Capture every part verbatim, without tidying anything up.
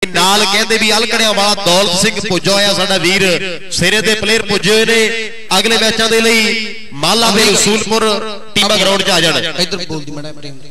नाल कहते भी अलकड़िया वाला दौलत सिंह पुजा होया साडा वीर सिरे दे प्लेयर पुजे हुए ने अगले मैचों के लिए माला वे रसूलपुर टीम ग्राउंड च आ जाण इधर बोल दी मैडम प्रेम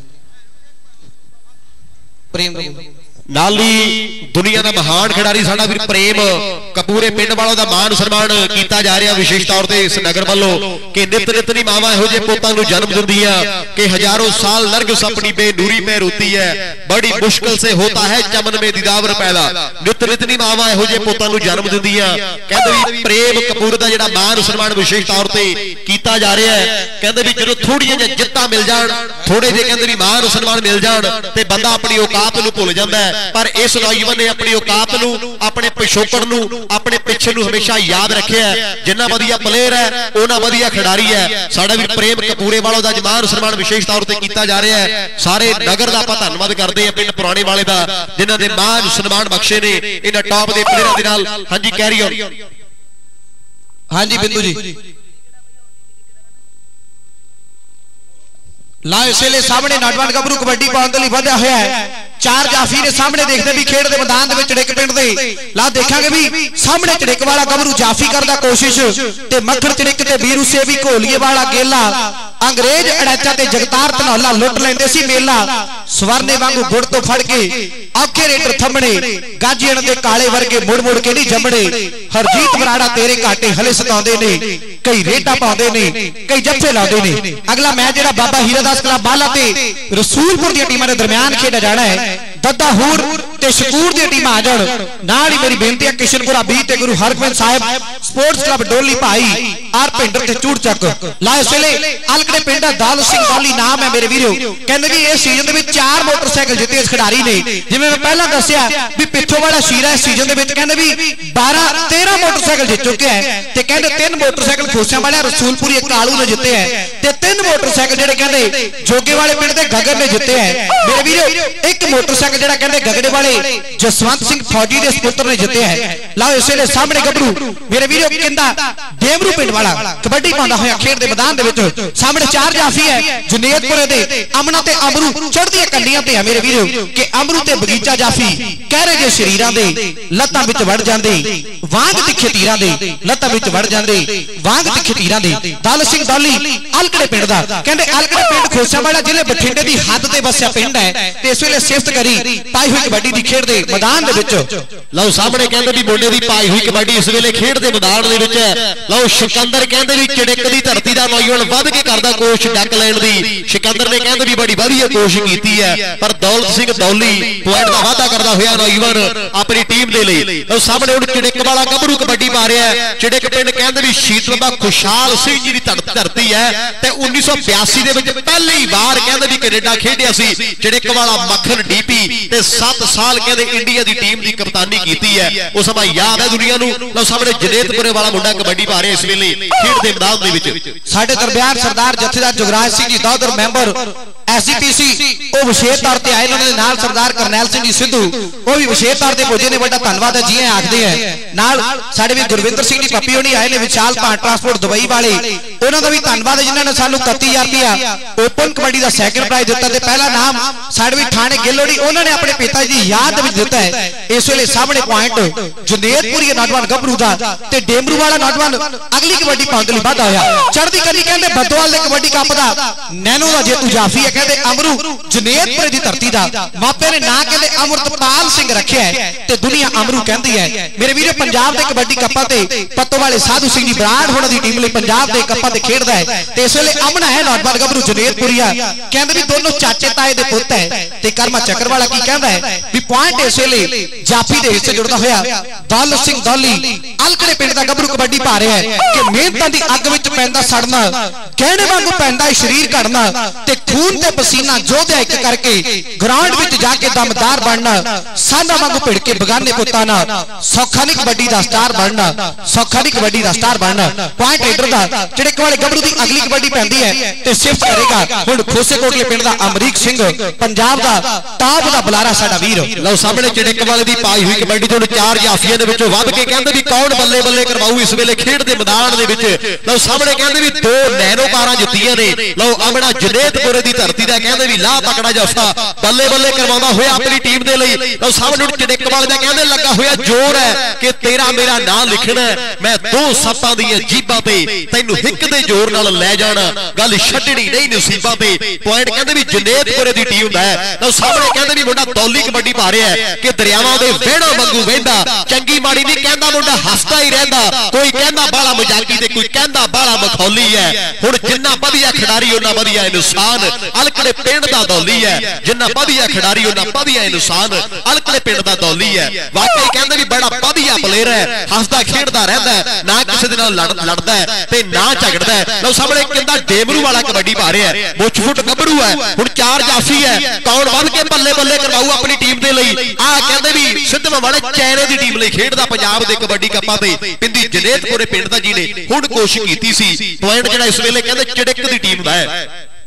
प्रेम नाली दुनिया का महान खिडारी साडा वीर प्रेम कपूरे पिंड वालों का मान सम्मान किया जा रहा विशेष तौर पर इस नगर वालों कि नित नित नी मावां इहो जिहे पुत्तां नूं जन्म दिंदियां कि हजारों साल नरगिस अपनी बेनूरी में रोती है बड़ी मुश्किल से होता है चमन में दीदावर पैदा नित नित नी मावां इहो जिहे पुत्तां नूं जन्म दिंदियां कहंदे भी प्रेम कपूर दा जिहड़ा मान सम्मान विशेष तौर पर किया जा रहा है कहंदे भी जदों थोड़ियां जिहियां जित्तां मिल जाण थोड़े जिहे कहंदे भी मान सम्मान मिल जाण ते बंदा अपनी औकात नूं भुल जांदा है पर इस नौजवान ने अपनी औकात नूं अपने पिछोकड़ नूं अपने पिछे नूं हमेशा याद रखे है जिन्ना वधिया प्लेयर है उन्ना वधिया खिडारी है साडा वीर प्रेम कपूरे वालों दा मान सम्मान विशेष तौर पर किया जा रहा है सारे नगर दा आपां धन्नवाद करते हैं पिंड पुराने वाले दा जिन्हां दे मान सम्मान बख्शे ने इन्हां टॉप दे प्लेयरां दे नाल हां जी कैरी ऑन हां जी बिंदु जी ला इस वेले सामने नौजवान गभरू कबड्डी पाउण दे लई वधिया होया है चार जाफी ने सामने देखते भी खेड दे मैदान दे विच चड़िक पिंड दे ला देखांगे भी सामने चड़िक वाला गभरू जाफी करदा कोशिश ते मक्खण चड़िक ते वीरू सेवी घोलिए वाला गेला अंग्रेज अड़ैचा ते जगतार धनौला लुट लैंदे सी मेला सवरने वांगू गुड़ तो फड़ के औखे रेटर थमणे गाजीण दे काले वर्गे मुड़ मुड़ के नहीं जमणे हरजीत बराड़ा तेरे घाटे हले सताउंदे ने कई रेटा पाउंदे ने कई जफ्फे लाउंदे ने अगला मैच जेड़ा बाबा हीरादास कला बाला ते रसूलपुर दी टीमां दे दरमियान खेडा जाना है दद्दा हूर ते शकूर दी टीम आ जाण नाल ही मेरी बेनती है किशनपुरा बी ते गुरु हरगोबिंद साहिब स्पोर्ट्स क्लब डोली भाई आर पिंडर ते चूड़ चक ला इस वेले अलकड़े पिंड दाल सिंह दाली नाम है मेरे वीरो कहंदे भी इस सीजन दे विच चार मोटरसाइकिल जिते इस खिडारी ने जिवें मैं पहला दस्सिया भी पिछों वाला शीरा इस सीजन दे विच कहंदे भी बारह तेरह मोटरसाइकिल जित चुके हैं ते कहंदे तीन मोटरसाइकिल खोसियां वाले रसूलपुरी कालू ने जिते हैं ते तीन मोटरसाइकिल जेडे कहंदे जोगे वाले पिंड दे गगन ने जिते हैं मेरे वीरो एक मोटरसाइकिल जेड़ा कहंदे गगड़े वाले जसवंत सिंह फौजी दे पुत्र ने जिते हैं लाओ इस वेले सामने गभरू मेरे वीरो कहंदा डेमरू पिंड वाला कबड्डी पाउंदा होया खेड दे मैदान दे विच सामने चार जाफी है जुनेदपुरे दे अमना ते अमरू चढ़दी कंडियां ते है मेरे वीरो कि अमरू ते बगीचा जाफी कहरे जे शरीरां दे लत्तां विच वड़ जांदे वांग तिखे तीरां दे लत्तां विच वड़ जांदे वांग तिखे तीरां दे दल सिंह दौली अलकड़े पिंड दा कहंदे अलकड़े पिंड खोसियां वाला जिले बठिंडे दी हद ते बसिया पिंड है ते इस वेले सिफत करी पाई हुई कबड्डी दी खेड दे मैदान दे विच लओ सामने कहंदे भी मुंडे दी पाई हुई कबड्डी इस वेले खेड दे मैदान दे विच लओ सिकंदर कहंदे भी चिड़िक दी धरती दा नौजवान वध के करदा कोशिश डक लैण दी सिकंदर ने कहंदे भी बड़ी वधिया कोशिश कीती है पर दौलत सिंह दौली पॉइंट दा वादा करदा होया नौजवान अपनी टीम दे लई लओ सामने हुण चिड़िक वाला गभरू कबड्डी पा रहा है चिड़िक पिंड कहंदे भी शीतल बाबा खुशहाल सिंह जी दी धरती है ते उन्नीस सौ बयासी दे विच पहली बार कहंदे भी कनेडा खेडिया सी चिड़िक वाला मक्खन डीपी ते सात साल कहंदे इंडिया दी टीम दी कप्तानी कीती है उस समय याद है दुनिया नूं लओ सामने जनेतपुरे वाला मुंडा कबड्डी पा रहा है इस वेले खेड दे मैदान दे विच साडे दरमियान सरदार जथेदार जुगराज सिंह जी दौदर मैंबर एसजीपीसी वो विशेष तौर पर आए उन्होंने नाल सरदार करनैल सिंह जी सिद्धू वो भी विशेष तौर पर पुजे ने बड़ा धन्यवाद है जी आखते हैं नाल साडे भी गुरविंदर सिंह जी पप्पी होनी आए ने विशाल भान ट्रांसपोर्ट दुबई वाले उन्होंने का भी धन्यवाद है जिन्होंने सानू इकत्ती हजार रुपया ओपन कबड्डी का सैकंड प्राइज दिता ते पहला नाम साडे भी ठाणे गिलोड़ी उन्होंने अपने पिता जी की याद में दिता है इस वेले सामने पॉइंट जुनेदपुरी नौजवान गभरू का ते डेमरू वाला नौजवान अगली कबड्डी पाउंड लई वाधा होया चढ़दी कली कहंदे बदवाल दे कबड्डी कप दा नैनो दा जेतू जाफी है कहंदे अमरू जुनेदपुरे दी धरती दा मापे ने ना कहंदे अमृतपाल सिंह रखिया है ते दुनिया अमरू कहंदी है मेरे वीरो पंजाब दे कबड्डी कप्पां ते पत्तो वाले साधु सिंह जी बराड़ होना दी टीम लई पंजाब दे कप्पां ते खेडदा है ते इस वेले अमना है नौजवान गभरू जुनेदपुरिया कहंदे भी दोनों चाचे ताए दे पुੱਤ है ते कर्मा चक्कर वाला की कहंदा है भी पॉइंट इस वेले जाफी दे हिस्से जुड़दा होया दल सिंह दौली अलकड़े पिंड दा गभरू कबड्डी पा रहा है कि मेहनतां दी अग विच पैंदा सड़ना कहने वांगू पैंदा शरीर घड़ना ते खून ते पसीना जोधे एक करके ग्राउंड विच जाके दमदार बनना साना वांगू भिड़ के बगाने पुत्तां नाल सौखा नहीं कबड्डी दा स्टार बनना सौखा नहीं कबड्डी दा स्टार बनना पॉइंट लीडर दा चिड़िक वाले गभरू दी अगली कबड्डी पैंदी है ते शिफ्ट करेगा हुण खोसेकोटले पिंड दा अमरीक सिंह पंजाब दा टॉप दा बुलारा साडा वीर लो सामने चिड़िक वाले दी पाई हुई कबड्डी तो चार जाफियां दे विचों वध के कहंदे भी कौन बल्ले बल्ले करवाऊ इस वेले खेड दे मैदान दे विच लो सामने कहंदे भी दो नैनो कारां जित्तियां ने लो अमना जुनेदपुरे दी धरती का कहते भी ला तकड़ा जफा बल्ले बल्ले करवाना होया अपनी टीम दे लई। तो सामने चड़िकवाल दा कहते लगा होया जोर है कि तेरा मेरा नाम लिखना मैं दो सप्पां दी जीबां ते तैनू हिक दे जोर नाल ले जाना गल छड्डनी नहीं नसीबां ते। पॉइंट कहते भी जनेतपुरे दी टीम दा है। तो सामने कहते भी मुंडा दौली कबड्डी पा रहा है कि दरियावां दे वेहणा वांगू वहिंदा चंगी माड़ी नहीं कहंदा मुंडा हसदा ही रहिंदा कोई कहंदा बाला मजाकी ते कोई कहंदा बाला मखौली है। हुण जिन्ना वधिया खिडारी उन्ना वधिया इंसान अलकड़े पिंड दा दौली है जिन्ना वधिया खिडारी उन्ना वधिया इंसान अलकड़े पिंड दा दौली है। वाकई कहंदे भी बड़ा वधिया प्लेयर है हसदा खेडदा रहंदा है ना किसी दे नाल लड़दा है ते ना झगड़दा है। लो सामने कहंदा डेमरू वाला कबड्डी पा रहा है मुछ फुट गबड़ू है हुण चार जाफी है कौन वध के बल्ले बल्ले करवाऊ अपनी टीम दे लई। आ कहंदे भी सिद्धवां वाले चैने दी टीम लई खेडदा पंजाब दे कबड्डी कप्पां ते पिंडी जनेतपुरे पिंड दा जी ने हुण कोशिश कीती सी। पॉइंट जिहड़ा इस वेले कहंदे चड़िक दी टीम दा है।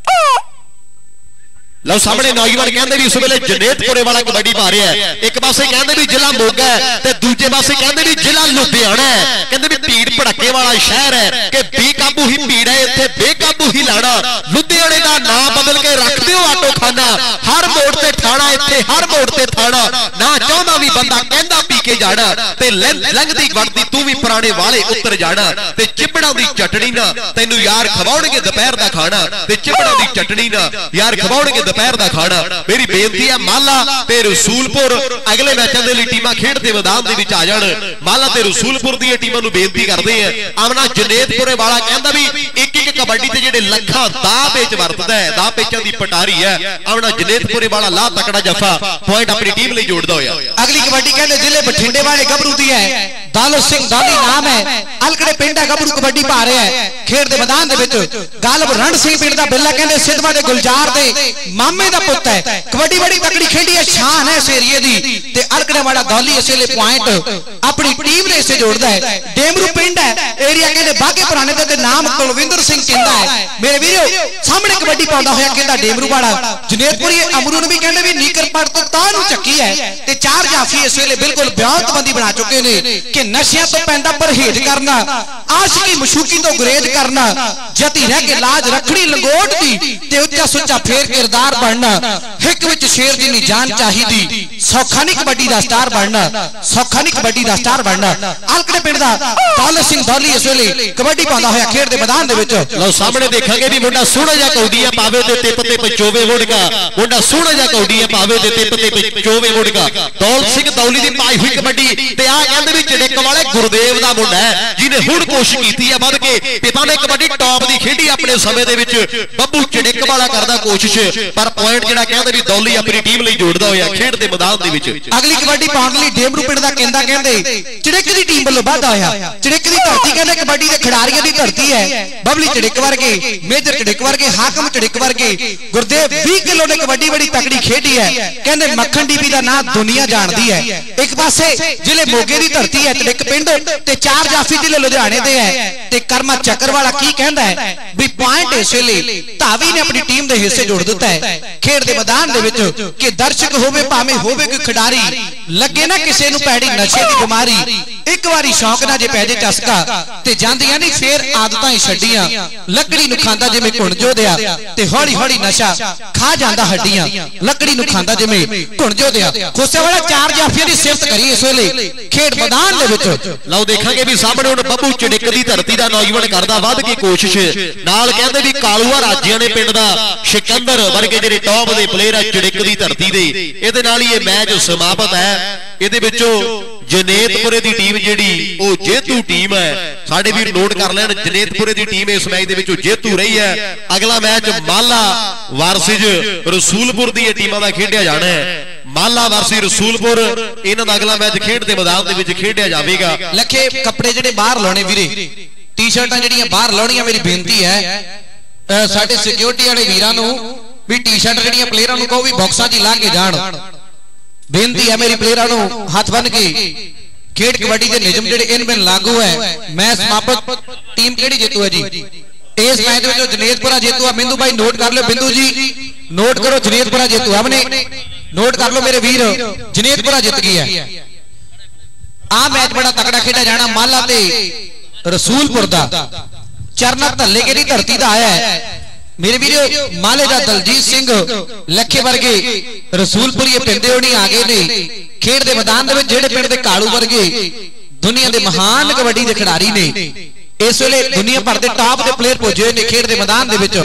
लो सामने नौजवान कहते भी इस वेले जनेतपुरे वाला कबड्डी पा रहा है। एक पासे कहते भी जिला मोगा है ते दूजे पासे कहते भी जिला लुधियाना है। कहते भी भीड़ भड़के वाला शहर है कि बेकाबू ही भीड़ है इत्थे बेकाबू ही लाना। लुधियाने का नाम बदल के रख दिओ आटो खाना हर मोड़ ते ठाणा इत्थे हर मोड़ ते ठाणा ना चाहता भी बंदा कहंदा पी के जाना ते लंघदी वड़दी तू भी पुराने वाले उतर जाना ते चिबड़ा दी चटनी ना तैनू यार खवाउणगे दोपहर दा खाना ते चिबड़ा दी चटनी ना यार खवाउणगे दोपहर दा खाना। मेरी बेनती है माला ते रसूलपुर अगले मैचों के लिए टीमां खेडते मैदान दे विच आ जाण। माला ते रसूलपुर दी टीमां नूं बेनती करदे हैं आमना जनेतपुरे वाला कहंदा भी एक एक कबड्डी ते जिहड़े लखां दा पेच वरतदा है दा पेचां दी पटारी है आमना जनेतपुरे वाला ला तकड़ा जफा पॉइंट अपनी टीम लई जोड़दा होया। अगली कबड्डी कहंदे जिले बठिंडे वाले गबरू दी है दालो सिंह दाली नाम है अलकड़े पिंड है गबरू कबड्डी पा रहा है खेड दे मैदान दे विच गालब रण सिंह पिंड दा बिल्ला कहंदे सिद्धवा दे गुलजार दे मामे दा पुੱਤ है कबड्डी बड़ी तकड़ी खेडी है शान है इस एरिए दी ते अलकड़े वाला दौली इस वेले पॉइंट अपनी टीम ने इसे जोड़दा है। डेमरू पिंड है एरिया कहंदे बागे पुराने दे नाम कुलविंदर सिंह कहंदा है मेरे वीरो सामने कबड्डी पाउंदा होया कहंदा डेमरू वाला जनेतपुरी अमरू ने भी कहंदे भी नीकर पड़ तो तानू चक्की है ते चार जाफी इस वेले बिल्कुल ब्याहतबंदी बना चुके ने कि नशियां तो पैंदा परहेज करना आशिकी मशूकी तो गुरेज करना जती रह के लाज रखनी लंगोट दी ते उच्चा सुच्चा फेर किरदार बनना हिक विच शेर जिनी जान चाहिदी सौखा नहीं कबड्डी दा स्टार बनना सौखा नहीं कबड्डी दा स्टार बनना। अलकड़े पिंड दा दौलत सिंह दौली इस वेले कबड्डी पाਉਂਦਾ होया खेड दे मैदान दे विच। लो सामने देखांगे भी मुंडा सोहना जा कौडियां पावे ते तिप ते पचोवे मुंडा मुंडा सोहना जा कौडियां पावे ते तिप ते पचोवे मुंडा दौलत सिंह दौली दी पाई हुई कबड्डी ते आ कहंदे भी चड़िक वाले गुरदेव दा मुंडा है जिने हुण कोशिश कीती है वध के पिता ने कबड्डी टॉप दी खेडी अपने समय दे विच बब्बू चड़िक वाला करदा कोशिश पर पॉइंट जिहड़ा कहंदे भी दौली अपनी टीम लई जोड़दा होया खेड दे मैदान दे विच। अगली कबड्डी पाउण लई डेमरू पिंड दा कहंदा कहंदे चड़िक दी टीम ਵੱਲੋਂ ਵਾਧਾ ਹੋਇਆ चड़िक दी धरती कहंदे कबड्डी दे खिडारियां दी धरती है बबली चड़िक वर्गे मेजर चड़िक वर्गे हाकम चड़िक वर्गे गुरदेव बीस किलो ने कबड्डी बड़ी तकड़ी खेडी है कहंदे मक्खन डीपी दा नाम दुनिया जानदी है। एक पासे जिले मोगे दी धरती है चड़िक पिंड ते चार जाफी जिले लुधियाने दे है ते कर्मा चक्कर वाला की कहंदा है भी पॉइंट इस वेले धावी ने अपनी टीम दे हिस्से जोड़ दिता है खेड दे मैदान दे विच कि दर्शक होवे भाਵੇਂ होवे कोई खिडारी लगे ना किसी नूं पैड़ी नशे दी बीमारी एक बारी शौक ना जे पै जे चस्का ते जांदियां नहीं फिर आदतां ही छड्डियां लकड़ी नूं खांदा जिवें घुण जो दिया ते हौली हौली नशा खा जांदा हड्डियां लकड़ी नूं खांदा जिवें घुण जो दिया। खुसे वाला चार जाफियां दी सिफत करी इस वेले खेड मैदान दे विच। लओ देखांगे भी सामने हुण बब्बू चड़िक दी धरती दा नौजवान करदा वध के कोशिश नाल कहंदे भी कालूआ राजियां ने पिंड दा सिकंदर वर्गे जिहड़े टॉप दे प्लेयर आ चड़िक दी धरती दे इहदे नाल ही ये मैच समाप्त है। इहदे विचों जनेतपुरे दी टीम जिहड़ी ओ जेतू टीम है साडे वीर नोट कर लैण जनेतपुरे दी टीम इस मैच दे विचों जेतू रही है। अगला मैच माला वर्सेस रसूलपुर दी टीमां दा खेडिया जाना है। माला वर्सेस रसूलपुर इन्हां दा अगला मैच खेड दे मैदान दे विच खेडिया जावेगा। लखे कपड़े जिहड़े बाहर लाउने वीरे टी शर्टां जिहड़ियां बाहर लाउणियां मेरी बेनती है साडे सिक्योरिटी वाले वीरां नूं भी टी शर्ट जिहड़ियां प्लेयरां नूं कहो भी बॉक्सां 'च ला के जाण बेनती है मेरी प्लेयरां नूं हाथ बन के खेड कबड्डी के नियम जिहड़े इन बिन लागू है। मैच समाप्त टीम केड़ी जेतू है जी इस मैच में जनेतपुरा जेतू है। बिंदु भाई नोट कर लो बिंदु जी नोट करो जनेतपुरा जेतू हमने नोट कर लो मेरे वीर जनेतपुरा जित गई है। आ मैच बड़ा तगड़ा खेड़ा जाना माला ते रसूलपुर दा चरना धल्ले केरी धरती दा आया है मेरे वीरो माले दा दलजीत सिंह लखे वर्गे रसूलपुरी पिंड दे होनी आ गए ने खेड दे मैदान दे विच जेड़े पिंड दे कालू वर्गे दुनिया दे महान कबड्डी दे खिडारी ने इस वेले दुनिया भर दे टॉप दे प्लेयर पहुंचे ने खेड दे मैदान दे विच।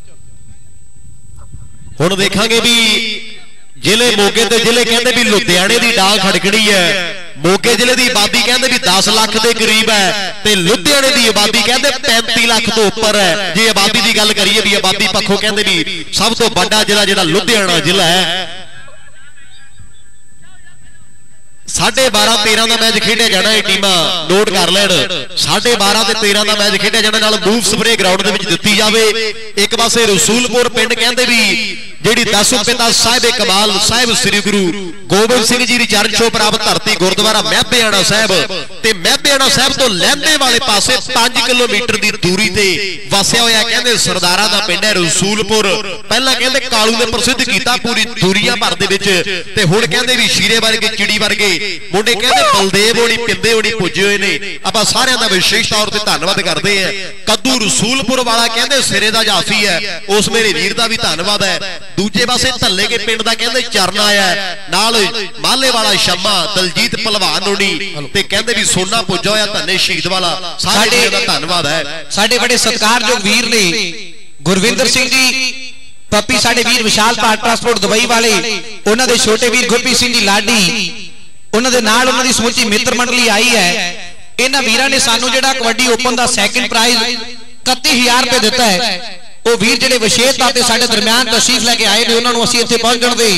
हुण देखांगे भी जिले मोगे ते जिले कहंदे भी लुधियाने दी डाल खड़कड़ी है। मोगे जिले की आबादी कहते भी दस लाख के करीब है ते लुधियाने की आबादी कहते पैंती लाख तो उपर है। जे आबादी की गल करिए भी आबादी पक्षों कहते भी सब तो बड़ा जिला जिला लुधियाना जिला है। साढ़े बारह तेरह का मैच खेडिया जाना है टीम नोट कर लैन। साढ़े बारह ते तेरह का मैच खेडिया जाना नाल मूव स्प्रे ग्राउंड दे विच दित्ती जावे। एक पासे रसूलपुर पिंड कहते भी जिहड़ी दस पिता साहिब कमाल साहिब श्री गुरु गोबिंद सिंह जी की चरण छो प्राप्त धरती गुरुद्वारा महबेआणा साहिब ते महबेआणा साहिब तो लहंदे वाले पासे पांच किलोमीटर की दूरी ते वसिया होया कहते सरदारा का पिंड है रसूलपुर। पहला कहते कालू ने प्रसिद्ध किया पूरी दुनिया भर दे विच ते हुण कहते भी शीरे वर्गे चिड़ी वर्गे मुंडे कहते बलदेव होनी पिंदे होनी पुजे हुए ने। आपां सारिआं दा विशेष तौर ते धन्नवाद करते हैं। कद्दू रसूलपुर वाला कहते सिरे दा जाफी है उस मेरे वीर दा भी धन्नवाद है। दूजे पासे धल्ले के पिंड दा कहते चरण आया नाल माले वाला शम्मा दलजीत पहलवान होनी ते कहते भी सोना पुजा होया धन्ने शहीद वाला सारे दा धन्नवाद है। साडे बड़े सत्कारयोग वीर ने गुरविंदर सिंह जी पप्पी साडे वीर विशाल पार ट्रांसपोर्ट दुबई वाले उन्हां दे छोटे वीर गुरप्रीत सिंह जी लाडी उन्हां दे नाल उन्हां दी समूची मित्र मंडली आई है। इन्हां वीरां ने सानू जिहड़ा कबड्डी ओपन दा सैकंड प्राइज इकतीस हज़ार रुपए दिता है। वो वीर जिहड़े विशेष तौर ते साडे दरमियान तशरीफ लैके आए ने उन्हां नूं असीं इत्थे पहुंचण दे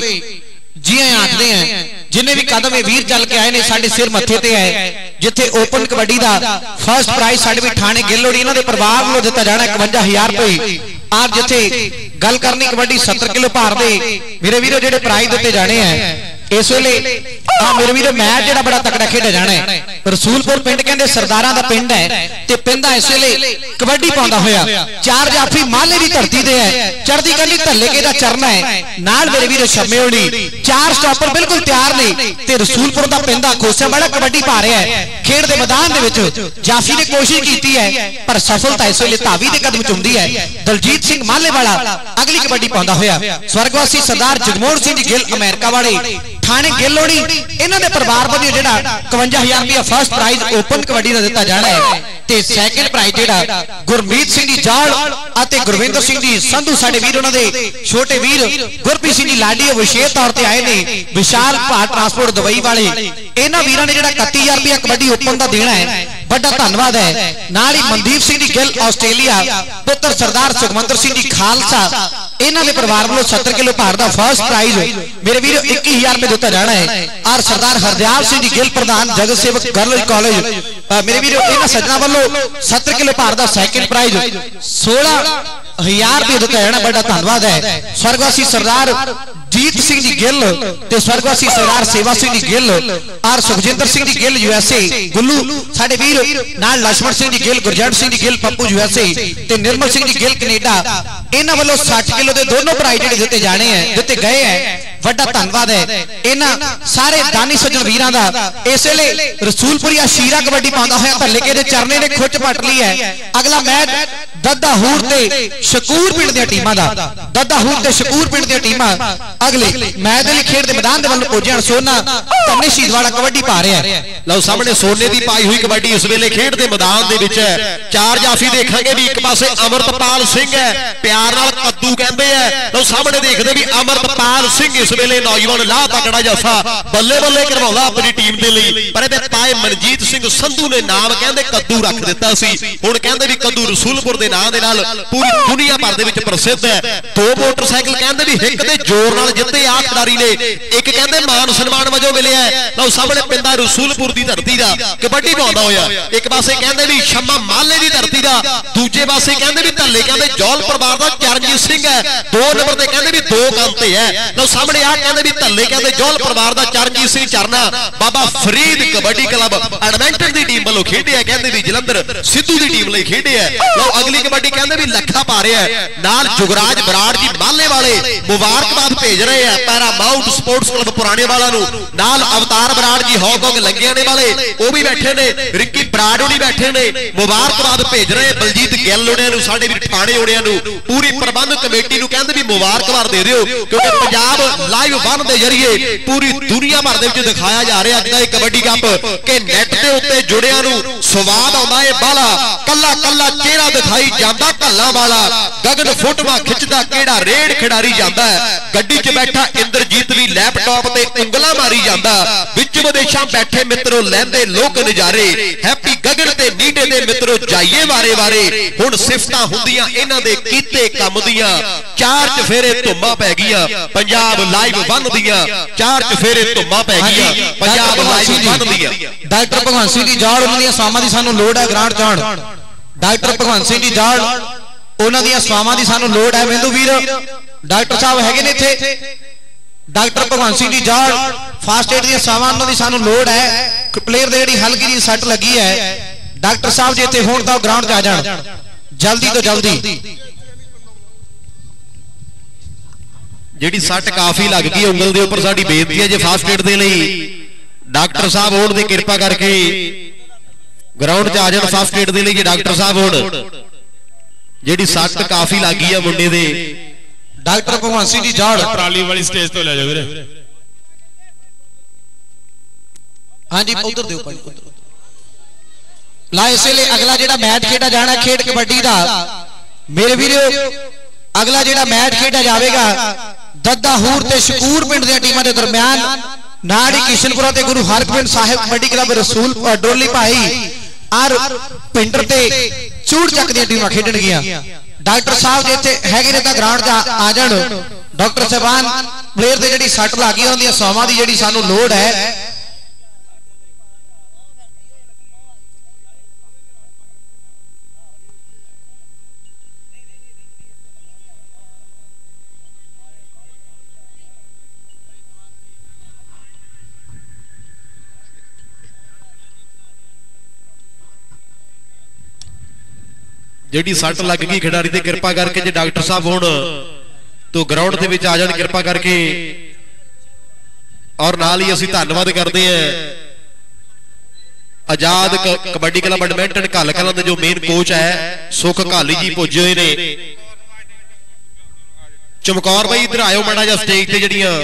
जी आए आखदे हैं। जिन्हें भी कदम वीर चल के आए ने साडे सिर मत्थे ते है जिथे ओपन कबड्डी दा फर्स्ट प्राइज साडे भी ठाणे गिलोड़ी इन्हां दे परिवार नूं दिता जाना इकवंजा हज़ार रुपए। आप जिथे गल करनी कबड्डी सत्तर किलो भार दे मेरे वीरों जिहड़े प्राइज दिते जाने हैं इस वेले आ मेरे वीरों मैच जिहड़ा बड़ा तकड़ा खेडा जाना है। रसूलपुर पिंड कहंदे सरदारां दा पिंड है ते पिंड इस वेले कबड्डी पाउंदा होया चार जाफी माले दी धरती ते है चढ़दी गली धल्ले के दा चरण है नाल मेरे वीरों शम्मे होनी चार स्टॉपर बिल्कुल तैयार ने ते रसूलपुर दा पिंड खोसा बड़ा कबड्डी पा रहा है। खेड दे मैदान दे विच जाफी ने कोशिश की है पर सफलता इस वेले धावी दे कदम चुमदी है। दलजीत सिंह माले वाला अगली कबड्डी पाउंदा होया स्वर्गवासी सरदार जगमोहन सिंह जी गिल अमेरिका वाले ठाणे गिलोड़ी इन्हां दे परिवार वल्लों जिहड़ा इकवंजा हज़ार रुपया फर्स्ट प्राइज ओपन कबड्डी दा दिता जाना है ते सैकंड प्राइज जिहड़ा गुरमीत सिंह जी जाल अते गुरविंदर सिंह जी संधू साडे वीर उन्हां दे छोटे वीर गुरप्रीत सिंह जी लाडी विशेष तौर ते आए ने विशाल भार ट्रांसपोर्ट दुबई वाले इन्हां वीरां ने जिहड़ा इकत्ती हज़ार रुपया कबड्डी ओपन दा देना है बड़ा धन्नवाद है। नाल ही मनदीप सिंह जी गिल आस्ट्रेलिया पुत्र सरदार सुखमंदर सिंह जी खालसा इन्हां दे परिवार वालों सत्तर किलो भार दा फर्स्ट प्राइज मेरे वीर इक्कीस हज़ार रुपए दिता जाना है। और सरदार हरदयाल सिंह जी गिल प्रधान जगत सेवक गर्ल्स कॉलेज मेरे वीर इन्हां सज्जना वालों सत्तर किलो भार दा सैकंड प्राइज सोलह हजार रुपये दिता जाना बड़ा धन्नवाद है। स्वर्गवासी सरदार जीत सिंह जी गिल ते स्वर्गवासी सरदार सेवा सिंह जी गिल और सुखजिंदर सिंह जी गिल यूएसए गुल्लू साडे वीर नाल लक्ष्मण सिंह जी गिल गुरजंट सिंह जी गिल पप्पू यूएसए ते निर्मल सिंह जी गिल कनेडा इन्हां वालों साठ किलो के दोनों प्राइज जिहड़े दिते जाने हैं दिते गए हैं बड़ा धन्नवाद है। इन्हां सारे दानी सज्जन वीरां दा इस वेले रसूलपुरिया शीरा कबड्डी पाउंदा होया धल्ले के दे चरने ने खुच पट ली है। अगला मैच ददाहूर ते शकूर पिंड दी टीमां दा ददाहूर ते शकूर पिंड दी टीमां अगले मैच दे खेड दे मैदान दे वल्लों पहुंचण सोना धन्ने शहीद वाला कबड्डी पा रहा है। लो सामने सोने दी पाई हुई कबड्डी इस वेले खेड दे मैदान दे विच चार जाफी देखांगे भी एक पासे अमरतपाल सिंह है प्यार नाल कद्दू कहंदे है। लो सामने देखदे भी अमरतपाल सिंह इस वेले नौजवान लाह तगड़ा जाफा बल्ले बल्ले करवाउंदा अपनी टीम दे लई पर इहदे पाए मनजीत सिंह संधू ने नाम कहंदे कद्दू रख दिता सी हुण कहंदे भी कद्दू रसूलपुर दे नाम दे नाल पूरी दुनिया भर दे विच प्रसिद्ध है। दो मोटरसाइकिल कहंदे भी हिक दे जोर नाल जिੱਤੇ आ खिडारी ने एक कहंदे मान सन्मान वजों मिलिਆ लो सामने पिंडा रसूलपुर दी धरती दा कबड्डी पाउंदा होया एक पासे कहंदे भी शम्मा माले दी धरती दा दूजे पासे कहंदे भी धल्ले कहंदे जौल परिवार दा चरणजीत सिंह है दो नंबर ते कहंदे भी दो काम ते है लो सामने आ कहते भी धल्ले कहते जौहल परिवार का चरणजीत सिंह चरना बाबा फरीद कबड्डी क्लब एडमिंटन की टीम वालों खेडे कहते भी जलंधर सिद्धू की टीम लिए खेडे लो अगली कबड्डी कहते भी लखा पा रहे हैं नाल जुगराज बराड़ जी माले वाले मुबारकबाद भेज रहे हैं पैरामाउंट स्पोर्ट्स क्लब पुराने वाला नाल अवतार बराड़ जी हॉक लंघियाने वाले वो भी बैठे ने रिक्की बराड़ भी बैठे ने मुबारकबाद भेज रहे बलजीत गिल उड़िया साडे भी ठाणे उड़िया पूरी प्रबंध कमेटी नूं कहंदे भी मुबारकबाद दे दिओ क्योंकि पंजाब लाइव वन के जरिए पूरी दुनिया भर दे विच दिखाया जा रहा अज दा इह कबड्डी कप कि नैट दे उत्ते जुड़िया नूं स्वाद आउंदा है बाला कल्ला कल्ला चेहरा दिखाई जांदा कल्ला वाला गगन फोटवा खिंचदा केड़ा रेड खिडारी जांदा है गड्डी च बैठा इंद्रजीत भी लैपटॉप ते उंगलां मारी जांदा विच विदेशां बैठे मित्रों लैंदे लोक नज़ारे हैप्पी गगन ते नीडे दे मित्रों जाइए वारे वारे हुण सिफतां हुंदियां इन्हां दे कीते काम दियां चार चफेरे धुम्मा पै गईयां पंजाब लाइव वन दियां चार चफेरे धुम्मा पै गईयां पंजाब लाइव वन दियां डॉक्टर भगवंत सिंह जी जाड़ उन्हां दी स्वामां दी सानू लोड़ है ग्रांट जाण डॉक्टर भगवंत सिंह जी जाड़ उन्हां दी स्वामां दी सानू लोड़ है मेंदू वीर डॉक्टर साहब हैगे ने इत्थे डॉक्टर भगवंत सिंह जी जाड़ फास्ट एड दी स्वामां उन्हां दी सानू लोड़ है प्लेयर दे जेहड़ी हल्की जी सट लगी है डॉक्टर साहब जी इत्थे होण तां ग्राउंड च आ जाण जल्दी तो जल्दी जिहड़ी सट काफी लग गई उंगल दे उपर साडी बेनती है जे फास्ट एड दे लई डॉक्टर साहब होण दी किरपा करके ग्राउंड च आ जाण फास्ट एड दे लई जे डॉक्टर साहब होण जिहड़ी सट काफी लग गई है मुंडे दे डॉक्टर भगवंत सिंह जी जाड़ ट्राली वाली स्टेज तो ले जाओ वीरे हां जी उधर दिओ पानी उधर ला इसलिए अगला जेड़ा मैच खेड़ा जाना खेड कबड्डी दा मेरे वीरो अगला जेड़ा मैच खेड़ा जाएगा दद्दा हूर ते शकूर पिंड दी टीमां दे दरमियान नाड़ी किशनपुरा ते गुरु हरगोबिंद साहिब कबड्डी क्लब रसूल डोली भाई और पिंडर ते चूड़ चक दी टीमां खेडण गियां डॉक्टर साहब जे इत्थे हैगे ने तां ग्राउंड च आ जाण डॉक्टर साहबान प्लेयर ते जेड़ी सट लागी होंदी है सौवां दी जेड़ी सानू लोड़ है जिहड़ी सट लग गई खिडारी ते किरपा करके जे डॉक्टर साहब होण तो ग्राउंड दे विच आ जाण किरपा करके और नाल ही असीं धन्नवाद करते हैं आजाद कबड्डी क्लब एडमिंटन घल कलां दे जो मेन कोच है सुख घाली जी पुजे हुए ने चमकौर भाई इधर आयो माड़ा जिहा स्टेज ते जिहड़ियां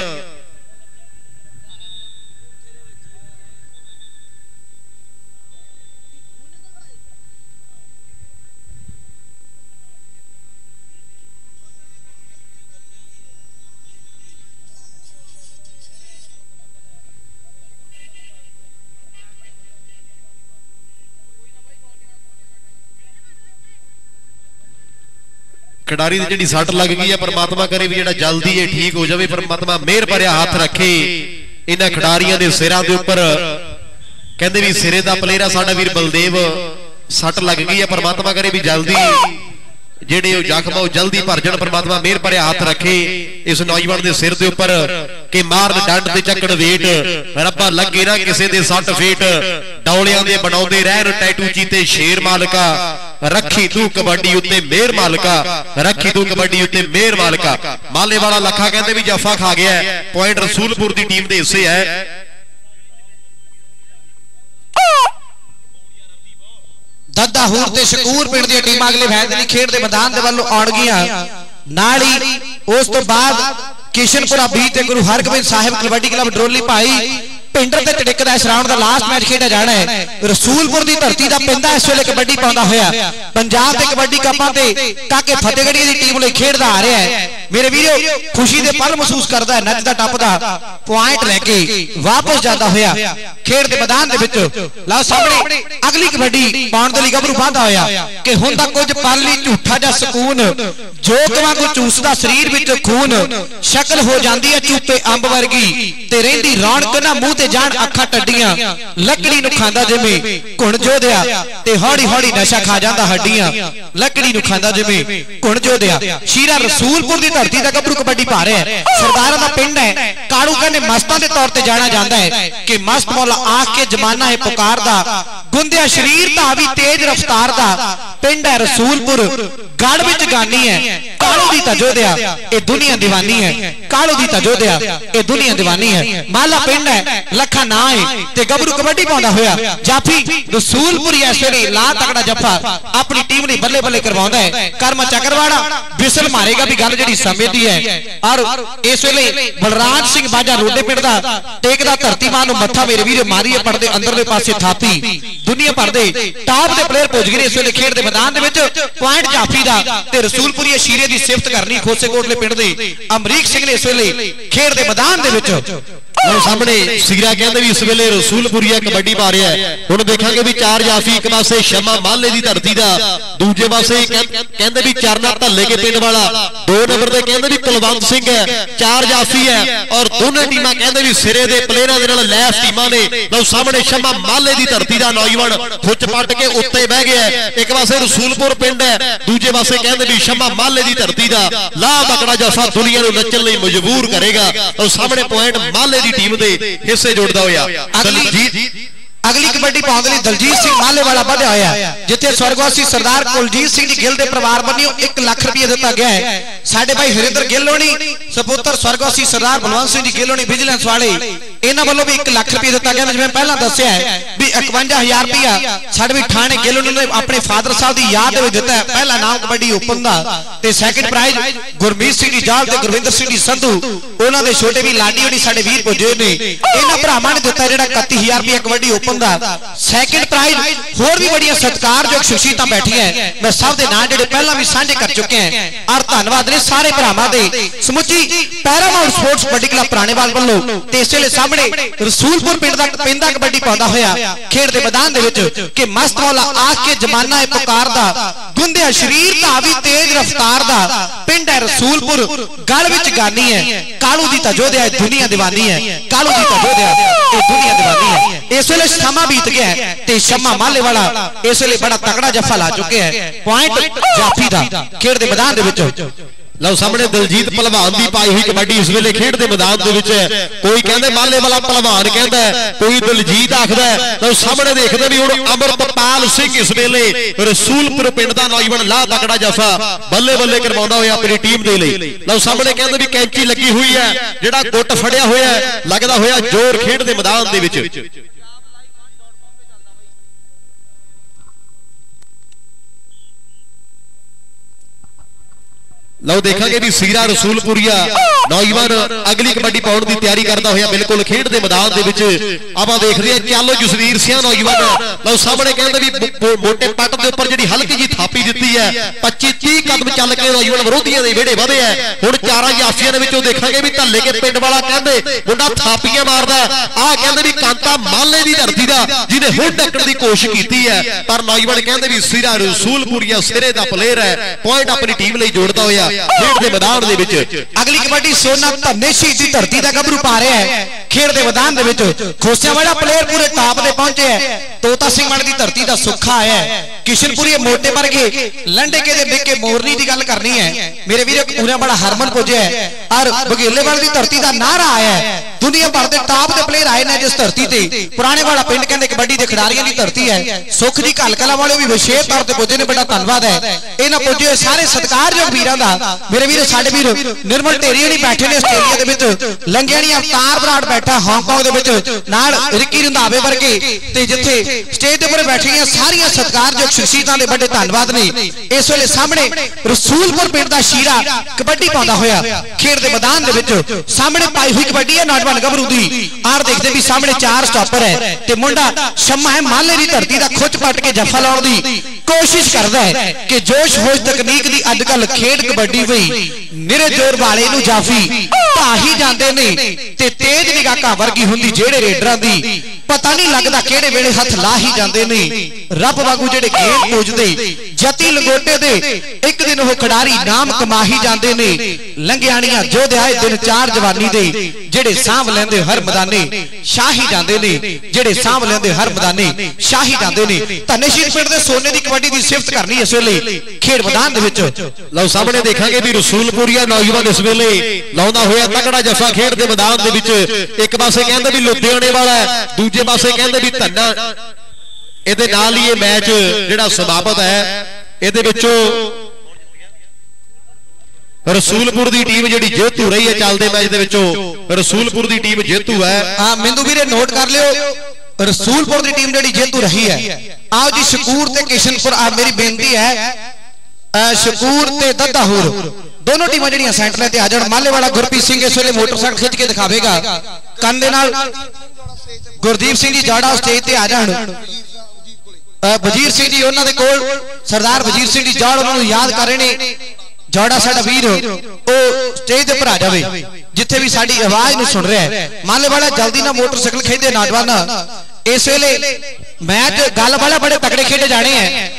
खिडारी दी जिहड़ी सट लग गई है परमात्मा करे भी जिहड़ा जल्दी है ठीक हो जाए परमात्मा मेहर भरिया हाथ रखे इन्हां खिडारियां दे सिरां दे उपर कहंदे भी सिरे दा प्लेयर आ साडा वीर बलदेव सट लग गई है परमात्मा करे भी जल्दी जेडे जख्म जल्दी भर जाण परमात्मा मेहर भरिया हाथ रखे इस नौजवान दे सिर दे उपर कि मारन डंड ते चक्कण वेट रब्बा लगे ना किसे दे सट फेट डौलियां दे बनाउंदे रहन टैटू चीते शेर मालका रखी तू कबड्डी उत्ते मेहर मालका रखी तू कबड्डी उत्ते मेहर मालका माले वाला लखा कहंदे भी जफा खा गया पॉइंट रसूलपुर दी टीम दे हिस्से है दद्दा हूर ते शकूर पिंड दी टीमां अगले मैच दी खेड दे मैदान दे वल्लों आउण गियां नाल ही उस तो बाद किशनपुरा बी ते गुरु हरगोबिंद साहिब कबड्डी क्लब डरोली भाई पिंडर ते चड़िक दा इस राउंड दा लास्ट मैच खेडा जाना है रसूलपुर दी धरती दा पिंदा इस वेले कबड्डी पाउंदा होया पंजाब दे कबड्डी कपां ते काके फतेहगढ़ी दी टीम लई खेडदा आ रहा है मेरे वीरो खुशी दे पल महसूस करदा है नचदा टपदा पॉइंट लेके वापस जाता होया खेड दे मैदान दे विच ला सामने अगली कबड्डी पाउण दे लई गबरू बांधा होया कि हुंदा कुछ पल ही झूठा जा सकून जोक वांगू चूसदा शरीर विच खून शक्ल हो जांदी है चूपे अंब वर्गी ते रहिंदी रौनक ना मूंह ते जान अखां टड्डियां लकड़ी नु खांदा जिवें घुण जोधिया ते हौली हौली नशा खा जांदा हड्डियां लकड़ी नु खांदा जिवें घुण जोधिया शीरा रसूलपुर दी धरती का गभरू कबड्डी पा रहे हैं। सरदारा का पिंड है कालू कहने मस्तां के तौर पर जाना जाता है कि मस्त मौला आख के जमाना है पुकार दा गुंदिया शरीर दा भी तेज रफ्तार दा पिंड है रसूलपुर गढ़ विच गानी है कालू दी तजोदिया ये दुनिया दीवानी है कालू दी तजोदिया ये दुनिया दीवानी है। माला पिंड है लखा ना है ते गभरू कबड्डी पाउंदा होया जाफी रसूलपुरी इस वेले ला तगड़ा जफा अपनी टीम ने बल्ले बल्ले करवाउंदा है। कर्मा चक्रवाड़ा विसल मारेगा भी गल जिहड़ी समय दी है और इस वेले बलराज सिंह बाजा रोडे पिंड दा टेकदा धरती मां नूं मत्था मेरे वीर मारीए पड़दे अंदरले पासे थापी दुनिया भर दे टॉप दे प्लेयर पहुंच गए इस वेले खेड दे मैदान दे विच पॉइंट जाफी दा ते रसूलपुरी शीरे दी सिफत करनी खोसे कोटले पिंड दे अमरीक सिंह ने इस वेले खेड दे मैदान दे विच सामने सीरा कहते भी इस वेले रसूलपुरिया कबड्डी पा रहा है। हुण देखांगे भी चार जाफी एक पासे शमा माले दी धरती दा दूजे पासे कहते भी चरना धल्ले के पिंड वाला दो नंबर ते कहते भी कुलवंत सिंह है चार जाफी है और दोनों टीमां कहते भी सिरे दे प्लेयरां दे नाल लैस टीमां ने लो सामने शमा माले दी धरती दा नौजवान खुच पट के उत्ते बह गया है। एक पासे रसूलपुर पिंड है दूजे पासे कहते भी शमा माले दी धरती दा ला बकड़ा जैसा दुनिया नूं नचण लई मजबूर करेगा और सामने पॉइंट माले टीम दे हिस्से जोड़दा होया दलजीत अगली कबड्डी पाउंदे लई दलजीत सिंह माले वाला बढ़िया होया जिथे स्वर्गवासी सरदार कुलजीत सिंह दी गिल दे परिवार बन्नियो एक लाख रुपये दिता गया है। साडे भाई हरिंदर गिल होनी सपुत्र स्वर्गवासी सरदार बलवंत सिंह जी गिल होनी विजिलेंस वाले इन्हां वालों भी एक लाख रुपये दिता गया। जिवें पहला दस्सिया है भी इकवंजा हजार रुपया साडे भी ठाणे गिल होनी ने अपने फादर साहब दी याद दे विच दिता है। पहला नाम कबड्डी ओपन दा ते सैकंड प्राइज गुरमीत सिंह जी जाल ते गुरविंदर सिंह जी संधू उन्हां दे छोटे भी लाडी होनी साडे वीर पुजे ने इन्हां भरावां ने दिता जिहड़ा इकत्ती हजार रुपया कबड्डी ओपन सैकंड प्राइज होर भी बड़ियां सत्कारयोग शख्सियतां बैठियां मैं सब दे नाम जेडे पहला भी साझे कर चुके हैं और धन्यवाद ने सारे भरावां दे समुची Paramount sports kabaddi club Puranewal वालों ते इस वेले सामने रसूलपुर पिंड दा पिंदा कबड्डी पाउंदा होया खेड दे मैदान दे विच कि मस्त मौला आख के जमाना है पुकार दा गुंदिया शरीर दा भी तेज रफ्तार दा पिंड है रसूलपुर गल विच गानी है कालू दी तजोदिया दुनिया दीवानी है कालू दी तजोदिया ये दुनिया दीवानी है। इस वेले समा बीत गया है ते शमा माले वाला इस वेले बड़ा तगड़ा जफा ला चुके हैं पॉइंट जाफी दा खेड दे मैदान दे विच लो सामने दलजीत पहलवान दी पाई हुई कबड्डी इस वेले खेड दे मैदान दे विच कोई कहंदे माले वाला पहलवान कहंदा कोई दलजीत आखदा लो सामने देखदे भी हुण अमरतपाल सिंह इस वेले रसूलपुर पिंड दा नौजवान ला तगड़ा जफा बल्ले बल्ले करवाउंदा होया अपनी टीम दे लई। लो सामने कहंदे भी कैंची लगी हुई है जेड़ा गुੱਟ फड़िया होया लगदा होया जोर खेड दे मैदान दे विच लो देखांगे भी सीरा रसूलपुरिया नौजवान अगली कबड्डी पाउण की तैयारी करता होया बिल्कुल खेड दे मैदान दे विच आपां देखदे हां चालो जसवीर सिंह नौजवान लो सामने कहंदे भी मोटे पट दे उपर जिहड़ी हल्की जी थापी दित्ती है पच्चीस तीस कदम चल के नौजवान विरोधियों दे विहड़े वधे है। हुण चारां जाफियां दे विचों देखांगे भी धल्ले के पिंड वाला कहंदे मुंडा थापियां मारदा आ कहंदे भी कांता माले दी धरती दा जिहने हुण ढकण दी कोशिश कीती है पर नौजवान कहंदे भी सीरा रसूलपुरिया सिरे दा प्लेयर है पॉइंट अपनी टीम लई जोड़दा होया खेड दे मैदान दे विच। अगली कबड्डी सोना धन्ने शहीदी धरती दा गभरू पा रहा है खेड दे मैदान दे विच खोसियां वाला प्लेयर पूरे टॉप दे पहुंचे है तोता सिंह वाली दी धरती दा सुखा है किशनपुरी मोटे वर्गे लंडे के दे बिके मोरनी दी गल करनी है मेरे वीर पूरा बड़ा हरमन पुजे है और बघेले वाली दी धरती दा नारा आया है दुनिया भर दे टॉप दे प्लेयर आए ने जिस धरती ते पुराने वाला पिंड कहंदे कबड्डी दे खिडारियां दी धरती है। सुख जी कलकला वाले भी विशेष तौर ते पुजे ने बड़ा धन्यवाद है इन्हां पुजे सारे सत्कारयोग वीरां दा मेरे वीर साडे वीर निर्मल ढेरी नहीं बैठे ने आस्ट्रेलिया दे विच लंघियाणी अवतार बराड़ बैठा हांगकांग दे विच नाल रिकी रंधावे वर्गे ते जिथे स्टेज दे उपर बैठीआं सारियां सत्कारयोग शख्सियतां दे बड़े धन्यवाद ने। इस वेले सामने रसूलपुर पिंड दा शीरा कबड्डी पाउंदा होया खेड दे मैदान दे विच सामने पाई हुई कबड्डी है नौजवान गभरू दी आर देखदे भी सामने चार स्टॉपर है ते मुंडा शम्मा है माले दी धरती दा खुच पट के जफा लाउण दी कोशिश करदा है कि जोश होश तकनीक दी अजकल खेड कबड्डी वही निरे जोर वाले नूं जाफी ढाही जांदे ने ते तेज निगाह वर्गी हुंदी जेड़े रेडरां दी पता नहीं लगदा केड़े वेले हथ ला ही जांदे ने रब वागू जेड़े गेम पूजदे जती लंगोटे दे एक दिन वो खिडारी नाम कमा ही जांदे ने लंघियाणियां जोधे आए दिन चार जवानी दे ਜਿਹੜੇ ਸਾਂਭ ਲੈਂਦੇ ਹਰ ਮੈਦਾਨੇ ਸ਼ਾਹੀ ਜਾਂਦੇ ਨੇ, ਜਿਹੜੇ ਸਾਂਭ ਲੈਂਦੇ ਹਰ ਮੈਦਾਨੇ ਸ਼ਾਹੀ ਜਾਂਦੇ ਨੇ। ਧੰਨੇ ਸ਼ਹੀਦ ਪਿੰਡ ਦੇ ਸੋਨੇ ਦੀ ਕਬੱਡੀ ਦੀ ਸਿਫਤ ਕਰਨੀ ਇਸ ਵੇਲੇ ਖੇਡ ਮੈਦਾਨ ਦੇ ਵਿੱਚ। ਲਓ ਸਾਹਮਣੇ ਦੇਖਾਂਗੇ ਵੀ ਰਸੂਲਪੁਰੀਆ ਨੌਜਵਾਨ ਇਸ ਵੇਲੇ ਲਾਉਂਦਾ ਹੋਇਆ ਤਕੜਾ ਜਫਾ ਖੇਡ ਦੇ ਮੈਦਾਨ ਦੇ ਵਿੱਚ। ਇੱਕ ਪਾਸੇ ਕਹਿੰਦੇ ਵੀ ਲੁਧਿਆਣੇ ਵਾਲਾ, ਦੂਜੇ ਪਾਸੇ ਕਹਿੰਦੇ ਵੀ ਧੰਨਾ। ਇਹਦੇ ਨਾਲ ਹੀ ਇਹ ਮੈਚ ਜਿਹੜਾ ਸਮਾਪਤ ਹੈ, ਇਹਦੇ ਵਿੱਚੋਂ ਰਸੂਲਪੁਰ ਦੀ ਟੀਮ ਜਿਹੜੀ ਜੇਤੂ ਰਹੀ ਹੈ ਚੱਲਦੇ ਮੈਚ ਦੇ ਵਿੱਚੋਂ, ਰਸੂਲਪੁਰ ਦੀ ਟੀਮ ਜੇਤੂ ਹੈ। ਹਾਂ ਮਿੰਦੂ ਵੀਰੇ ਨੋਟ ਕਰ ਲਿਓ, ਰਸੂਲਪੁਰ ਦੀ ਟੀਮ ਜਿਹੜੀ ਜੇਤੂ ਰਹੀ ਹੈ। ਆਓ ਜੀ ਸ਼ਕੂਰ ਤੇ ਕਿਸ਼ਨਪੁਰ, ਆ ਮੇਰੀ ਬੇਨਤੀ ਹੈ ਸ਼ਕੂਰ ਤੇ ਦੱਦਾਹੂਰ ਦੋਨੋਂ ਟੀਮਾਂ ਜਿਹੜੀਆਂ ਸੈਂਟਰ ਤੇ ਆ ਜਾਣ। ਮਾਲੇ ਵਾਲਾ ਗੁਰਪ੍ਰੀਤ ਸਿੰਘ ਇਸ ਵੇਲੇ ਮੋਟਰਸਾਈਕਲ ਖਿੱਚ ਕੇ ਦਿਖਾਵੇਗਾ ਕੰਨ ਦੇ ਨਾਲ। ਗੁਰਦੀਪ ਸਿੰਘ ਜੀ ਜਾੜਾ ਸਟੇਜ ਤੇ ਆ ਜਾਣ। ਵਜ਼ੀਰ ਸਿੰਘ ਜੀ ਉਹਨਾਂ ਦੇ ਕੋਲ, ਸਰਦਾਰ ਵਜ਼ੀਰ ਸਿੰਘ ਜੀ ਜਾੜ ਉਹਨਾਂ ਨੂੰ ਯਾਦ ਕਰ ਰਹੇ ਨੇ। ਜਾੜਾ ਸਾਡਾ ਵੀਰ ਉਹ ਸਟੇਜ ਦੇ ਉੱਪਰ ਆ ਜਾਵੇ ਜਿੱਥੇ ਵੀ ਸਾਡੀ ਆਵਾਜ਼ ਨੂੰ ਸੁਣ ਰਿਹਾ ਹੈ। ਮਾਲੇ ਵਾਲਾ ਜਲਦੀ ਨਾਲ ਮੋਟਰਸਾਈਕਲ ਖਿੱਚਦੇ ਨੌਜਵਾਨ। ਇਸ ਵੇਲੇ ਮੈਚ ਗੱਲ ਵਾਲਾ ਬੜੇ ਤਕੜੇ ਖੇਡੇ ਜਾਣੇ ਹੈ।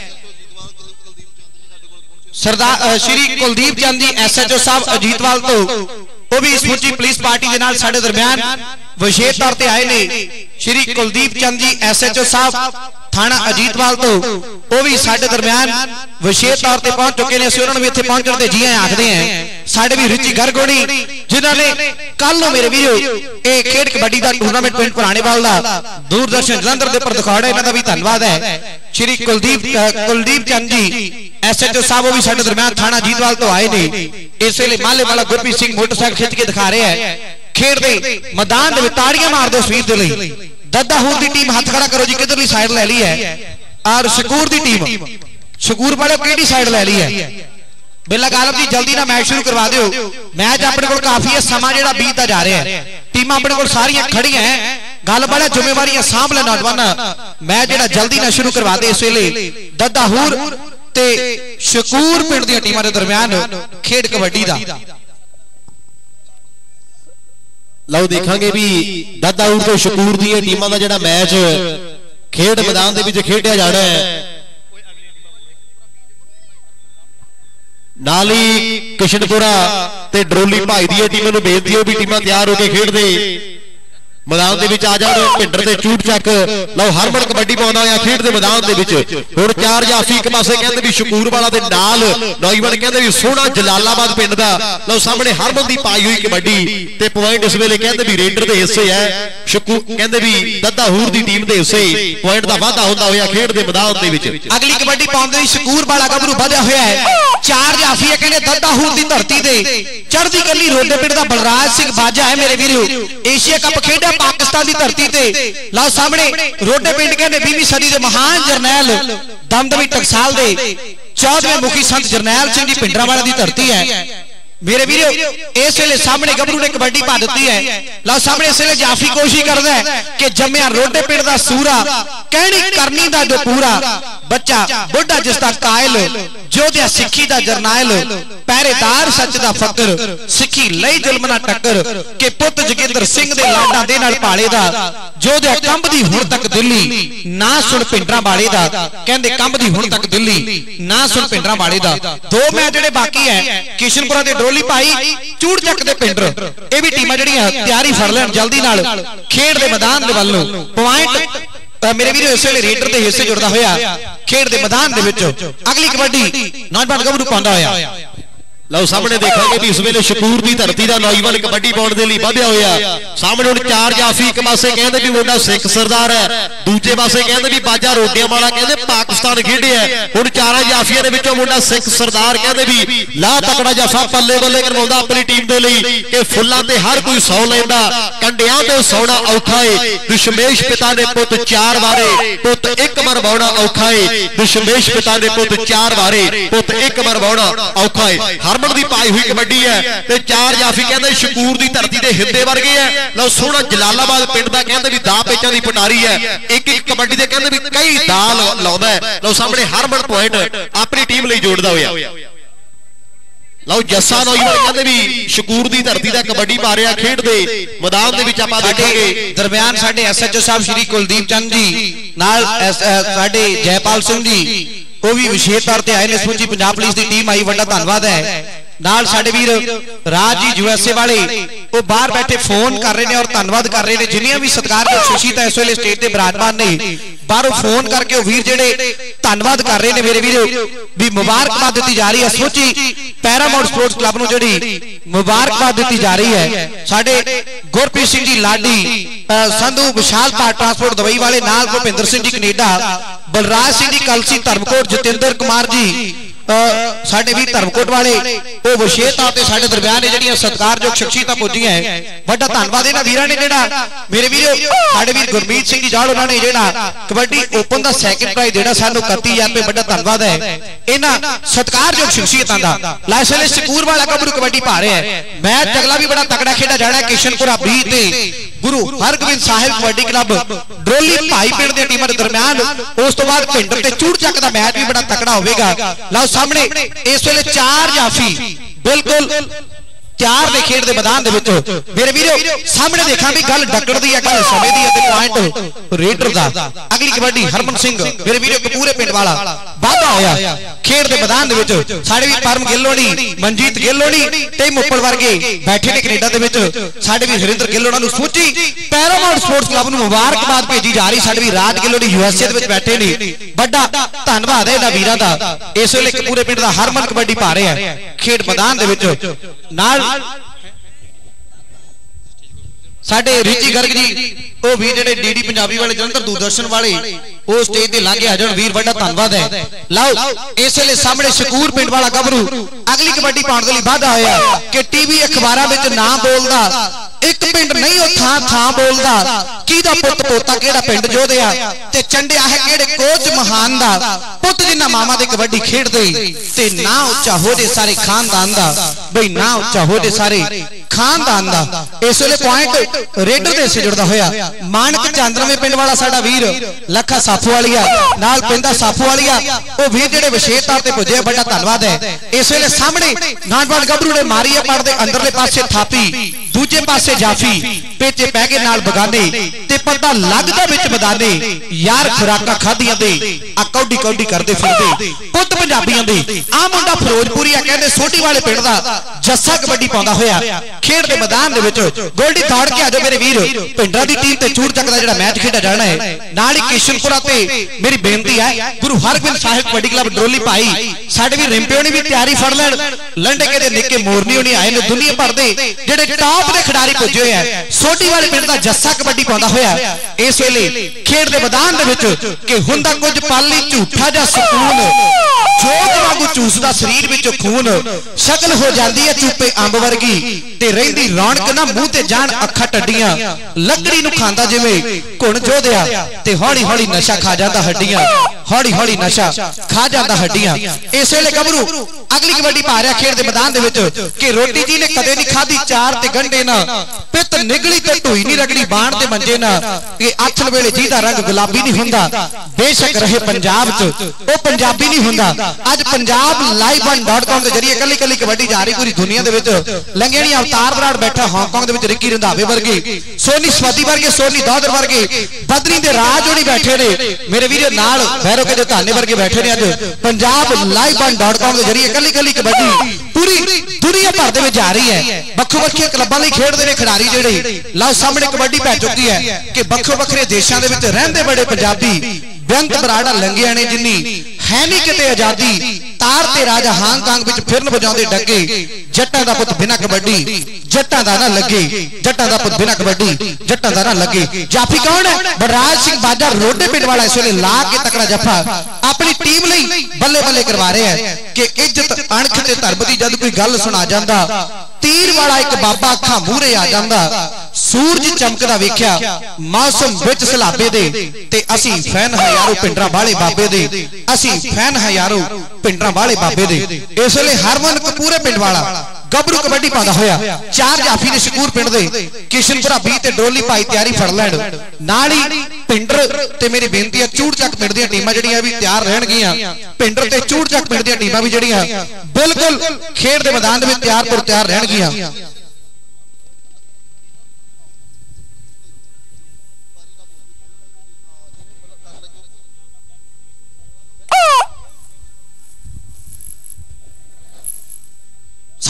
ਸਰਦਾਰ ਸ਼੍ਰੀ ਕੁਲਦੀਪ ਚੰਦ ਜੀ ਐਸਐਚਓ ਸਾਹਿਬ ਅਜੀਤਵਾਲ ਤੋਂ, ਉਹ ਵੀ ਸਮੁੱਚੀ ਪੁਲਿਸ ਪਾਰਟੀ ਦੇ ਨਾਲ ਸਾਡੇ ਦਰਮਿਆਨ ਵਿਸ਼ੇਸ਼ ਤੌਰ ਤੇ ਆਏ ਨੇ। ਸ਼੍ਰੀ ਕੁਲਦੀਪ ਚੰਦ ਜੀ ਐਸਐਚਓ ਸਾਹਿਬ थाना अजीतवाल तो वो भी साडे दरम्यान विशेष तौर पर पहुंच चुके हैं। असं भी इत्थे पहुंचण ते जी आखदे हैं। साडे भी रुचि गरगोणी जिन्होंने कल मेरे वीरो ये खेड कबड्डी का टूरनामेंट पिंड पुराणेवाल दा दूरदर्शन जलंधर दे पर दिखाड़ा, इन्हां दा भी धन्नवाद है। श्री कुलदीप कुलदीप चंद जी एसएचओ साहब वो भी साडे दरम्यान थाना अजीतवाल तो आए ने। इस वेले माले वाला गुरप्रीत सिंह मोटरसाइकिल खिंच के दिखा रहे हैं। खेड दे मैदान दे ताड़ियां मार दो स्वीप दे लई। दद्दाहूर दी टीम हाथ खड़ा करो जी, किधरली साइड ले ली है। और शकूर दी टीम, शकूर वाले किहड़ी साइड ले ली है। बिल्ला गालब जी जल्दी ना मैच शुरू करवा दिओ। मैच अपने कोल काफी है, समा जेड़ा बीतदा जा रहा है। टीमां अपने कोल सारियां खड़ियां हैं। गल वाला जिम्मेवारियां सांभ ले नौजवान। मैच जेड़ा जल्दी ना शुरू करवा दे। इस वेले दद्दाहूर ते शकूर पिंड दी टीमां दे दरमियान खेड कबड्डी दा। ਲਓ ਦੇਖਾਂਗੇ ਵੀ ਦੱਦਾਹੂਰ ਤੇ ਸ਼ਕੂਰ ਦੀ ਇਹ ਟੀਮਾਂ ਦਾ ਜਿਹੜਾ ਮੈਚ ਖੇਡ ਮੈਦਾਨ ਦੇ ਵਿੱਚ ਖੇਡਿਆ ਜਾਣਾ ਹੈ। ਨਾਲ ਹੀ ਕਿਸ਼ਨਪੁਰਾ ਤੇ ਡਰੋਲੀ ਭਾਈ ਦੀ ਇਹ ਟੀਮ ਨੂੰ ਬੇਨਤੀ ਹੈ ਵੀ ਟੀਮਾਂ ਤਿਆਰ ਹੋ ਕੇ ਖੇਡਦੇ मैदान दे विच आ जाओ। भिंडर ते चूट चक लो हरमन कबड्डी पाउंदा होया खेड दे मैदान दे विच। हुण चार जाफी एक पासे कहंदे भी शकूर वाला दे नाल नौजवान कहंदे भी सोहना जलालाबाद पिंड दा। लो सामने हरमन दी पाई हुई कबड्डी ते पॉइंट इस वेले कहंदे भी रेडर दे हिस्से है। शकूर कहंदे भी दद्दाहूर दी टीम दे हिस्से पॉइंट दा वाधा हुंदा होया खेड दे मैदान दे विच। अगली कबड्डी पाउंदे शकूर वाला गबरू वधिया होया है। चार जाफी है कहंदे दद्दाहूर दी धरती ते चढ़दी कली रोडे पिंड दा बलराज सिंह बाजा है। मेरे वीरो एशिया कप खेडा पाकिस्तान की धरती ते। लो सामने रोडे पिंड कहने बीवीं सदी के महान जरनैल दमदमी टकसाल दे चौदहवें मुखी संत जरनैल सिंह जी भिंडरांवाला की धरती है। मेरे वीरो इस वेले सामने गबरू ने कबड्डी पा दी है। लो सामने इस वेले जाफी कोशिश करदा है कि जम्मिया रोडे पिंड दा सूरा कहनी करनी दा जो पूरा बच्चा बुढ़ा जिसदा कायल जोधिया सिक्खी दा जरनैल पहरेदार सच दा फकर सिक्खी लई जुल्म ना टक्कर के पुत जोगिंदर सिंह दे लाडां दे नाल पाले दा जोधिया कंबदी हुण तक दिल्ली ना सुन भिंडरांवाले दा। कहंदे कंबदी हुण तक दिल्ली ना सुन भिंडरांवाले दा। दो मैच जेडे बाकी है किशनपुरा दे डोली भाई चूड़ चक दे भिंडर ये भी टीमां जेडीआं तैयारी फड़ लैण जल्दी नाल खेड दे मैदान दे वल्लों पॉइंट। मेरे वीरो इस वेले रेडर दे हिस्से जुड़दा होया खेड दे मैदान दे विच अगली कबड्डी नौजवान गबरू पाउंदा होया। लो सामने देखेंगे भी इस वेले शकूर की धरती का नौजवान कबड्डी पाउण दे लई वधिया होया। सामने हुण चार जाफी एक पासे कहंदे भी मुंडा सिख सरदार है, दूजे पासे कहंदे भी बाजा रोटियां वाला कहंदे पाकिस्तान खेडे है। हुण चारां जाफियां दे विचों मुंडा सिख सरदार कहंदे भी ला तकड़ा जाफा पल्ले बल्ले करवाउंदा अपनी टीम दे लई कि फुल्लां ते हर कोई सौ लैंदा कंडियां ते सौना औखा है। दुशमेश पिता ने पुत चार वारे पुत एक मरवाउणा औखा है। दुशमेश पिता ने पुत चार वारे पुत एक मरवाउणा औखा है। हरमन दी पाई हुई कबड्डी है ते चार जाफी कहंदे शकूर दी धरती दे हिंदे वर्गे है। लो सोहना जलालाबाद पिंड दा कहंदे भी दा पेचां दी पटारी है। एक एक कबड्डी दे कहंदे भी कई दाल लाउंदा है। लो सामने हरमन पॉइंट अपनी टीम लई जोड़दा होया। लो जस्सा नौजवान कहंदे भी शकूर दी धरती दा कबड्डी पा रिहा खेड दे मैदान दे विच। आपां देखांगे दरमियान साडे एसएचओ साहब श्री कुलदीप चंद जी नाल साडे जयपाल सिंह जी वो भी विशेष तौर पर आए ने। समूची पंजाब पुलिस की टीम आई, बड़ा धन्यवाद है। नाल साडे वीर राज जी यूएसए वाले वो बाहर बैठे फोन कर रहे हैं और धन्यवाद कर रहे हैं जिन्नियां भी सत्कारयोग शख्सियतां इस वेले स्टेज ते विराजमान ने बाहरों फोन करके वो वीर जेडे धन्यवाद कर रहे हैं मेरे वीर भी मुबारकबाद दी जा रही है सोची पैरामाउंट स्पोर्ट्स क्लब नूं जेडी मुबारकबाद दी जा रही है साडे गुरप्रीत सिंह जी लाडी संधू विशाल पार ट्रांसपोर्ट दवाई वाले नाल भुपिंदर सिंह जी कनेडा बलराज सिंह जी कलसी धर्मकोट जतेंद्र कुमार जी साडे भी धर्मकोट वाले वो विशेष तौर पर साडे दरम्यान जिहड़ियां सत्कारयोग शख्सियतां पुज्जियां है बड़ा धन्नवाद इन्हां वीरां ने जिहड़ा मेरे वीर साडे वीर गुरमीत सिंह जी जाल उन्होंने जिहड़ा कबड्डी ओपन दा सैकंड प्राइज देना सानू इकत्ती हज़ार रुपए बड़ा धन्नवाद है इन्हां सत्कारयोग शख्सियतां दा लाइसेंस सकूर वाला गभरू कबड्डी पा रहे हैं मैच अगला भी बड़ा तगड़ा खेड़ा जाना है किशनपुरा बी ते गुरु हरगोबिंद साहिब कबड्डी क्लब डरोली भाई पिंड दी टीमां दे दरम्यान उस तो बाद पिंड ते चूड़ चक दा मैच भी बड़ा तगड़ा होवेगा लो सामने इस वेले चार जाफी बिल्कुल तैयार ने खेड दे मैदान दे विच मेरे वीरो सामने देखा भी गल डकड़ दी है गल समय दी है ते पॉइंट रेडर दा अगली कबड्डी हरमन सिंह मेरे वीरो कपूरे पिंड वाला वादा होया खेड दे मैदान दे विच साडे भी परम गिल्लोनी मनजीत गिल्लोनी ते मुप्पड़ वर्गे बैठे ने कनेडा दे विच साडे भी हरिंदर गिल्लोना नु सूची पैरामाउंट स्पोर्ट्स क्लब नु मुबारकबाद भेजी जा रही साडे भी राज गिल्लोनी यूएसए दे विच बैठे ने बड़ा धन्नवाद है इन्हां वीरां दा इस वेले कपूरे पिंड दा हरमन कबड्डी पा रहे हैं खेड मैदान दे विच नाल साडे रिची गर्ग जी वो भी जेडे डीडी पंजाबी वाले जलंधर दूरदर्शन वाले वो स्टेज ते लागे आ जाण वीर बड़ा धन्नवाद है लाओ इस वेले सामने शकूर पिंड वाला गभरू अगली कबड्डी पाउण दे लई वादा होया कि टीवी अखबारां विच नाम बोलदा एक पिंड नहीं ओ थां थां बोलदा किदा पुੱਤ पोता केड़ा पिंड जोधिया ते चंडिया है केड़े कोच महान दा पुੱਤ जिन्ना मामा दे कबड्डी खेडदे ते ना उच्चा हो जे सारे खानदान दा बई ना उच्चा हो जे सारे खानदान दा इस वेले पॉइंट रेडर दे से जुड़दा होया मानक चांदरवे पिंड वाला साडा वीर लखा साफू वालिया नाल पिंदा साफू वालिया ओ वीर जेडे विशेष तौर ते पुजे बड़ा धन्नवाद है इस वेले सामने नानवाल गभरू ने मारी है पड़ दे अंदरले पासे थापी दूजे पासे जाफी पेचे पै गए नाल बगाने ते पता लगदा विच मैदाने यार खुराकां खादियां दे आ कौडी कौडी करदे फिरदे पुੱਤ पंजाबियां दे आ मुंडा फिरोजपुरी आ कहंदे सोटी वाले पिंड दा जस्सा कबड्डी पाउंदा होया खेड दे मैदान दे विच गोल्डी दौड़ के आ जाओ मेरे वीर पिंडा दी टीम ते चूड़ चक दा जेड़ा मैच खेडा जाना है नाल ही किशनपुरा ते मेरी बेनती है गुरु हरगोबिंद साहिब कबड्डी क्लब डरोली भाई साडे भी रिंपे होनी भी तैयारी फड़ लैण लंडे के दे निक्के मोरनी होनी आए ने दुनिया भर दे जेडे टॉप दे खिडारी पुजे होए है सोटी वाले पिंड दा जस्सा कबड्डी पाउंदा होया इस वेले खेड दे मैदान दे विच कि हुंदा कुछ पाली झूठा जा सकून जोग वांगू चूसदा शरीर विच खून शक्ल हो जांदी है चूपे अंब वर्गी ते रहिंदी रौनक ना मुंह ते जान अखां टड्डियां लकड़ी नु खांदा जिवें घुण जोधिया ते हौली हौली नशा खा जांदा हड्डियां हौली हौली नशा खा जांदा हड्डियां इस वेले गभरू अगली कबड्डी पा रहा खेड दे मैदान दे विच कि रोटी जी ने कदे नहीं खाधी चार ते गंढे ना पित निगली ते ढोई नहीं रगड़ी बाण ते मंजे ना कि आथल वेले जी दा रंग गुलाबी नहीं हुंदा बेशक रहे पंजाब च ओ पंजाबी नहीं हुंदा अज Punjab live one dot com के जरिए कली कली कबड्डी जा रही पूरी दुनिया दे विच लंघेणी अवतार बराड़ बैठा हांगकांग दे विच रिक्की रंधावे वर्गे सोनी स्वाति वर्गे सोनी दौदर वर्गे बदरी दे राज होनी बैठे ने मेरे वीर नाल भैरव के धाने वर्गे बैठे ने अज Punjab live one dot com के जरिए कली कली कबड्डी पूरी दुनिया भर दे विच जा रही है बक्खो बक्खे क्लबां लई खेडदे ने खिडारी जेडे लओ सामने कबड्डी पै चुकी है कि बक्खो बखरे देशां दे विच रहंदे बड़े पंजाबी बेंत बराड़ा लंघिया ने जिन्नी है नहीं किते आजादी तार ते राजा हांगकांग विच फिरन बजाउंदे डगे जट्टां दा पुੱਤ बिना कबड्डी जट्टां दा ना लगे जट्टां दा पुੱਤ बिना कबड्डी जट्टां दा ना लगे जाफी कौन है बलराज सिंह बाजा रोडे पिंड वाला इस वेले ला के तकड़ा जफा अपनी टीम लई बल्ले बल्ले करवा रहे हैं कि इज्जत अणख ते धर्म दी जद कोई गल सुना जांदा तीर वाला एक बाबा अखा मूहरे आ जांदा सूरज चमकदा वेख्या मौसम विच सलाबे दे ते असी फैन हां यारो पिंडरा वाले बाबे दे असी फैन हां यारो पिंडरा वाले बाबे दे इस वेले हरमन कपूरे पिंड वाला गभरू कबड्डी पादा होया चार जाफी ने शकूर पिंड दे किशनपुरा बी ते डोली भाई तैयारी फड़ लैण नाल ही पिंडर ते मेरी बेनती है चूड़ चक पिंड दी टीमां जड़ियां भी तैयार रहणगियां पिंडर ते चूड़ चक पिंड दी टीमां भी जड़ियां बिल्कुल खेड दे मैदान दे विच तैयार पुर तैयार रहणगियां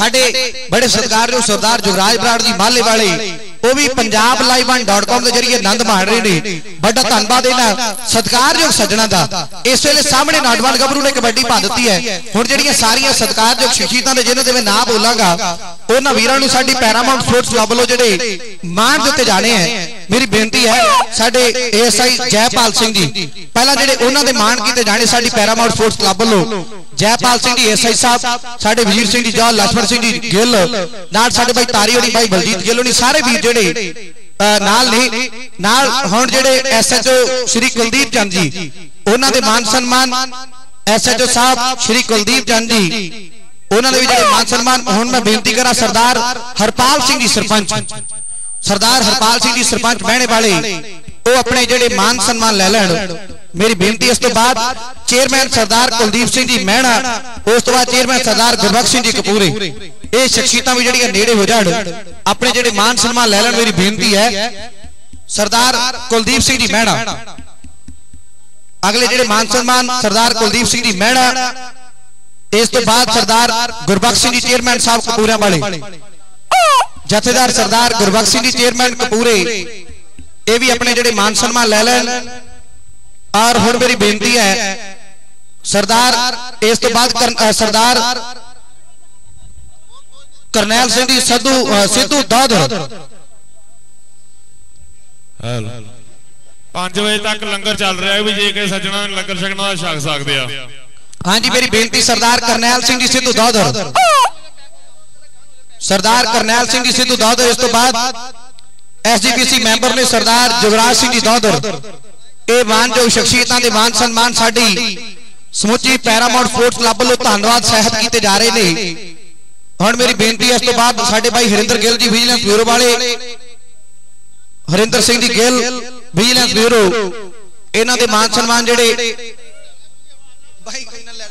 साडे बड़े सत्कारयोग सरदार जुगराज बराड़ जी माले वाले वो भी Punjab live one dot com के जरिए आनंद माण रहे ने। बड़ा धन्यवाद इन्हां सत्कारयोग सज्जणा दा। इस वेले सामने नौजवान गभरू ने कबड्डी पा दी है। हुण जिहड़ियां सारियां सत्कारयोग शख्सियतां दे जिन्हां दे मैं नाम बोलांगा उन्हां वीरां नूं साडी पैरामाउंट स्पोर्ट्स क्लब वालों जिहड़े मान दिते जाने हैं। मेरी बेनती है साडे एएसआई जयपाल सिंह जी पहला जिहड़े उन्हां दे मान कीते जाने साडी पैरामाउंट स्पोर्ट्स क्लब वालों जयपाल सिंह जी एएसआई साहब साडे वजीर सिंह जी जौहर लक्ष्मण सिंह जी गिल नाल साडे भाई तारी होनी भाई बलजीत गिल होनी सारे वीर जिहड़े नाल नहीं नाल हुण जिहड़े एसएचओ श्री कुलदीप चंद जी उन्हां दे मान सम्मान एसएचओ साहब श्री कुलदीप चंद जी उन्हां दे भी जिहड़े मान सम्मान हुण मैं बेनती करा सरदार हरपाल सिंह जी सरपंच सरदार हरपाल सिंह जी सरपंच बहने वाले वो अपने जिहड़े मान सम्मान ले लैण। मेरी बेनती इस तो बाद चेयरमैन सरदार कुलदीप सिंह जी महना उस तो बाद चेयरमैन सरदार गुरबख्श सिंह जी कपूरे ये शख्सियतां भी जिहड़ियां नेड़े हो जाण अपने जिहड़े मान सम्मान ले लैण। मेरी बेनती है सरदार कुलदीप सिंह जी महना अगले जिहड़े मान सम्मान सरदार कुलदीप सिंह जी महना इस तो बाद सरदार गुरबख्श सिंह जी चेयरमैन साहब कपूरा वाले जथेदार सरदार गुरबख्श सिंह जी चेयरमैन कपूरे ये भी अपने जिहड़े मान सम्मान ले लैण। और हुण मेरी बेनती है सरदार इस तो बाद कर, सरदार करनैल सिंह जी सद्धू सिद्धू दौधर पांच बजे तक लंगर चल रहा है भी जे के सज्जणा लंगर छकना छक सकते हैं। हाँ जी मेरी बेनती सरदार करनैल सिंह जी सिद्धू दौधर सरदार करनैल सिंह जी सिद्धू दौधर इस तो बाद एसजीपीसी मैंबर ने सरदार जुगराज सिंह जी दौधर ये मानयोग शख्सियतां दे मान सम्मान साडी समुची पैरामाउंट स्पोर्ट्स क्लब वालों धन्यवाद सहत किए जा रहे ने। हुण मेरी बेनती है इस तो बाद साडे भाई हरिंदर गिल जी विजिलेंस ब्यूरो वाले हरिंदर सिंह जी गिल विजिलेंस ब्यूरो इन्हां दे मान सम्मान जिहड़े भाई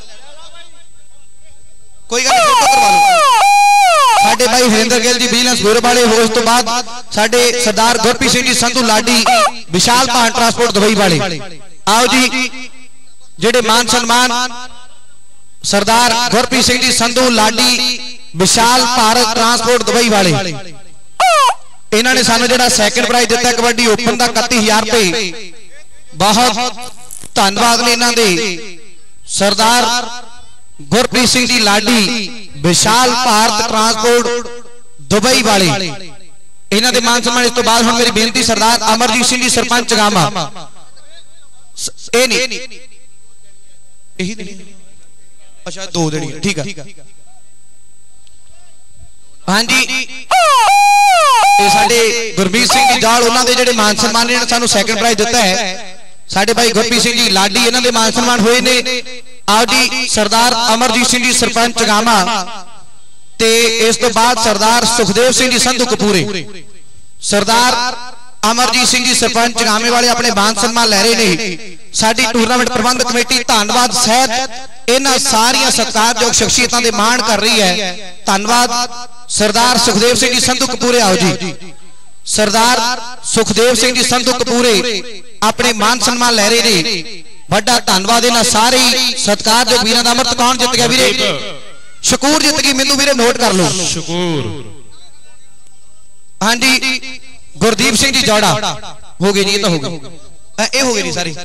कोई गल फोटो करवा लो साडे भाई हरिंदर गिल जी विजिलेंस ब्यूरो वाले हो। उस तो बाद साडे सरदार गुरप्रीत सिंह जी संधू लाडी विशाल भान ट्रांसपोर्ट दुबई वाले आओ जी जेडे मान सम्मान सरदार गुरप्रीत सिंह जी संधू लाडी विशाल भारत ट्रांसपोर्ट दुबई वाले इन्होंने सानू जेड़ा सैकंड प्राइज दिता कबड्डी ओपन का इकतीस हजार रुपए बहुत धन्यवाद ने इन्हां दे सरदार गुरप्रीत सिंह जी लाडी विशाल भारत ट्रांसपोर्ट दुबई वाले इन्हां दे मान सम्मान। इस तो बाद हुण मेरी बेनती सरदार अमरजीत सिंह जी सरपंच गामा ए नहीं यही देनी अच्छा दो देनी ठीक है हाँ जी ये साडे गुरमीत सिंह जी जाल उन्हां दे जिहड़े मान सम्मान ने सानू सैकंड प्राइज दिता है साडे भाई गुरप्रीत सिंह जी लाडी इन्हां दे मान सम्मान होए ने। आओ जी सरदार अमरजीत सिंह जी सरपंच गामा ते इस तो बाद सरदार सुखदेव सिंह जी संधू कपूरे सरदार अमरजीत सिंह जी सरपंच गामे वाले अपने मान सम्मान ले रहे ने। साडी टूरनामेंट प्रबंधक कमेटी धन्यवाद सहित इन्हां सारियां सत्कारयोग शख्सियतां दे मान कर रही है। धन्यवाद सरदार सुखदेव सिंह जी संधू कपूरे आओ जी सरदार सुखदेव सिंह जी संधू कपूरे अपने मान सम्मान ले रहे ने। बड़ा धन्यवाद इन्हां सारे सत्कारयोग वीरां दा। अमृत कौन जित गया वीरे शकूर जित गई मैनू वीरे नोट कर लो शकूर हाँ जी गुरदीप सिंह जी जौड़ा हो गए जी ये तो हो गए ये हो गए जी सारे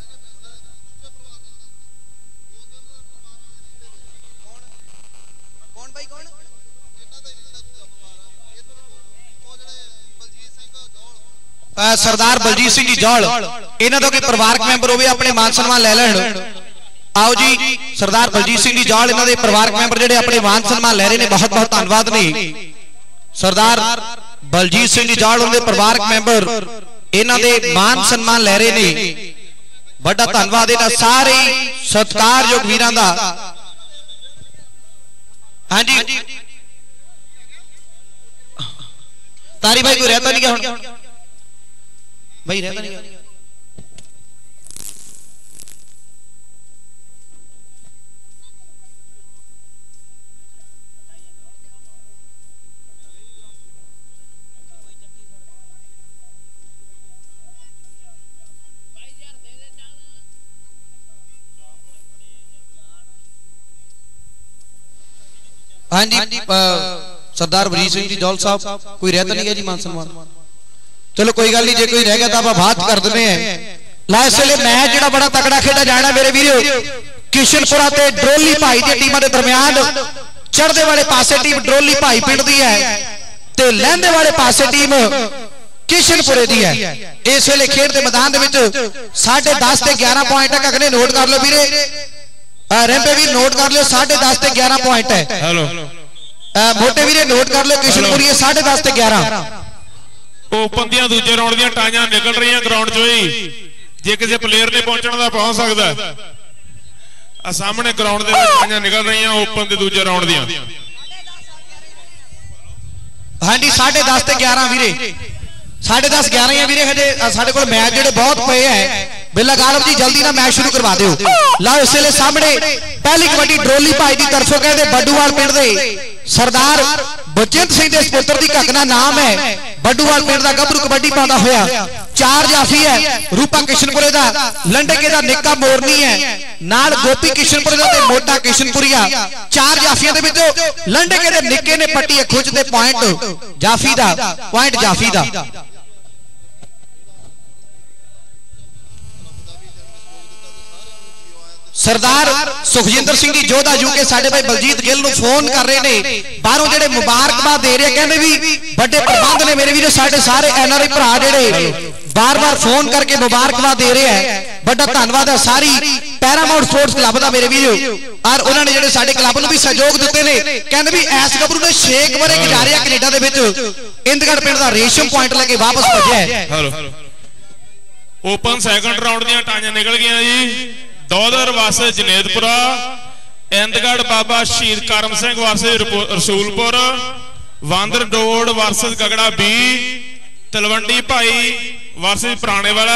सरदार बलजीत सिंह जी जौल इन्हां दा कोई परिवारक मैंबर होवे अपने मान सम्मान ले लैण। आओ जी सरदार बलजीत सिंह जी जौल इन्हां दे परिवारक मैंबर जिहड़े अपने मान सम्मान ले रहे ने बहुत बहुत धन्यवाद ने। सरदार बलजीत सिंह जी जौल उनके परिवारक मैंबर इन्हां दे मान सम्मान ले रहे ने। बड़ा धन्यवाद इन्हां सारे सत्कारयोग वीरां दा। हाँ जी तारी भाई कोई रहता नहीं क्या हुण भाई रहता नहीं हाँ जी सरदार वजीर सिंह जी जौल साहब कोई रहता नहीं है जी मान सम्मान चलो कोई गल नहीं जे कोई रह गया तो आप बात कर देने हैं ला इस वे मैच जो बड़ा तगड़ा खेड़ा जाना मेरे वीरो किशनपुरा ते ड्रोली भाई दी टीमां दे दरमियान चढ़दे वाले पासे टीम ड्रोली भाई पिंड दी है ते लहंदे वाले पासे टीम किशनपुरे दी है इस वे खेड के मैदान साढ़े दस ते ग्यारह पॉइंट है अगले नोट कर लो वीरे रेंपे भी नोट कर लो साढ़े दस ते ग्यारह पॉइंट है हेलो मोटे वीरे नोट कर लो किशनपुरी साढ़े दस ते ग्यारह ओपन दियां दूजे राउंड दियां टाइयां निकल रही ग्राउंड चो ही जे किसी प्लेयर ने पहुंचने का पहुंच सकता है सामने ग्राउंड दे विच टाइयां निकल रही ओपन दे दूजे राउंड दियां हाँ जी साढ़े दस ते ग्यारह वीरे साढ़े दस ग्यारह है वीरे हजे साढ़े कोल मैच जेडे बहुत पे है बिल्ला गालव जी जल्दी ना मैच शुरू करवा दो लो इस वे सामने पहली कबड्डी ड्रोली भाई की तरफों कहते बड्डूवाल पिंड दे सरदार बचेंद्र सिंह के पुत्र की घकना नाम है बड्डूवाल पिंड का गभरू कबड्डी पाता होया चार जाफी है रूपा किशनपुरे का लंडके का निक्का मोरनी है नाल गोपी किशनपुरे का ते मोटा किशनपुरिया चार जाफियां दे विच लंडके दे निक्के ने पट्टी खुज दे पॉइंट जाफी दा पॉइंट जाफी दा सरदार सुखजिंदर सिंह जी जोधा यूके साडे भाई बलजीत गिल नु फोन कर रहे ने बाहरों जेडे मुबारकबाद दे रहे कहंदे भी बड़े प्रबंध ने मेरे वीर साडे सारे एनआरआई भरा जेडे बार बार फोन करके मुबारकबाद दे रहे हैं बड़ा धन्यवाद है सारी पैरामाउंट स्पोर्ट्स क्लब का मेरे वीर और उन्होंने जेडे साडे क्लब नु भी सहयोग दिते ने कहंदे भी ऐस गबरू ने छे वरे गुजारे कनेडा दे विच इंदगढ़ पिंड दा रेशम पॉइंट लेके वापस भजया है ओपन सेकंड राउंड दी टाइयां निकल गईयां जी दौदर वासे जनेदपुरा इंदगढ़ बाबा शहीद करम सिंह वर्सेस रसूलपुर वांदर डोड़ वर्सेस गगड़ा बी तलवंडी भाई वर्सेस पुराने वाला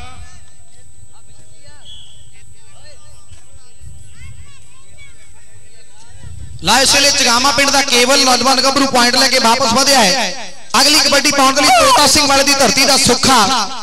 ला इस वे चगामा पिंड का केवल नौजवान गभरू पॉइंट लेके वापस वधिया है अगली कबड्डी पाउण लई तोता सिंह वाले की धरती का सुखा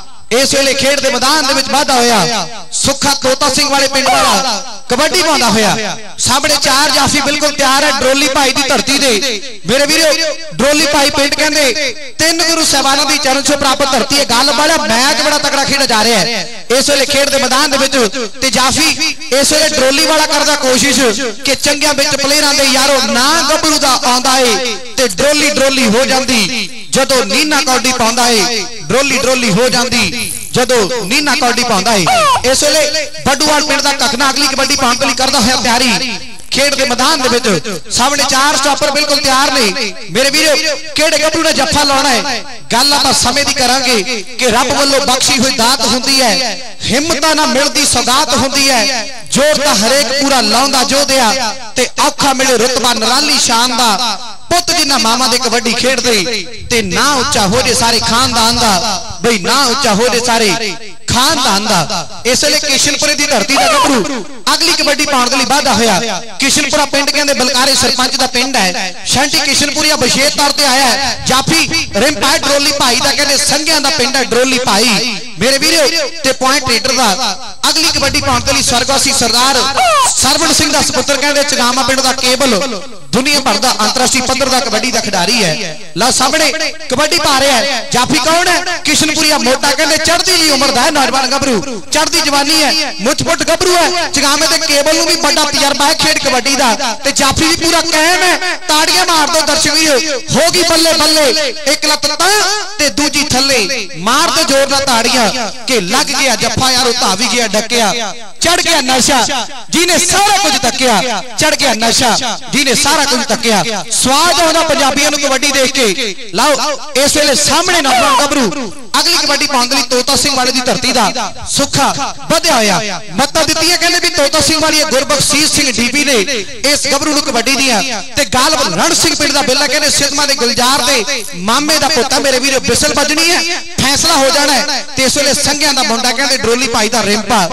इस वे खेड के मैदान वाधा होया सुखा तोता सिंह वाले पिंड वाला कबड्डी पाता होया सामने चार जाफी बिल्कुल तैयार है ड्रोली भाई की धरती दे मेरे वीरो ड्रोली भाई पिंड कहंदे तीन गुरु साहबानां दी चरण छो प्राप्त धरती है गल वाला मैच बड़ा तगड़ा खेड़ा जा रहा है इस वे खेड के मैदान ते जाफी इस वे ड्रोली वाला करदा कोशिश कि चंगियां विच प्लेयरां दे यारो ना गभरू दा आंदा है ते ड्रोली ड्रोली हो जांदी जदों नीना कौडी पाउंदा है ड्रोली ड्रोली हो जांदी जदों नीना कौडी पाउंदा है इस वे बड्डूवाल पिंड दा कखना अगली कबड्डी पाउण लई करदा होया तैयारी खेड के मैदान दे विच सामने चार स्टॉपर बिल्कुल तैयार ने मेरे वीरो केड़े गभरू ने जफ्फा लाउणा है गल आपां समय दी करांगे कि रब वल्लों बख्शी हुई दात हुंदी है हिम्मतां नाल मिलदी सौगात हुंदी है जोर दा हरेक पूरा लाउंदा जोधिया ते औखा मिले रुतबा नराली शान दा पुत जिन्ना मामा दे कबड्डी खेडदे ते ना उच्चा हो जे सारे खानदान दा बई ना उच्चा हो जे सारे खानदान दा इस वे किशनपुरे की धरती का गभरू अगली कबड्डी पाउण लई वाधा होया किशनपुरा पिंड कहंदे बलकारे सरपंच दा पिंड है शंटी किशनपुरिया विशेष तौर ते आया है जाफी रिंपा ड्रोली भाई दा कहंदे संघियां दा पिंड है ड्रोली भाई मेरे वीरो ते पॉइंट लीडर दा अगली कबड्डी पाउण लई स्वर्गवासी सरदार सरवण सिंह दा सुपुत्र कहंदे चगामा पिंड दा केवल दुनिया भर का अंतरराष्ट्रीय पद्धर का कबड्डी का खिडारी है ला सामने कबड्डी पा रहा है जाफी कौन है किशनपुरिया मोटा कहते चढ़ती जी उम्र का है नौजवान गभरू चढ़ती जवानी है मुठफुट गभरू है चगामे के केबल नूं भी बड़ा तजर्बा है खेड कबड्डी का ते जाफी भी पूरा कायम है ताड़ियां मार दो दर्शक वीरो होगी बल्ले बल्ले एक लत ते दूजी थल्ले मार दो जोर नाल ताड़ियां के लग गया जफ्फा यार उता भी गया डकिया चढ़ गया नशा जिन्हें सारा कुछ तकिया चढ़ गया नशा जिन्हें सारा कुछ तकिया स्वाद आउंदा पंजाबियों नूं कबड्डी देख के लाओ इस वेले सामने नौजवान गभरू अगली कबड्डी पाउण लई तोता सिंह वाले की धरती दा सुखा वधिया होया मत्ता दित्तियां कहंदे भी तोता सिंह वाली गुरबख्शीश सिंह डीबी ने इस गभरू नूं कबड्डी दियां ते गालब रण सिंह पिंड दा बेला कहंदे सिद्धमा दे गुलजार दे मामे दा पुੱਤ मेरे वीर बिसल बजनी है फैसला हो जाना है ते इस वेले संघियां दा मुंडा कहंदे ड्रोली भाई दा रिंपा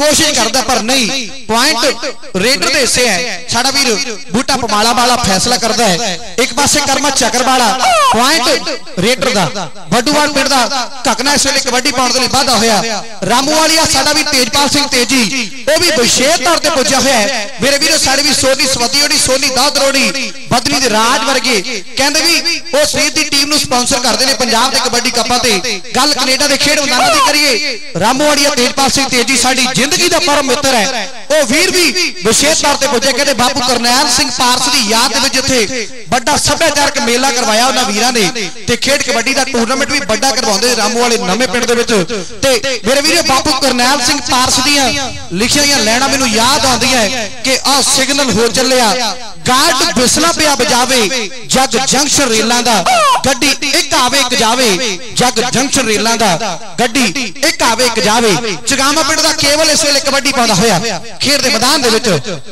कोशिश करता पर नहीं, पॉइंट रेडर दे हिस्से है। साडा वीर बूटा पमाला वाला फैसला करता है। एक पासे कर्मा चक्कर वाला पॉइंट रेडर दा बडूवाल पिंड दा घकना इस वेले कबड्डी पाउण दे लई वाधा होया। रामूवालिया साडा वीर तेजपाल सिंह तेजी वो भी विशेष तौर ते पुज्जा होया है। मेरे वीरो साडे भी सोनी सवदियोड़ी सोनी दादरोड़ी बदनी दे राज वर्गे कहंदे भी वो शरीर दी टीम नूं स्पॉन्सर करदे ने पंजाब दे कबड्डी कपां ते। गल कनेडा दे खेड मैदानां दी करिए, रामूवालिया तेजपाल सिंह तेजी साडी जिंदगी दा परम मित्र है। वो वीर भी विशेष तौर ते पुजे कहते बापू करनैल सिंह पारस की याद में जिथे बड़ा सभ्याचारक मेला करवाया उन्होंने वीरां ने ते खेड कबड्डी का टूरनामेंट भी बड़ा करवाउंदे रामू वाले नवे पिंड दे विच। ते मेरे वीरे बापू करनैल सिंह पारस दियां लिखियां होईयां लैणां मैनूं याद आउंदियां कि आ सिग्नल हो चलिया गार्ड बिसला पिया बजावे जग जंक्शन रेलां दा गड्डी एक आवे एक जावे जग जंक्शन रेलां दा गड्डी एक आवे एक जावे। चगामा पिंड दा केवल इस वेले कबड्डी पाउंदा होया खेड दे मैदान दे विच।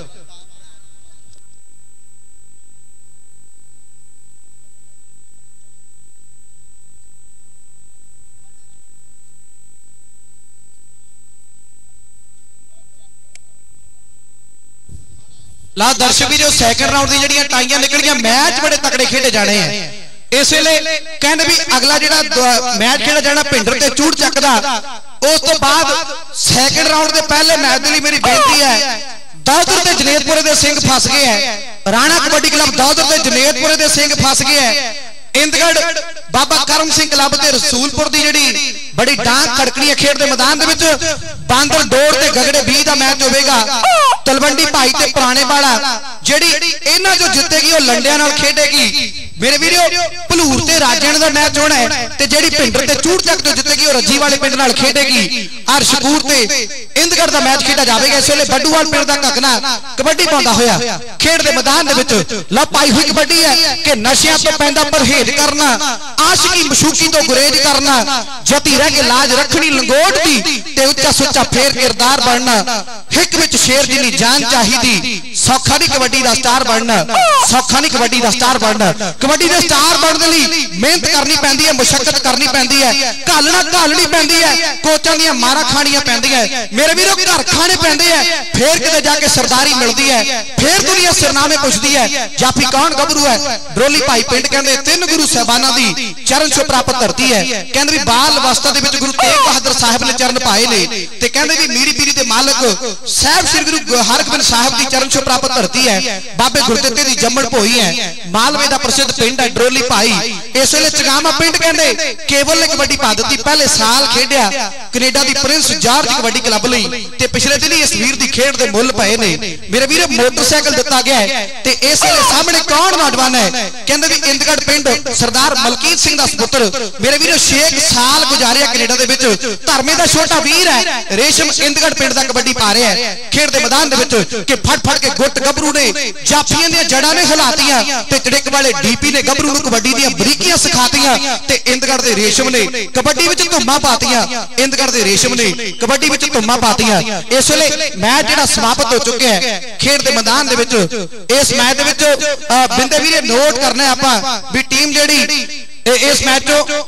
ला दर्शक भी जो सैकंड राउंड दी जड़ियां टाइयां निकलियां मैच बड़े तकड़े खेडे जाने हैं। इस वेले कहंदे भी अगला जिहड़ा मैच खेडा जाना भिंडर ते चूड़ चक दा। उस तो बाद सैकंड राउंड के पहले मैच के लिए मेरी बेनती है दौदर ते जनेतपुरे दे सिंह फस गए हैं। राणा कबड्डी क्लब दौदर ते जनेतपुरे दे सिंह फस गए हैं। इंदगढ़ बाबा करम सिंह क्लब ते रसूलपुर दी जड़ी बड़ी डांग खड़कनी है खेड दे मैदान दे विच। बांदर डोर ते गगड़े बीस दा मैच होवेगा। तलवंडी भाई ते पुराने वाला जड़ी इन्हां जो जितेगी वो लंडियां नाल खेडेगी। मेरे वीडियो भलूर ते राजन दा मैच होना है ते जेडी भिंडर ते चूड़ चक जो जितेगी वो रजी वाले पिंड नाल खेडेगी। हरशकूर ते इंदगढ़ दा मैच खेडा जावेगा। इस वेले बड्डूवाल पिंड दा घकना कबड्डी पाउंदा होया खेड दे मैदान दे विच। ला पाई हुई कबड्डी है कि नशियां तो पैंदा परहेज करना, आशिकी मशूकी तो गुरेज करना, जती रह के लाज रखनी लंगोट दी ते उच्चा सुच्चा फेर किरदार बनना। हिक विच शेर जिन्नी जान चाहिदी सौखा नहीं कबड्डी दा स्टार बनना, सौखा नहीं कबड्डी दा स्टार बनना। कबड्डी दे स्टार बनने लई मेहनत करनी पैंदी है, मुशक्कत करनी पैंदी है, घालना घालनी पैंदी है, कोचां दी मारा खाणियां पैंदियां है। मेरे वीरों घर खाने पैंदे है, फिर किते जाके सरदारी मिलदी है, फिर दुनिया सिरनामे पुछदी है जाफी कौन गभरू है। डरोली भाई पिंड कहंदे तीन गुरु साहिबाना दी चरण छो प्राप्त धरती है। कहंदे भी बाल अवस्था दे विच गुरु तेग बहादुर साहिब ने चरण पाए ने ते कहंदे भी मीरी पीरी दे मालक साहिब श्री गुरु हरगोबिंद साहिब दी चरण छो प्राप्त धरती है। बाबे गुरदित्ते दी जम्मण भोई है। मालवे दा प्रसिद्ध पिंड है डरोली भाई। इस वेले चगामा पिंड कहंदे केवल ने कबड्डी पा दित्ती। पहले साल खेडिया कनेडा दी प्रिंस जॉर्ज कबड्डी क्लब लई ते पिछले दिन इस वीर दी खेड दे मुੱਲ पए ने। मेरे वीर मोटरसाइकिल दिता गया है ते इस वेले सामने कौन नौजवान है कहंदे भी इंदगढ़ पिंड सरदार मलकीत सिंह दा सुपुत्र। मेरे वीर छे साल गुजारिया कनेडा दे विच। धर्मे दा छोटा वीर है रेशम इंदगढ़ पिंड दा कबड्डी पा रहा है खेड दे मैदान दे विच कि फट फट के गुट गभरू ने जाफियां दी जड़ां ने हिलातियां ते चड़िक वाले डीपी ने गभरू नूं कबड्डी दी बरीकियां सिखातियां ते इंदगढ़ दे रेशम ने कबड्डी विच धुम्मा पातियां। इंदगढ़ दे रेशम ने कबड्डी विच धुम्मा पातियां। इस वेले मैच जिहड़ा समाप्त हो चुका है खेड दे मैदान दे विच। इस मैच दे विच बिंदे वीरे नोट करना है आपां भी टीम जिहड़ी इस मैच चो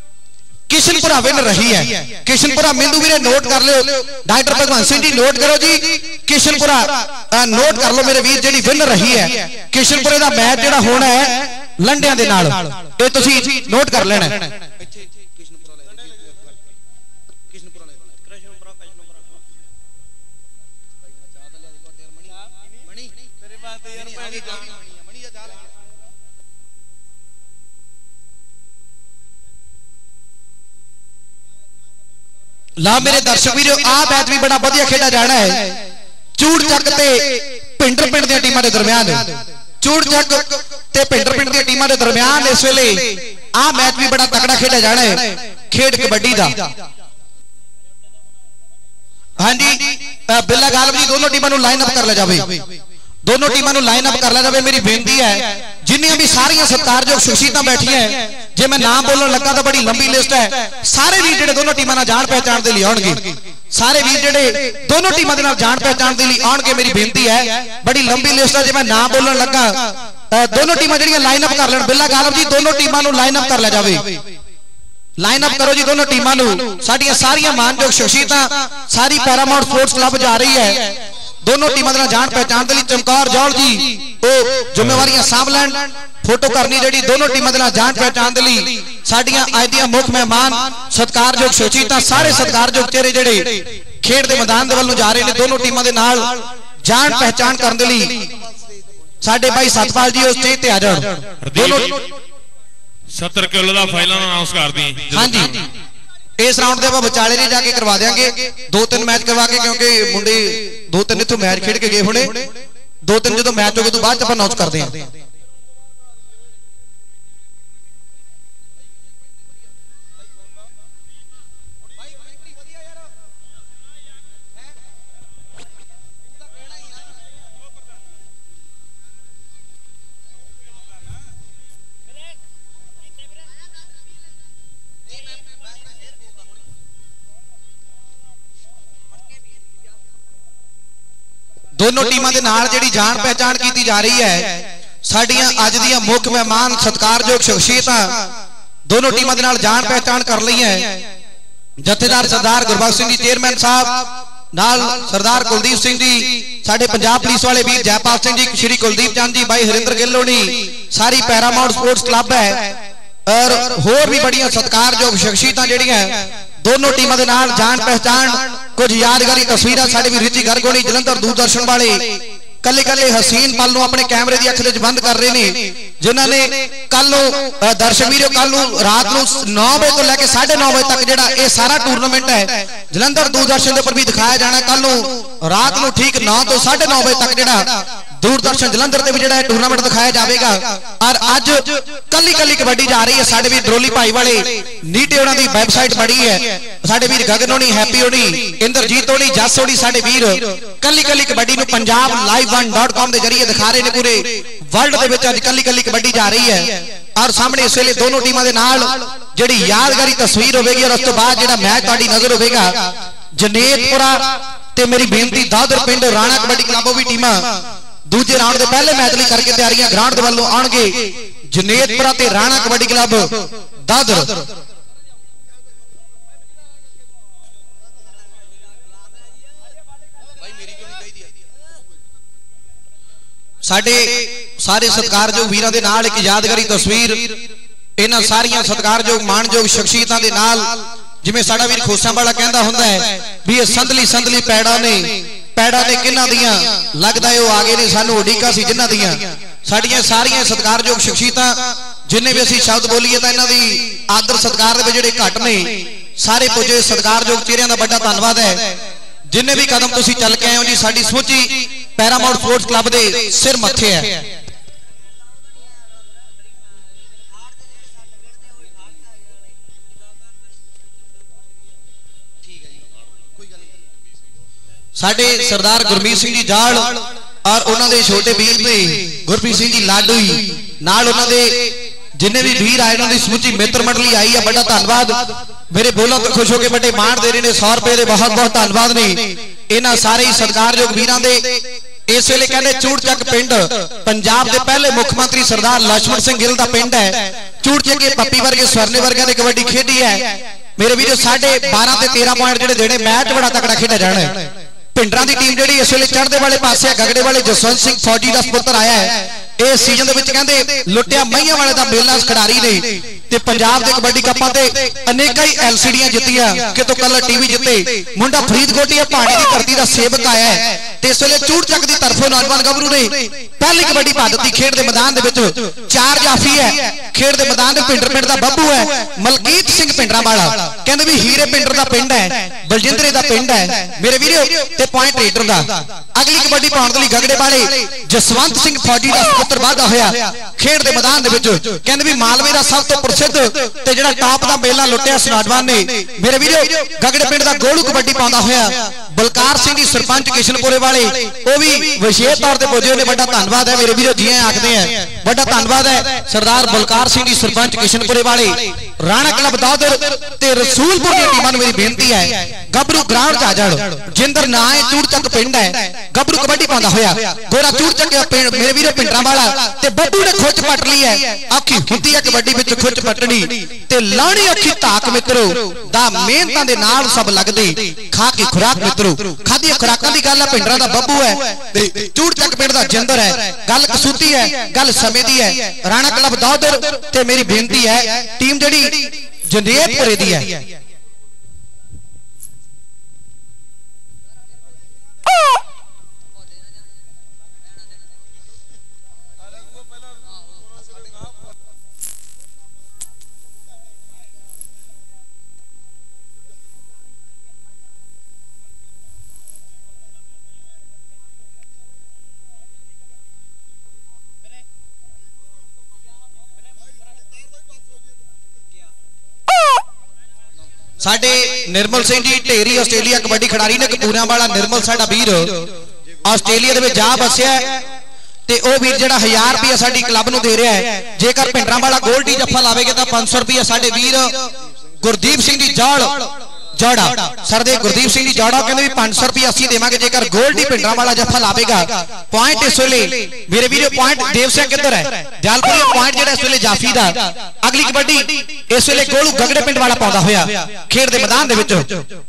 किशनपुरा विन रही है। किशनपुरा मिंदू वीरे नोट कर लो। डॉक्टर भगवंत सिंह जी नोट करो जी। किशनपुरा नोट कर लो मेरे वीर जिहड़ी विन रही है। किशनपुरे दा मैच जिहड़ा होना है लंडियां दे नाल ये तुसीं नोट कर लेना। ला मेरे दर्शक वीरो आ मैच भी बड़ा वधिया खेडा जाना है। चूड़ चक ते भिंडर पिंड दी टीमां दे दरमियान चूड़ चक ते भिंडर पिंड दी टीमां दे दरमियान इस वेले आ मैच भी बड़ा तगड़ा खेडा जाना है खेड कबड्डी दा। हां जी बिल्ला गालव जी दोनों टीमां नूं लाइन अप कर ले जावे। दोनों टीमां नूं लाइन अप कर ले जावे। मेरी बेनती है जिन्नियां भी सारियां सत्कारयोग शख्सियतां बैठियां हैं जे मैं नाम बोलण लगा तो बड़ी लंबी लिस्ट है। सारे वीर जिहड़े दोनों टीमां नाल जान पहचान दे लई आउणगे, सारे वीर जिहड़े दोनों टीमां दे नाल जान पहचान दे लई आउणगे। मेरी बेनती है बड़ी लंबी लिस्ट है जे मैं नाम बोलण लगा दोनों टीमां जिहड़ियां लाइन अप कर लेण। बिल्ला गालव जी दोनों टीमां नूं लाइन अप कर ले जावे। लाइनअप करो जी दोनों टीमां नूं। साडियां सारियां मानयोग शख्सियतां सारी पैरामाउंट स्पोर्ट्स क्लब जा रही है। दोनों टीमां दे नाल जान पहचान दे लई चमकौर जौल जी ਉਹ ਜ਼ਿੰਮੇਵਾਰੀਆਂ ਸਾਂਭ ਲੈਣ। फोटो करनी जी दोनों टीमों के जान पहचान के लिए साडियां अज दी मुख मेहमान सत्कारयोग शख्सियतां सारे सत्कारयोग चेहरे जिहड़े खेड के मैदान के वल्लों जा रहे हैं दोनों टीमों के नाल जान पहचान करने के लिए साडे भाई सतपाल जी उस स्टेज ते आ जाण। दोनों सत्तर किलो का फाइनल अनाउंस कर दी। हाँ जी इस राउंड के विचाले नहीं जाके करवा देंगे दो तीन मैच करवा के क्योंकि मुंडे दो तीन इत्थों मैच खेड के गए होने दो तीन जो मैच हो गए तो बाद आप अनाउंस करते हैं। दोनों टीमों के नाल जिहड़ी जान पहचान की जा रही है साडियां अज दियां मुख मेहमान सत्कारयोग शख्सियतां दोनों टीमों के नाल जान पहचान कर ली है। जथेदार सरदार गुरबख्श सिंह जी चेयरमैन साहब नाल सरदार कुलदीप सिंह जी साडे पंजाब पुलिस वाले वीर जयपाल सिंह जी श्री कुलदीप चंद जी भाई हरिंदर गिल होनी सारी पैरामाउंट स्पोर्ट्स क्लब है और होर भी बड़ियां सत्कारयोग शख्सियतां जिहड़ियां दोनों टीमों के नाल जान पहचान कुछ यादगारी तस्वीर साडे भी रिची गर्ग होनी जलंधर दूरदर्शन वाले कले कले हसीन पल नूं अपने कैमरे की अख विच बंद कर रहे हैं जिन्होंने कल दर्शक वीरो कल रात नूं नौ बजे तो लैके साढ़े नौ बजे तक जिहड़ा ये सारा टूरनामेंट है जलंधर दूरदर्शन के उपर भी दिखाया जाना। कल नूं रात नूं ठीक नौ तो साढ़े नौ बजे तक जिहड़ा दूरदर्शन जलंधर से भी जिहड़ा टूरनामेंट दिखाया जाएगा। और अज कली कली कबड्डी जा रही है साडे वीर द्रोली भाई वाले नीटे उन्हां दी वैबसाइट बड़ी है साडे वीर गगन होनी हैप्पी होनी इंद्रजीत होनी जस होनी साडे वीर कली कली कबड्डी नूं Punjab live one dot com के जरिए दिखा रहे हैं। पूरे वर्ल्ड के विच अज कली कली कबड्डी जा रही है और सामने इस वेले दोनों टीमों के नाल जिहड़ी यादगारी तस्वीर होगी और उस तो बाद जिहड़ा मैच तुहाडी नज़र होगा जनेतपुरा ते मेरी बेनती दादर पिंड राणा कबड्डी क्लब भी टीमां दूजे राउंड के पहले मैच लिए करके तैयारियां ग्राउंड के वालों आउणगे जनेतपुरा ते राणा कबड्डी क्लब दादर। साडे सारे सत्कारयोग वीरां दे नाल एक यादगारी तस्वीर इन्हां सारियां सत्कारयोग माणयोग शख्सियतां दे नाल जिवें साडा वीर खोसां वाला कहंदा हुंदा है भी ये संदली संदली पैड़ा ने पैड़ा ने किन्हां दियां लगदा है वो आगे ने सानू उडीका सी जिन्हां दियां साडियां सारियां सत्कारयोग शख्सियतां जिन्ने भी असीं शब्द बोलीए तां इन्हां दी आदर सत्कार दे जिहड़े घट ने सारे पुजे सत्कारयोग चेहरिਆਂ दा बड़ा धन्नवाद है जिन्ने भी कदम तुसीं चल के आए हो जी साडी समूची पैरामाउंट स्पोर्ट्स क्लब दे सिर मथे है। साडे सरदार गुरमीत सिंह जी जाल और उन्होंने छोटे वीर ने गुरप्रीत सिंह जी लाडोई नाल उन्होंने जिन्हें भी वीर आए उन्होंने समुची मित्र मंडली आई है बड़ा धन्नवाद। मेरे बोलों तो खुश होकर बड़े मान दे रहे हैं सौ रुपए बहुत बहुत धन्नवाद ने इन्होंने सारे सत्कारयोग वीरां दे। इस वेले कहते चूड़चक पिंड पंजाब के पहले मुख्यमंत्री सरदार लक्ष्मण सिंह गिल का पिंड है। चूड़चक के पप्पी वर्गे स्वर्णे वर्गे ने कबड्डी खेडी है मेरे वीरो साढ़े बारह से तेरह पॉइंट जो देने मैच बड़ा तकड़ा खेड़ा जाना है। पिंडरां दी टीम जिहड़ी इस वेले चढ़दे वाले पासे गगड़े वाले जसवंत सिंह फौजी का पुत्र आया है इस सीजन दे विच कहंदे लुटिया मईयां वाले दा बेला खिडारी ने ते पंजाब दे कबड्डी कपां ते अनेक ही एलसीडियां जित्तियां कितों कलर टीवी जिते मुंडा फरीदकोट या पहाड़ी की धरती का सेवक आया है ते इस वेले चूड़चक की तरफों नौजवान गभरू ने पहली कबड्डी पा दी खेड के मैदान दे विच चार जाफी है खेड के मैदान दे पिंडर पिंड दा बब्बू है मलकीत सिंह पिंडरा वाला कहंदे भी हीरे पिंडर दा पिंड है बलजिंदरे दा पिंड है मेरे वीरो ते पॉइंट रेडर दा। अगली कबड्डी पाउण दे लई गगड़े वाले जसवंत सिंह फौजी दा पुत्र वाधा होया खेड के मैदान दे विच कहंदे भी मालवे दा सब तो प्रसिद्ध ते जिहड़ा टॉप दा मेला लुटिया इस नौजवान ने मेरे वीरो गगड़े पिंड दा गोलू कबड्डी पाउंदा होया बलकार सिंह जी सरपंच किशनपुरे वाले वो भी विशेष तौर पर पुजे ने बड़ा धन्नवाद है मेरे वीरो जी आखते हैं बड़ा धन्नवाद है सरदार बलकार सिंह जी सरपंच किशनपुरे वाले राणा क्लब दादर ते रसूलपुर की टीमां नूं मेरी बेनती है गभरू ग्राउंड च आ जाण जिंदर ना है चूड़चक पिंड है गभरू कबड्डी पाउंदा होया गोरा चूड़चक मेरे वीरो पिंडरां वाला ते बब्बू ने खुच पट ली है आखी हुंदी है कबड्डी विच खुच पटनी ते लाणी औखी धाक मित्रो दा मेहनतां दे नाल सब लगदे खा के खुराक मित्रो खादी खुराकां दी गल है पिंडरां दा बब्बू है ते चूड़ तक पिंड दा जिंदर है गल कसूती है गल समय दी है राणा क्लब दौदर ते मेरी बेनती है टीम जिहड़ी जनेतपुरे दी है साडे निर्मल सिंह जी ढेरी आस्ट्रेलिया कबड्डी खिडारी ने कपूरियां वाला निर्मल साडा वीर आस्ट्रेलिया दे विच जा बसिया ते ओ वीर जिहड़ा हजार रुपया साडी क्लब नूं दे रहा है जेकर पिंडरां वाला गोल्डी जफ्फा लावेगा तां पांच सौ रुपया साडे वीर गुरदीप सिंह जी जड़ जड़ा सरदे गुरदीप सिंह जी जड़ा कहते भी पांच सौ रुपया असी देवांगे जेकर गोल्डी पिंडरां वाला जफ्फा लावेगा पॉइंट इस वेले मेरे वीर पॉइंट देव सिंह किधर है जालपुरी पॉइंट जेड़ा इस वेले जाफी दा अगली कबड्डी इस वेले गोलू गगड़े पिंड वाला पाउंदा होया खेड दे मैदान दे विच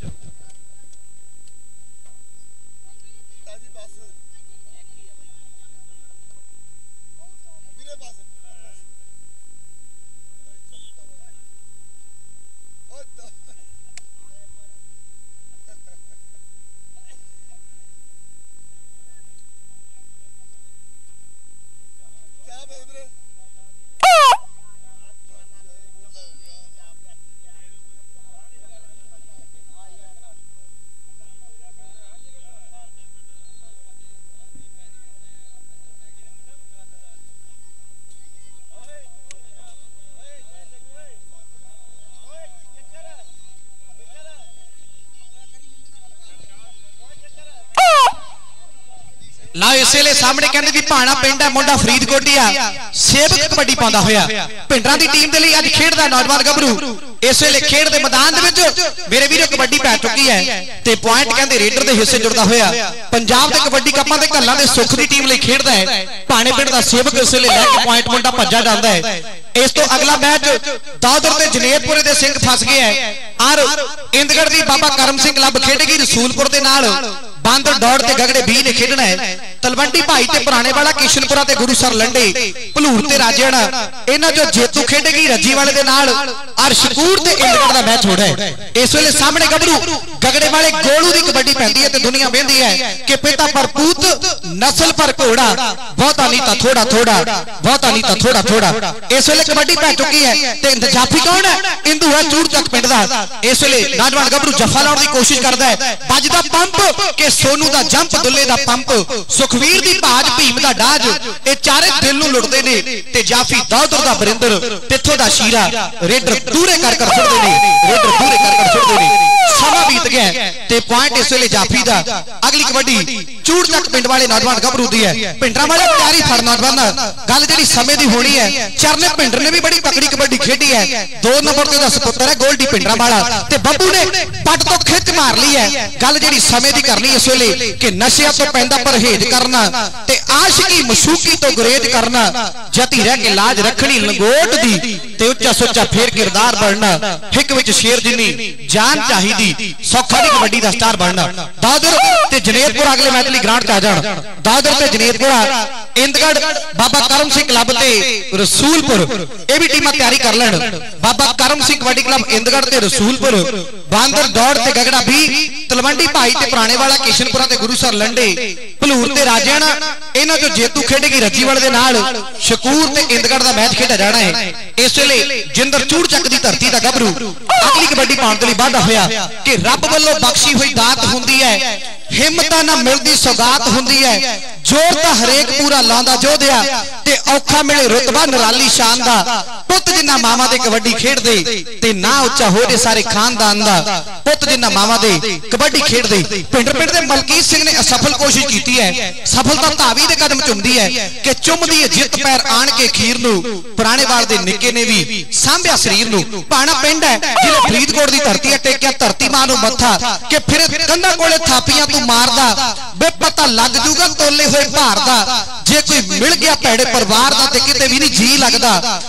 ला इस वेले सामने कहते भी भाणा पिंड है मुंडा फरीदकोटी आ सेवक कबड्डी पाउंदा होया पिंडरां दी टीम दे लई अज खेडदा नौजवान गभरू इस वेले खेड दे मैदान दे विच मेरे वीरो कबड्डी पै चुकी है ते पॉइंट कहंदे रेडर दे हिस्से जुड़दा होया पंजाब दे कबड्डी कपां दे घल्लां दे सुख दी टीम लई खेडदा है भाणे पिंड दा सेवक इस वेले लैके पॉइंट मुंडा भज्जा जांदा है इस तो अगला मैच दौदर ते जनेतपुरे दे सिंह फस गए है और इंदगढ़ दी बाबा करम सिंह क्लब खेडेगी रसूलपुर दे नाल बांदर दौड़ ते गगड़े भी ने खेडना है तलवंडी भाई ते पुराने वाला किशनपुरा ते गुरुसर लंडे भलूर ते राजण इन्हां जो जेतू खेडेगी रजी वाले दे नाल और शकूर ते इंदगढ़ दा मैच होना है इस वेले सामने गबरू गगड़े वाले गोलू दी कबड्डी पैंदी है ते दुनिया वेंदी है कि पिता पर पूत नस्ल पर घोड़ा बहुता नहीं ता थोड़ा थोड़ा बहुता नहीं ता थोड़ा थोड़ा इस वेले कबड्डी पै चुकी है ते जाफी कौन है इंदू है चूड़ चक पिंड दा इस वेले नौजवान गबरू जफा लाउण दी कोशिश करदा है बजदा पंप के सोनू दा जंप दुल्ले दा पंप सुखवीर दी भाज भीम दा डाज ए चारे दिल नूं लुटदे ने ते जाफी दौदर दा बरिंदर तिथों दा शीरा रेडर दूरे कर कर छुड़दे ने रेडर दूरे कर कर छुड़दे ने समा बीत गया ते पॉइंट इस वेले जाफी दा अगली कबड्डी चूड़ तक पिंड वाले नौजवान गभरू दी है पिंडरां वाले तैयारी फड़ नौजवान गल जेहड़ी समय दी होनी है चरने पिंडर ने भी बड़ी तकड़ी कबड्डी खेडी है दो नंबर ते दा सपुत्र है गोल्डी पिंडरां वाला ते बब्बू ने पट तो खिच मार ली है गल जेहड़ी समय दी करनी इस वेले कि नशिया तो पैंदा परहेज करना ते आशिकी मशूकी तो गुरेज करना जती रह के लाज रखनी लंगोट दी ते उच्चा सुच्चा फेर किरदार बनना हिक विच शेर जिन्नी जान चाहिदी सौखा दी कबड्डी दा स्टार बनना दादर ते जनेतपुर अगले मैच लई ग्रांट च आ जाण दादर ते जनेतपुर इंदगढ़ बाबा करम सिंह क्लब ते रसूलपुर ए भी टीमां तैयारी कर लैण बाबा करम सिंह कबड्डी क्लब इंदगढ़ ते रसूलपुर बांदर दौड़ ते गगड़ा भी तलवंडी भाई ते पुराने वाला किशनपुरा ते गुरुसर लंडे भलूर ते राजण इन्हां जो जेतू खेडेगी रजी वाले दे नाल शकूर ते इंदगढ़ दा मैच खेडा जाना है इस वेले जिंदर चूड़ चक दी धरती दा गभरू अगली कबड्डी पाउण दे लई वादा होया कि रब वल्लों बख्शी हुई दात हुंदी है हिम्मतां ना मिलदी सौगात हुंदी है जोर दा हरेक पूरा लांदा जोधिया ते औखा मिले रुतबा नराली शान दा पुत जिन्ना मामा दे कबड्डी खेडदे ते ना उच्चा हो दे सारे खानदान दा पुत जिन्ना मामा दे कबड्डी खेडदे पिंड पिंड दे मलकीत सिंह ने असफल कोशिश कीती है सफलता धावी दे कदम चुमदी है कि चुमदी है जित पैर आण के खीर नू पुराने वाल दे निक्के ने भी सांभ्या शरीर नू भाणा पिंड है जिले फरीदकोट दी धरती है टेकिया धरती मां नू मत्था कि फिर कंधा कोले थापियां तू मारदा बे पता लग जूगा तोले होए भार दा जे कोई मिल गया भैड़े परिवार दा ते किते भी नहीं जी लगदा घोड़ी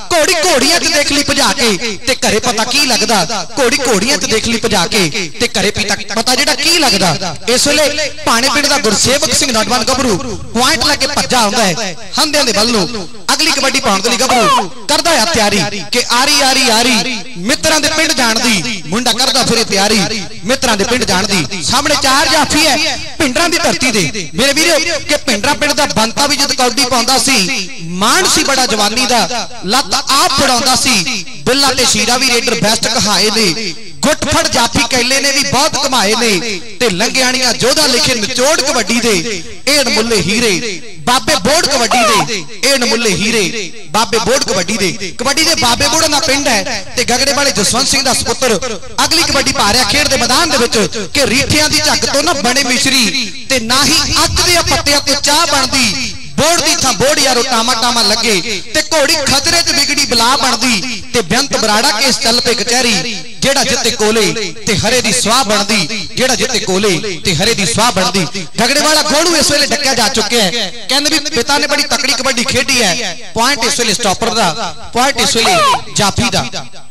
घोड़ियां च देख ली भजा के ते घरे पता की लगदा, घोड़ी घोड़ियां च देख ली भजा के ते घरे पता जेड़ा की लगदा। इस वेले भाणे पिंड दा गुरसेवक सिंह नौजवान गभरू पॉइंट लगे भज्जा आउंदा है हंदियां दे वल नूं। अगली कबड्डी पाउण दे लई गभरू करदा है तैयारी कि आरी आरी आरी मित्रां दे पिंड जाण दी, मुंडा करदा फिरे तैयारी मित्रां दे पिंड जाण दी। सामने चार जाफी है पिंडरां दी धरती दे मेरे वीरो कि पिंडरा पिंड दा बनता भी जद कौडी पाउंदा सी, मान सी बड़ा जवानी दा, लत आप फड़ाउंदा सी। बिल्ला ते शीरा भी रेडर बेस्ट कहाए ने, गुटफड़ जाफी कैले ने भी बहुत कमाए ने ते लंघियाणियां जोधा लिखे निचोड़ कबड्डी दे एड़ मुल्ले हीरे बाबे बोर्ड कबड्डी दे एड़ मुल्ले हीरे बाबे बोर्ड कबड्डी दे। कबड्डी दे बाबे बोर्ड दा पिंड है ते गगड़े वाले जसवंत सिंह दा सुपुत्र अगली कबड्डी पा रहा खेड दे मैदान दे विच कि रीठियां दी झग तो ना बने मिश्री ते ना ही अक दे पत्तियां ते चाह बनदी। बोर्ड दी था बोर्ड यारो टामा टामा लगे ते घोड़ी खतरे च बिगड़ी बला बनदी ते बेअंत बराड़ा केस चल पे कचहरी जेड़ा जिते कोले ते हरे दी स्वाह बनदी, जेड़ा जिते कोले ते हरे दी स्वाह बनदी। झगड़े वाला घोड़ू इस वेले डक्या जा चुके है, कहंदे भी पिता ने बड़ी तकड़ी कबड्डी खेडी है। पॉइंट इस वेले स्टॉपर दा, पॉइंट इस वेले जाफी दा।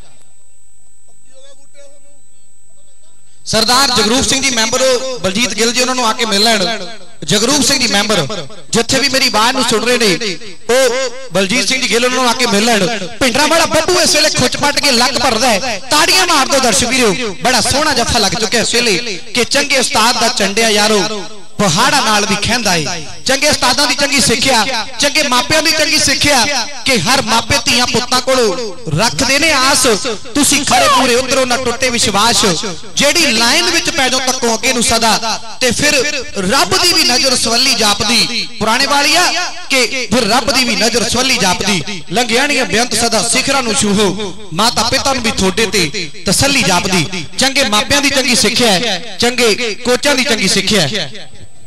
सरदार जगरूप सिंह जी मैंबर बलजीत गिल जी उन्होंने आके मिल लैण। जगरूप सिंह जी मैंबर जिथे भी मेरी बात नूं सुन रहे ने ओ बलजीत सिंह जी गिल उन्होंने आके मिल लैण। पिंडरा वाला बब्बू इस वेले खुच पट के लक भरदा है, ताड़ियां मार दो दर्शक वीरो, बड़ा सोहना जफा लग चुका इस वेले कि चंगे उस्ताद दा चंडिया यारो पहाड़ा नाल भी खैंदा है। चंगे उस्तादां दी चंगी सिक्ख्या, चंगे मापियां दी चंगी सिक्ख्या कि हर मापे धीआं पुत्तां कोलों रखदे ने आस, तुसीं खरे पूरे उतरो ना टुੱਟੇ विश्वास। जेड़ी लाइन विच पै जाओ तक्को अगे नूं सदा ते फिर रब दी भी नजर सवली जापदी। पुराने वालिया कि फिर रब दी भी नजर सवली जापदी। लंघियाणियां बेअंत सदा सिखरां नूं छूहो, माता पिता नूं भी थोड़े ते तसल्ली जापदी। चंगे मापियां दी चंगी सिक्ख्या है, चंगे कोचां दी चंगी सिक्ख्या है।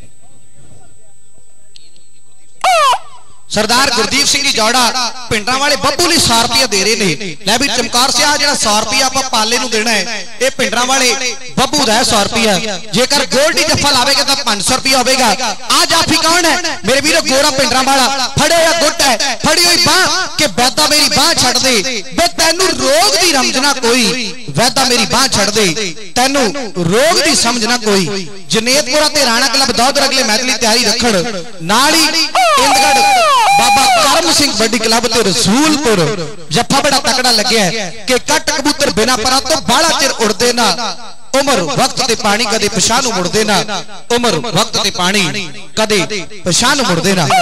सरदार गुरदीप सिंह जी जौड़ा पिंडरां वाले बब्बू लई सौ रुपया दे रहे ने। लै भी चमकार से आ जिहड़ा सौ रुपया आपां पाले नूं देना है ये पिंडरां वाले बब्बू दा है सौ रुपया। जेकर गोल्डी जफ्फा लावेगा तो पांच सौ रुपया होगा। आ जाफी कौन है मेरे वीरो? गोरा पिंडरां वाला फड़े हुआ गुट है, फड़ी हुई बांह के वैदा मेरी बांह छड़ दे बे तैनू रोग दी रमजना कोई, वैदा मेरी बांह छड़ दे तैनू रोग दी समझना कोई। जनेतपुरा ते राणा क्लब दौद अगले मैच लई तैयारी रखण। नाल ही इंदगढ़ बाबा करम सिंह बड़ी क्लब ते रसूलपुर जफ्फा बड़ा तकड़ा लग्या है कि कट कबूतर बिना परा तो बाड़ा चिर उड़दे ना, उमर वक्त ते पानी कदे पछाणू मुड़दे ना, उमर वक्त ते पानी कदे पछाणू मुड़दे ना।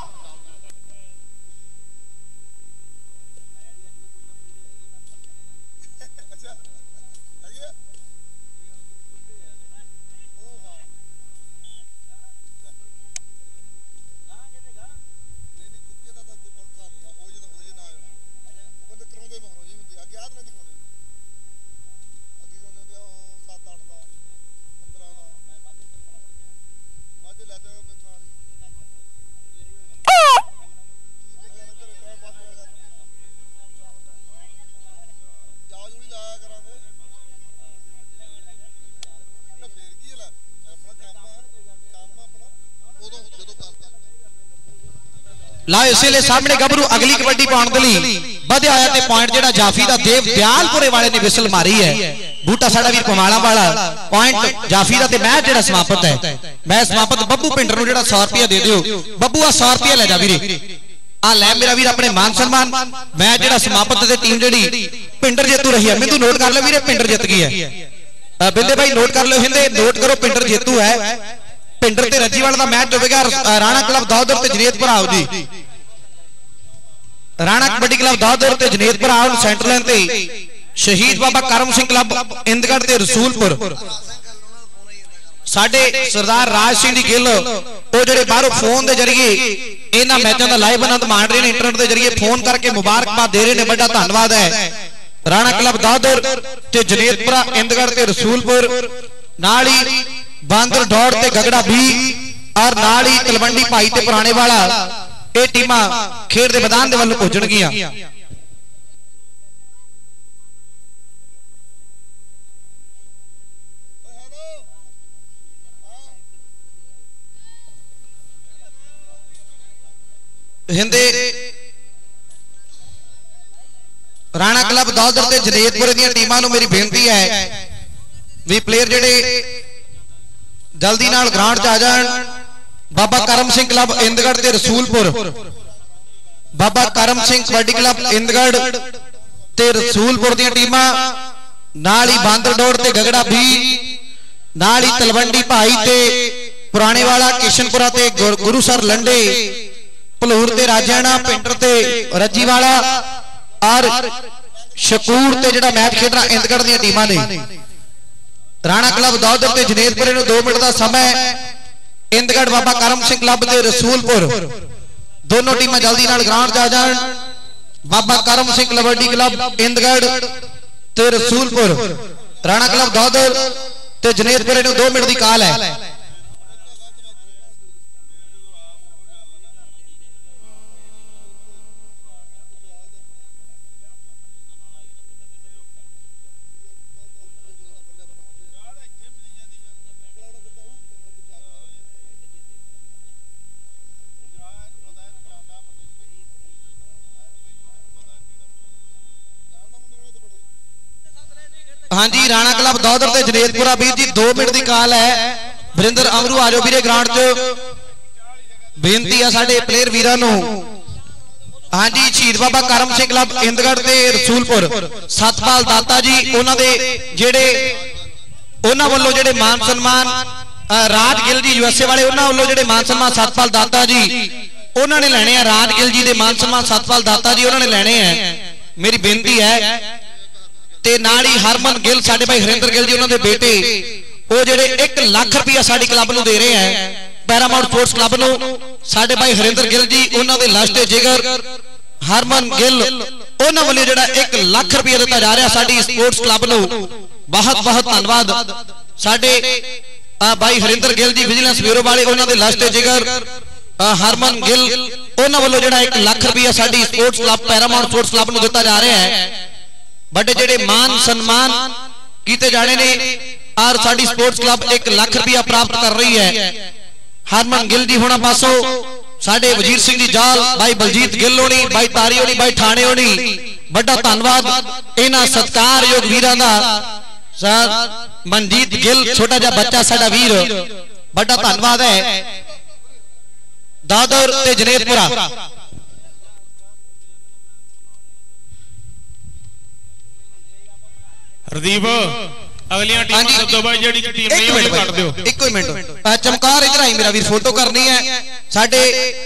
ला इसलिए सामने गबरू अगली कबड्डी पाउण दे लई वधिया होया ते पॉइंट जेड़ा जाफी दा देव दयालपुरे वाले ने विसल मारी है। बूटा साडा वीर पवाला वाला पॉइंट जाफी दा ते मैच जेड़ा समाप्त है। मैच समाप्त बब्बू पिंडर नूं जेड़ा सौ रुपया दे दियो, बब्बू आ सौ रुपया ले जा वीरे, आ ले मेरा वीर अपने मान सम्मान। मैच जेड़ा समाप्त ते टीम जेड़ी पिंडर जेतू रही है, मैं तू नोट कर लो वीरे पिंडर जित गई है। बिंदे भाई नोट कर लो, हिंदे नोट करो पिंडर जेतू है। पिंडर ते रजीवाल दा मैच होवेगा राणा क्लब दौदर ते जनेतपुर आओ जी। राणा कबड्डी क्लब दौदर ते जनेतपुर आओ सेंटर लाइन ते शहीद बाबा करम सिंह क्लब इंदगढ़ ते रसूलपुर। साडे सरदार राज सिंह जी गिल ओ जेड़े बाहरों फोन दे जरिए इन्हां मैचों दा लाइव आनंद माण रहे ने, इंटरनेट दे जरिए फोन करके मुबारकबाद दे रहे ने, बड़ा धन्यवाद है। राणा क्लब दौदर ते जनेतपुरा इंदगढ़ ते रसूलपुर नाल ही बांदर दौड़ ते गगड़ा भी और नाल ही तलवंडी भाई ते पुराने वाला ये टीमां खेड दे मैदान दे वल्लों पहुंचणगियां। हिंदे राणा क्लब दौदर ते जनेतपुर दी टीमां नूं मेरी बेनती है भी प्लेयर जिहड़े जल्दी नाल ग्राउंड च आ जाण। बाबा करम सिंह क्लब इंदगढ़ ते रसूलपुर, बाबा करम सिंह कबड्डी क्लब इंदगढ़ ते रसूलपुर दी टीमां नाल ही बांदरडोड़ ते गगड़ा भी, नाल ही तलवंडी भाई ते पुराने वाला किशनपुरा ते गुरुसर लंडे, भलूर ते राजाना पिंडर ते रजी वाला और शकूर ते जिहड़ा मैच खेडना इंदगढ़ दी टीमां ने। राणा क्लब दौदर ते जनेतपुर नूं दो मिनट का समय, इंदगढ़ बाबा करम सिंह क्लब ते रसूलपुर दोनों टीमां जल्दी नाल ग्राउंड जा जाण। बाबा करम सिंह कबड्डी क्लब इंदगढ़ ते रसूलपुर, राणा क्लब दौदर ते जनेतपुर नूं दो मिनट की काल है। हाँ जी, राणा क्लब दौदर ते जनेतपुरा वीर जी दो मिनट की काल है। वरिंदर अमरू आ जाओ वीरे ग्राउंड च, बेनती है साडे प्लेयर वीरां नूं। हाँ जी, शहीद बाबा करम सिंह क्लब इंदगढ़ ते रसूलपुर सतपाल दाता जी उन्हां दे जेड़े उन्हां वल्लों जेड़े मान सन्मान राज गिल जी यूएसए वाले उन्हां वल्लों जेड़े मान सन्मान सतपाल दाता जी उन्हां ने लैणे आ। राज गिल जी दे मान सन्मान सतपाल दाता जी उन्हां ने लैणे हैं। मेरी बेनती है ते नाल ही हरमन गिल साडे भाई हरिंदर गिल जी उन्होंने बेटे वो जेडे एक लाख रुपया साडी क्लब नूं दे रहे हैं, पैरामाउंट स्पोर्ट्स क्लब नूं। साडे भाई हरिंदर गिल जी उन्होंने लाशते जिगर हरमन गिल उन्होंने वालों जेड़ा एक लाख रुपया दिता जा रहा साडी स्पोर्ट्स क्लब नूं। बहुत बहुत धन्यवाद साडे भाई हरिंदर गिल जी विजिलेंस ब्यूरो वाले उन्होंने लाशते जिगर हरमन गिल उन्होंने वालों जेड़ा एक लाख रुपया साडी sports club Paramount sports club नूं दिता जा रहा है। बड़े जेडे मान सम्मान किए जाने ने और साडी स्पोर्ट्स क्लब एक लाख रुपया प्राप्त कर रही है। हरमन गिल जी होना पासों साडे वजीर सिंह जी जाल, भाई बलजीत गिल होनी, भाई तारी होनी, भाई ठाणे होनी, बड़ा धन्यवाद इन्हां सत्कारयोग वीरां दा। सर मनजीत गिल छोटा जा बच्चा साडा वीर, बड़ा धन्यवाद है। दादर ते जनेतपुरा हरदीप अगलियां टीमां सदो भाई जेडी टीम नहीं होई कट दियो। एक ही मिनट चमकार इधर आई, मेरा वीर फोटो करनी है। साडे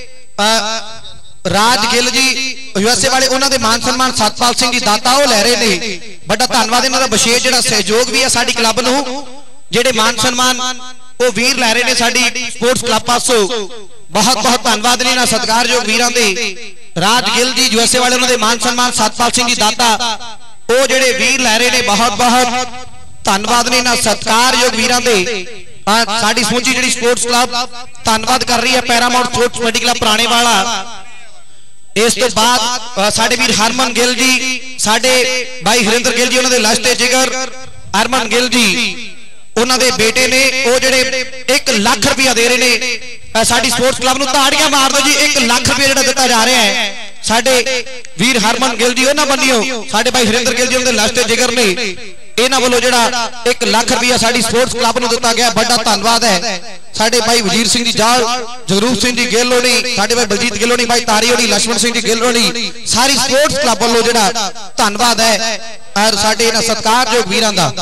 राज गिल जी यूएसए वाले उन्हां दे मान सम्मान सतपाल सिंह जी दाता वो लै रहे ने। बड़ा धन्यवाद इन्हां दा विशेष जेड़ा सहयोग भी है साडी क्लब नूं, जेडे मान सम्मान वो वीर लै रहे ने साडी स्पोर्ट्स क्लब पासों। बहुत बहुत धन्यवाद ने इन्हां सत्कारयोग वीरां दे। राज गिल जी यूएसए वाले उन्हां दे मान सम्मान सतपाल सिंह जी दाता वो जेडे वीर लै रहे ने, बहुत बहुत धन्यवाद ने इन्हां सत्कारयोग वीरां दे। साडी समूची जेडी स्पोर्ट्स क्लब धन्यवाद कर रही है पैरामाउंट स्पोर्ट्स कबड्डी क्लब पुराने वाला। इस तो बाद साडे वीर हरमन गिल जी, साडे भाई हरिंदर गिल जी उन्हां दे लाशते जिगर हरमन गिल जी उन्हां दे बेटे ने वो जेडे एक लाख रुपया दे रहे ने साडी स्पोर्ट्स क्लब नूं। ताड़ियां मार दो जी, एक लाख रुपया जेड़ा दिता जा रहा है साडे वीर हरमन गिल जी उन्हां बन्नियो साडे भाई हरिंदर गिल जी उन्हां दे लाशते जिगर ने इन्हां वालों जेड़ा एक लाख रुपया साडी स्पोर्ट्स क्लब नूं दिता गया। बड़ा धन्यवाद है साडे भाई वजीर सिंह जी जाल, जगरूप सिंह जी गिल होनी, साडे भाई बलजीत गिल होनी, भाई तारी होनी, लक्ष्मण सिंह जी गिल होनी, सारी स्पोर्ट्स क्लब वालों जेड़ा धन्यवाद है। और साडे इन्हां सत्कारयोग वीरां दा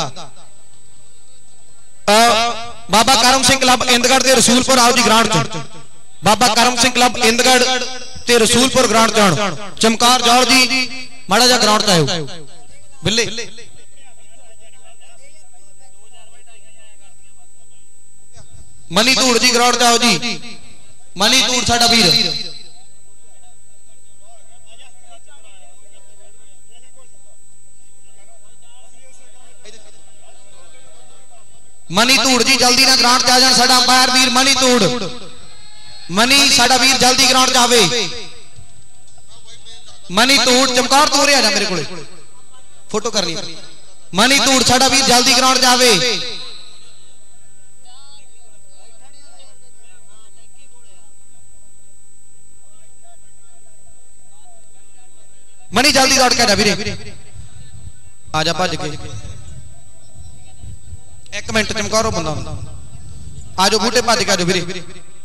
बाबा करम सिंह क्लब इंदगढ़ ते रसूलपुर आओ जी ग्राउंड च। बाबा करम सिंह क्लब इंदगढ़ ते रसूलपुर ग्राउंड जान। चमकार जाओ जी माड़ा जा ग्राउंड आयो बिल्ले। मनी धूड़ जी ग्राउंड जाओ जी, मनी धूड़ साडा वीर। मनी धूड़ जी जल्दी ना ग्राउंड जा जान, साडा अंपायर वीर मनी धूड़, मनी साडा वीर जल्दी ग्राउंड जावे। मनी धूड़ चमकार तू रे आ जा मेरे कोले फोटो करनी। मनी धूड़ साडा वीर जल्दी ग्राउंड जावे। मनी जल्दी दौड़ के जा वीरे, आ जा भज के। एक मिनट चमकारो बंदा, आ जाओ बूटे भज के आ जाओ वीरे।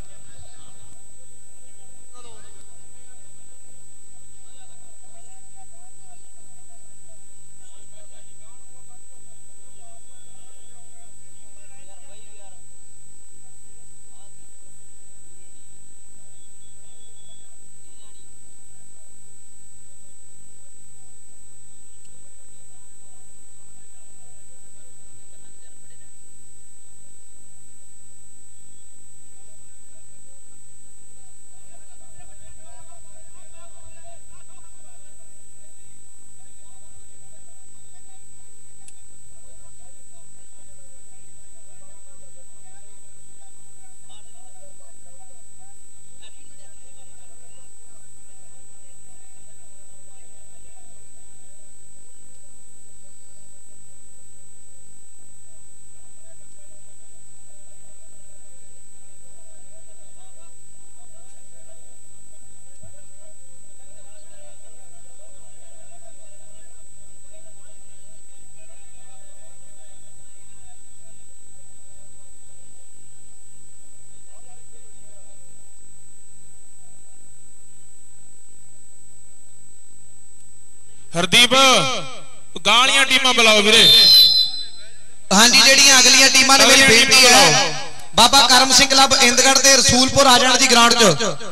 हरदीप गालियां टीमां बुलाओ वीरे। हाँ जी, जेड़ियां अगलियां टीमां ने मेरी बेनती है बाबा करम सिंह क्लब इंदगढ़ ते रसूलपुर आ जाण दी ग्राउंड च।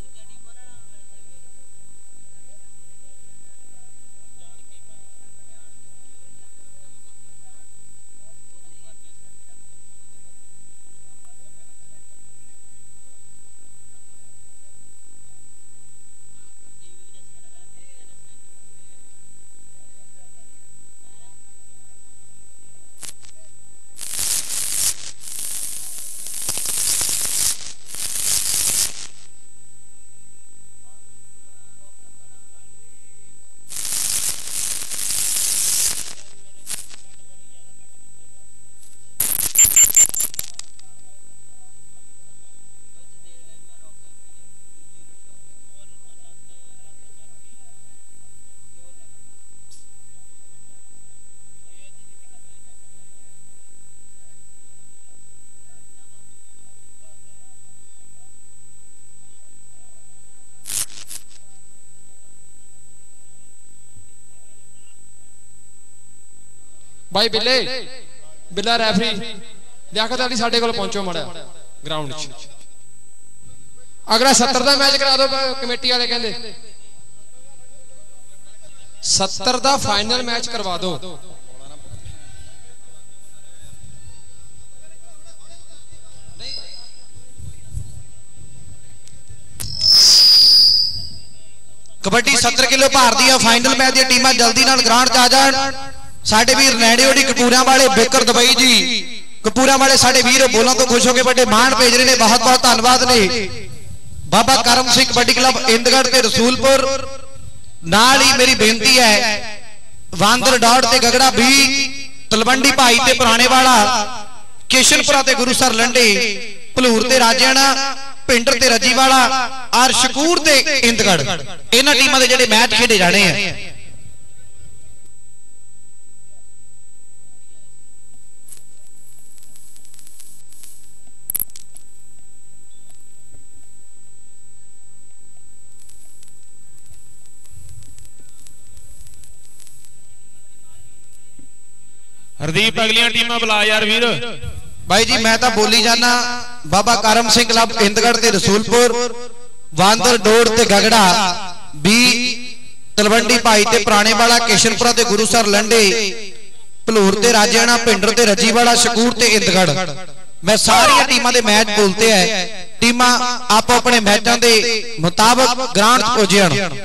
भाई बिल्ले बिल्ला रेफरी लियाकत अली साडे कोल पहुंचो माड़ा ग्राउंड च। अगला सत्तर का मैच करा दो कमेटी वाले कहंदे सत्तर का फाइनल मैच करवा दो। कबड्डी सत्तर किलो भार दी फाइनल मैच दी टीमां जल्दी नाल ग्राउंड च आ जाण। साडे वीर नैणेओडी कपूरा वाले बेकर दुबई जी कपूरा वाले साडे वीर बोलों तो खुश हो के बड़े मान भेज रहे ने। बहुत बहुत धन्यवाद ने बाबा करम सिंह कबड्डी क्लब इंदगढ़ ते रसूलपुर। नाल ही मेरी बेनती है वांदर डॉट ते गगड़ा भी तलवंडी भाई ते पुराने वाला किशनपुरा ते गुरुसर लंडे भलूर ते राजेआना पिंडर ते रजीवाला और शकूर ते इंदगढ़ इन्हां टीमां दे जिहड़े मैच खेडे जाने हैं। हरदीप अगलियां टीमां बुला यार वीर। भाई जी मैं तो बोली जाना बाबा करम सिंह क्लब इंदगढ़ ते रसूलपुर वांदर डोड़ ते गगड़ा भी तलवंडी भाई ते पुराने वाला किशनपुरा ते गुरुसर लंडे भलूर ते राजेआना पिंडर ते रजीवाला शकूर ते इंदगढ़ मैं सारी टीमां दे मैच बोलते हैं। टीमां आप अपने मैचों के मुताबिक ग्राउंड पहुंचण।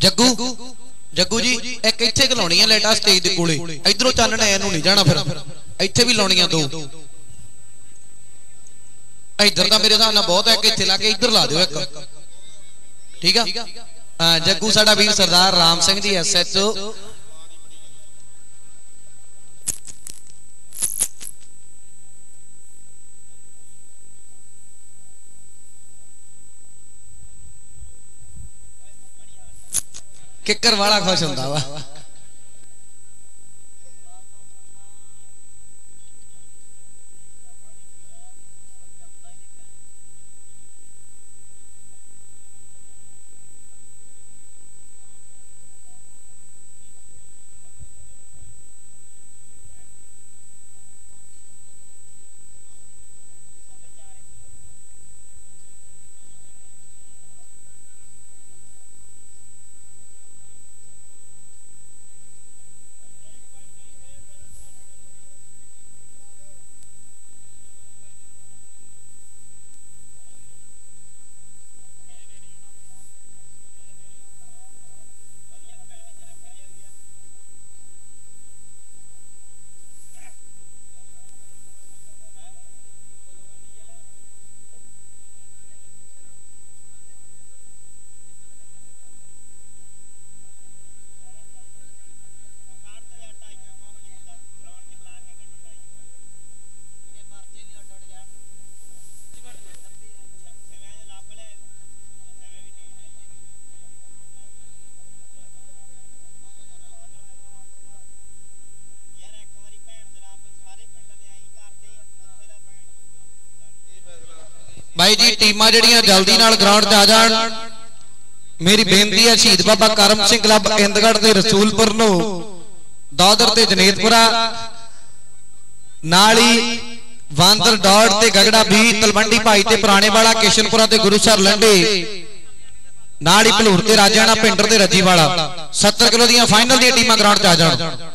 जग्गू जग्गू जी एक इत्थे लाउणी है लाइटा स्टेज दे कोले इधरों चानना इनू नहीं जाना फिर इत्थे भी लाउणियां दो इधर का मेरे हिसाब नाल बहुत है कि इत्थे ला के इधर ला दिओ एक ठीक है। जग्गू साडा वीर Sardar Ram Singh ji S H O Kikar वाला खुश होंदा वा। भाई जी टीमां जड़ियां जल्दी नाल ग्राउंड ते आ जाण। मेरी बेनती है शहीद बाबा करम सिंह क्लब इंदगढ़ ते रसूलपुर नो दौदर ते जनेतपुरा नाली वांदर डॉट ते गगड़ा भी तलवंडी भाई ते पुराने वाला किशनपुरा ते गुरुसर लंडे नाली भलूर ते राजाना पिंडर ते रजी वाला सत्तर किलो दियां फाइनल दी टीमां ग्राउंड ते आ जाण।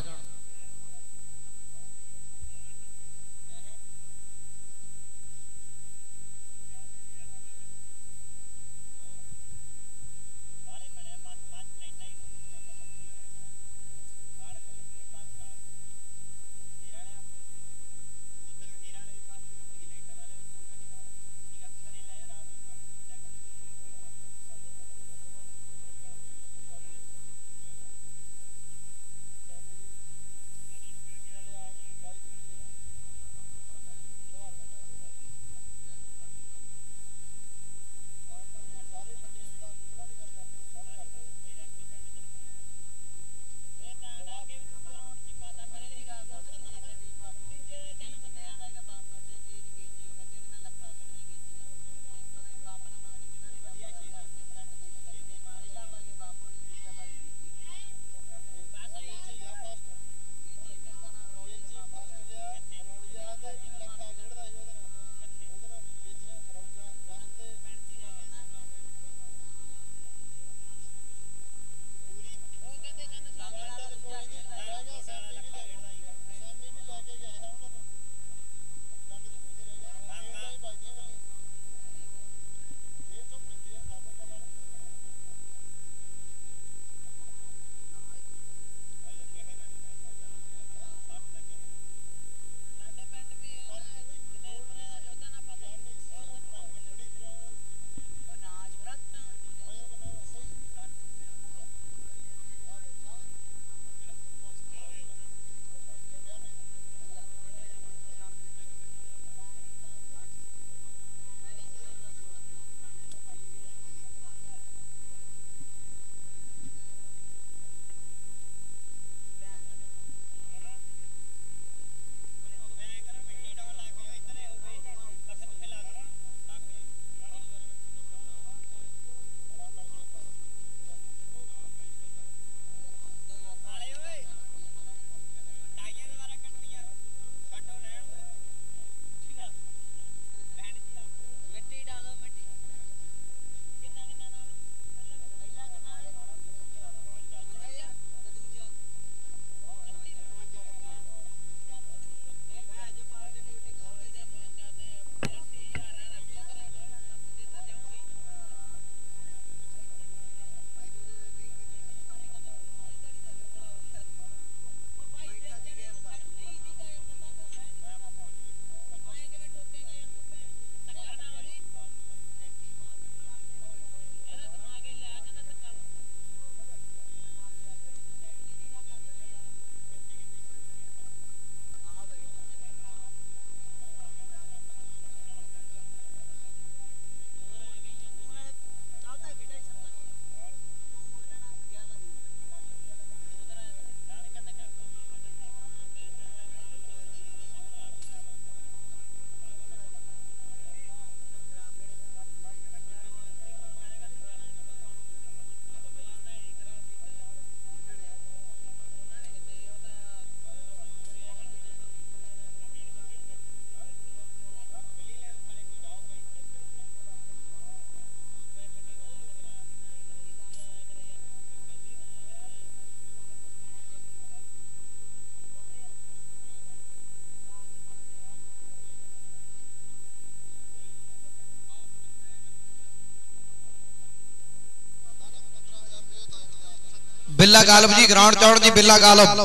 बिल्ला गालब जी ग्राउंड चौड़ जी, बिल्ला गालब,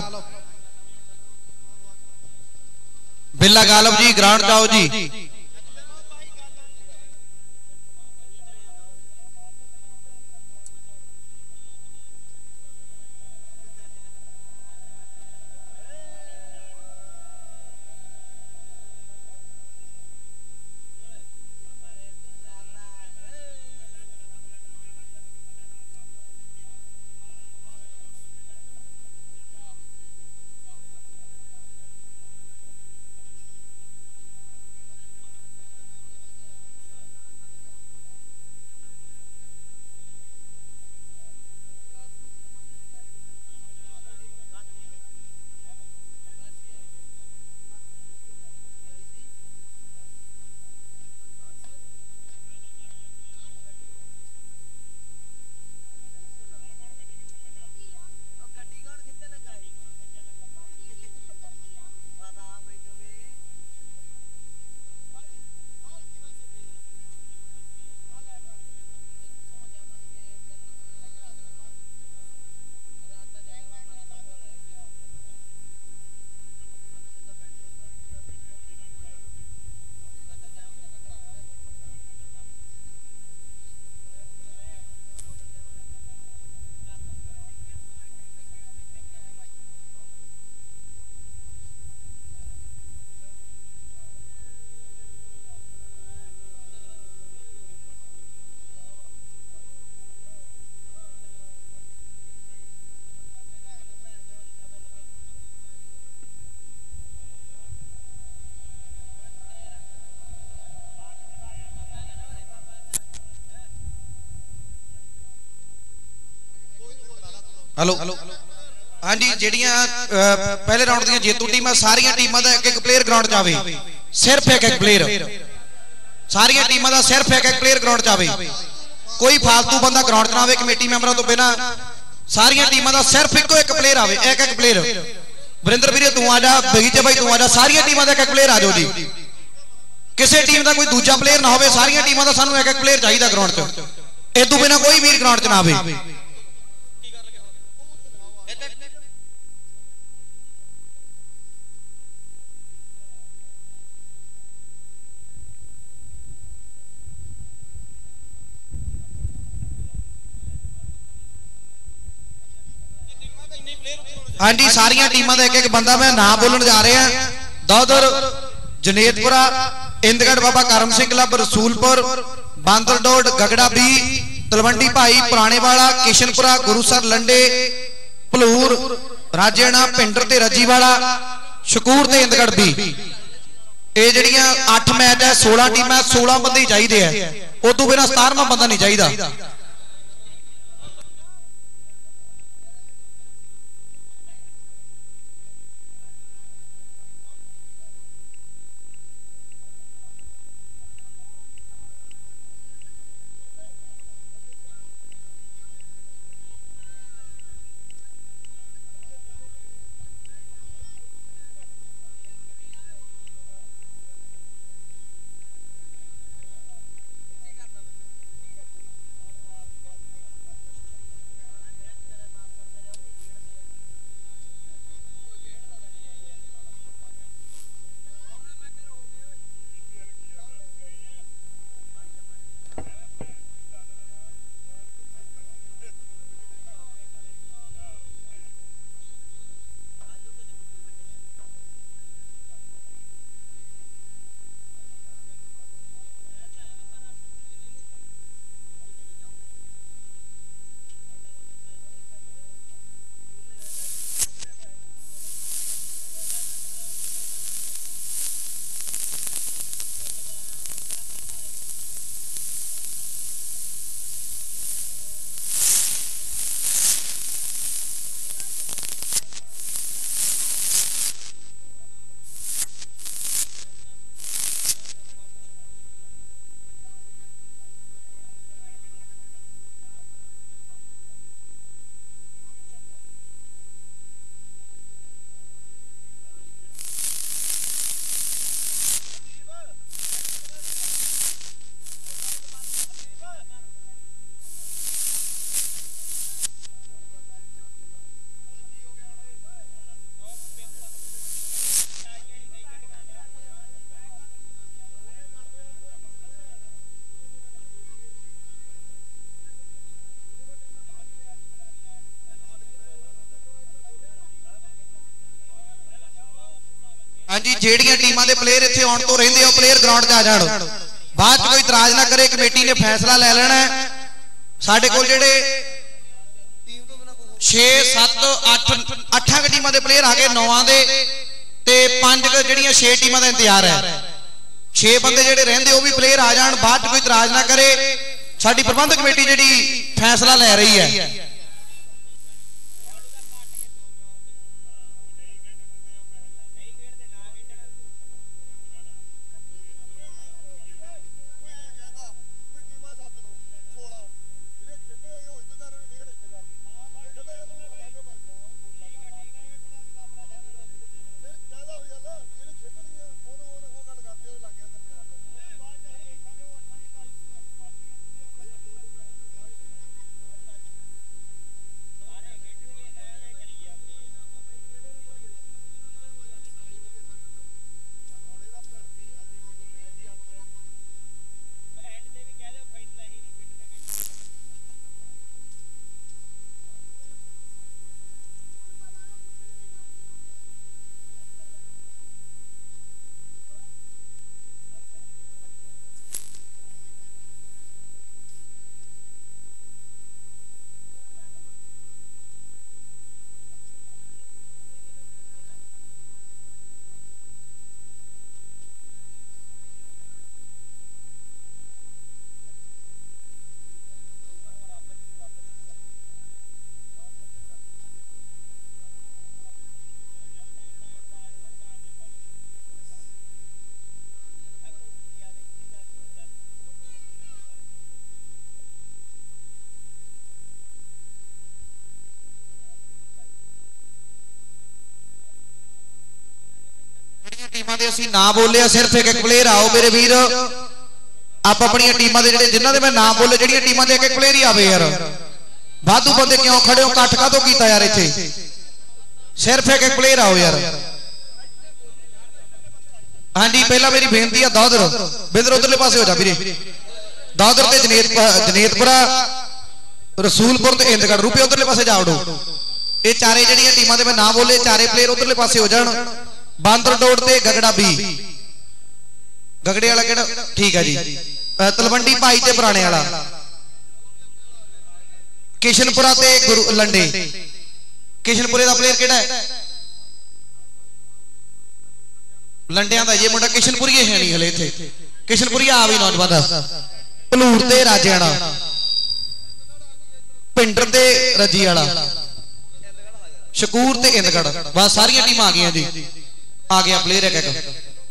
बिल्ला गालब जी ग्राउंड चाओ जी। हेलो हाँ जी, ਜਿਹੜੀਆਂ पहले राउंड ਦੀਆਂ ਜੇਤੂ ਟੀਮਾਂ ਸਾਰੀਆਂ ਟੀਮਾਂ ਦਾ ਇੱਕ ਇੱਕ ਪਲੇਅਰ ਗਰਾਊਂਡ 'ਚ ਆਵੇ, ਸਿਰਫ ਇੱਕ ਇੱਕ ਪਲੇਅਰ, ਸਾਰੀਆਂ ਟੀਮਾਂ ਦਾ ਸਿਰਫ ਇੱਕ ਇੱਕ ਪਲੇਅਰ ਗਰਾਊਂਡ 'ਚ ਆਵੇ, ਕੋਈ ਫालतू ਬੰਦਾ ਗਰਾਊਂਡ 'ਚ ਨਾ ਆਵੇ। ਕਮੇਟੀ ਮੈਂਬਰਾਂ ਤੋਂ ਬਿਨਾ ਸਾਰੀਆਂ ਟੀਮਾਂ ਦਾ ਸਿਰਫ ਇੱਕੋ ਇੱਕ ਪਲੇਅਰ ਆਵੇ, ਇੱਕ ਇੱਕ ਪਲੇਅਰ। ਵਰਿੰਦਰ ਵੀਰੇ ਤੂੰ ਆ ਜਾ, ਬਗੀਚੇ ਭਾਈ ਤੂੰ ਆ ਜਾ, ਸਾਰੀਆਂ ਟੀਮਾਂ ਦਾ ਇੱਕ ਇੱਕ ਪਲੇਅਰ ਆ ਜਾਓ ਜੀ। ਕਿਸੇ ਟੀਮ ਦਾ ਕੋਈ ਦੂਜਾ ਪਲੇਅਰ ਨਾ ਹੋਵੇ, ਸਾਰੀਆਂ ਟੀਮਾਂ ਦਾ ਸਾਨੂੰ ਇੱਕ ਇੱਕ ਪਲੇਅਰ ਚਾਹੀਦਾ ਗਰਾਊਂਡ 'ਚ। ਇਸ ਤੋਂ ਬਿਨਾ ਕੋਈ ਵੀਰ ਗਰਾਊਂਡ 'ਚ ਨਾ ਆਵੇ। हाँ जी, सारिया टीमां का एक एक बंदा मैं नाम बोलन जा रहा। दौदर जनेतपुरा, इंदगढ़ बाबा करम सिंह क्लब, रसूलपुर, बांदर डोड, गगड़ा बी, तलवंडी भाई, पुराने वाला, किशनपुरा, गुरुसर लंडे, भलूर, राजेना, पिंडर ते रजीवाला, शकूर ते इंदगढ़ बी। ये जड़ियां अठ मैच है, सोलह टीम है, सोलह बंदे ही चाहिए है, उस तो बिना सतारवां बंदा नहीं चाहिए। जी ਜਿਹੜੀਆਂ ਟੀਮਾਂ ਦੇ ਪਲੇਅਰ ਇੱਥੇ ਆਉਣ ਤੋਂ ਰਹਿੰਦੇ ਹੋ ਪਲੇਅਰ ਗਰਾਊਂਡ 'ਚ ਆ ਜਾਣ ਬਾਅਦ 'ਚ ਕੋਈ ਇਤਰਾਜ਼ ਨਾ ਕਰੇ ਕਮੇਟੀ ਨੇ ਫੈਸਲਾ ਲੈ ਲੈਣਾ ਹੈ ਸਾਡੇ ਕੋਲ ਜਿਹੜੇ छे सत्त अठ अठां टीमां दे प्लेयर आ गए नौवां दे ते पंज ਜਿਹੜੀਆਂ छे टीमां ਦਾ इंतजार है छे बंदे ਜਿਹੜੇ ਰਹਿੰਦੇ ਉਹ भी प्लेयर आ जाण बाद कोई इतराज ना करे साडी प्रबंधक कमेटी ਜਿਹੜੀ फैसला ले रही है टीमां दे असीं नाम बोले सिर्फ एक एक प्लेयर आओ मेरे वीर आप अपनी टीमां दे जिहड़े जिन्हां दे मैं नाम बोले जिहड़ियां टीमां दे एक एक प्लेयर ही आवे यार वाधू बंदे क्यों खड़े हो कट का तो कीता यार इत्थे सिर्फ एक एक प्लेयर आओ यार हाँ जी पहला मेरी बेनती है दादर बिंदर उधरले पासे हो जा वीरे दादर ते जनेत जनेतपुरा रसूलपुर ते इंदगढ़ रुपये उधरले पासे जा उडो ये चारे जिहड़ियां टीमां दे मैं नाम बोले चारे प्लेयर उधरले पासे हो जाण बांदर डोड़ ते गगड़ा बी गगड़े वाला केड़ा ठीक है जी तलवंडी भाई ते पुराने वाला किशनपुरा ते गुरु लंडे किशनपुरे दा प्लेयर केड़ा है लंडियां दा ये मुंडा किशनपुरी है नहीं हले इत्थे किशनपुरी आ भी नौजवान भलूर ते राजेआना पिंडर ते रजी वाला शकूर ते इंदगढ़ बस सारियां टीमां आ गईयां जी आ गया प्लेयर है क्या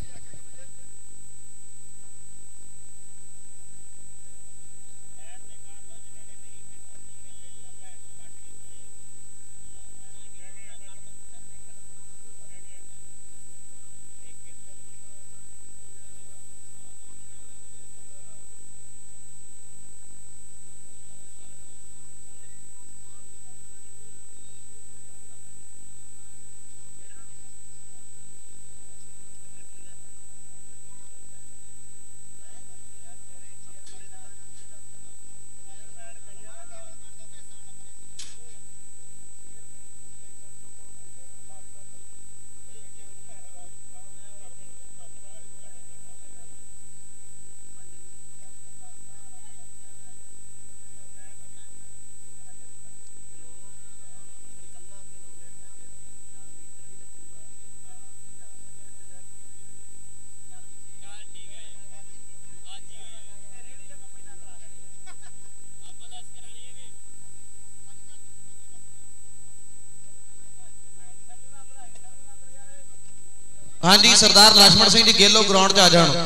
हाँ जी सरदार लक्ष्मण सिंह जी गेलो ग्राउंड च आ जान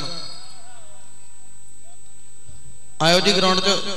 आयो जी ग्राउंड च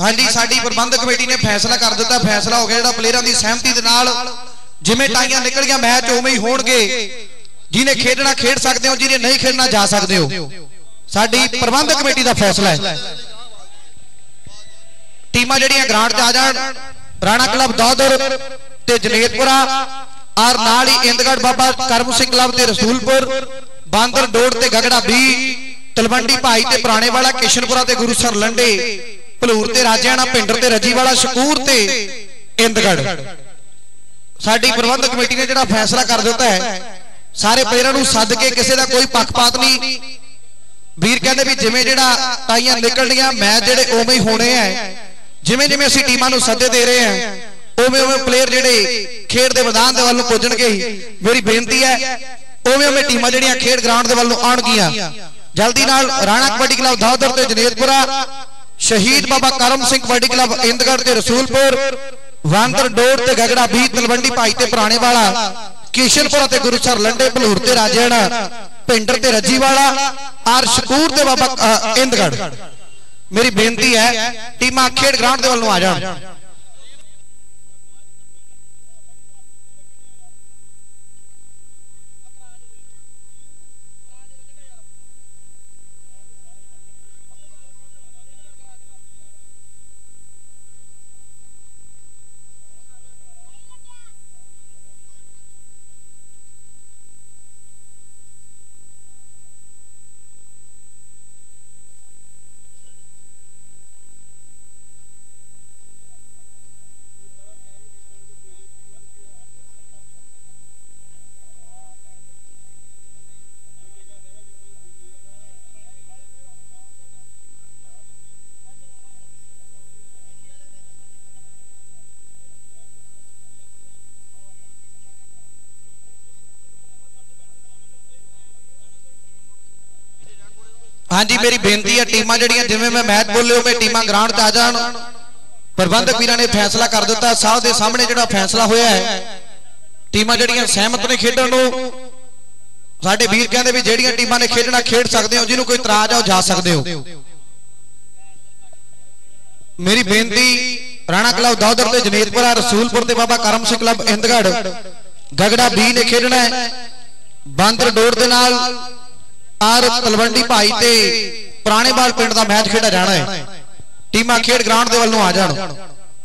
हाँ जी, साडी प्रबंधक कमेटी ने फैसला कर दिता, फैसला हो गया जिहड़ा प्लेयरां दी सहमति दे नाल जिवें टाइयां निकल गया मैच उवें ही होणगे। जिन्हें खेडना खेड सकते हो, जिन्हें नहीं खेडना जा सकते हो। साडी प्रबंधक कमेटी का फैसला है। टीमां जिहड़ियां ग्राउंड च आ जाण, राणा क्लब दौदर ते जनेतपुरा और नाल ही इंदगढ़ बाबा करम सिंह क्लब ते रसूलपुर, बांदर डोड़ ते गगड़ा बी, तलवंडी भाई ते पुराने वाला, किशनपुरा ते गुरुसर लंडे, भलूर ते राजियाना, पिंडर ते रजीवाला, शकूर ते इंदगढ़। साडी प्रबंधक कमेटी ने जिहड़ा फैसला कर दिता है, सारे प्लेयरां नूं सद के किसी का कोई पक्षपात नहीं। वीर कहते भी जिवें जिहड़ा टाइयां निकलणियां मैच जिहड़े उवें ही होने हैं। जिवें जिवें असीं टीमां नूं सदे दे रहे हैं उवें उवें प्लेयर जिहड़े खेड दे मैदान दे वल नूं पुजणगे। मेरी बेनती है उवें उवें टीमां जिहड़ियां खेड ग्राउंड दे वल नूं आउणगियां। जल्दी नाल राणा कबड्डी क्लब दौदर ते जनेतपुरा, शहीद बाबा करम सिंह कबड्डी क्लब इंदगढ़ ते रसूलपुर, वांदर डोड़ ते गगड़ा भी, तलवंडी भाई ते पुराने वाला, किशनपुरा ते गुरुसर लंडे, भलूर ते राजेना, पिंडर ते रजीवाला और शकूर ते बाबा इंदगढ़। मेरी बेनती है टीमां खेड ग्राउंड दे वल नूं आ जाण। हाँ जी, मेरी बेनती है टीमां जिहड़ियां जिवें मैं मैच बोले उवें टीमां ग्राउंड च आ जाण। प्रबंधक वीरां ने फैसला कर दिता, साहब दे सामने जिहड़ा फैसला होया है, टीमां जिहड़ियां सहमत ने खेडण नूं। साडे वीर कहंदे भी जिहड़ियां टीमां ने खेडना खेड सकदे हो, जिन्हों कोई इतराज आ जा सकदे हो। मेरी बेनती राणा क्लब दौदर ते जनेतपुरा, रसूलपुर ते बाबा करम सिंह क्लब इंदगढ़, गगड़ा बी ने खेडना है, बांदर डोड़ दे नाल और तलवंडी भाई ते पुराने बाल पिंड का मैच खेड़ा जाना है। टीमां खेड ग्राउंड दे वल नूं आ जाण।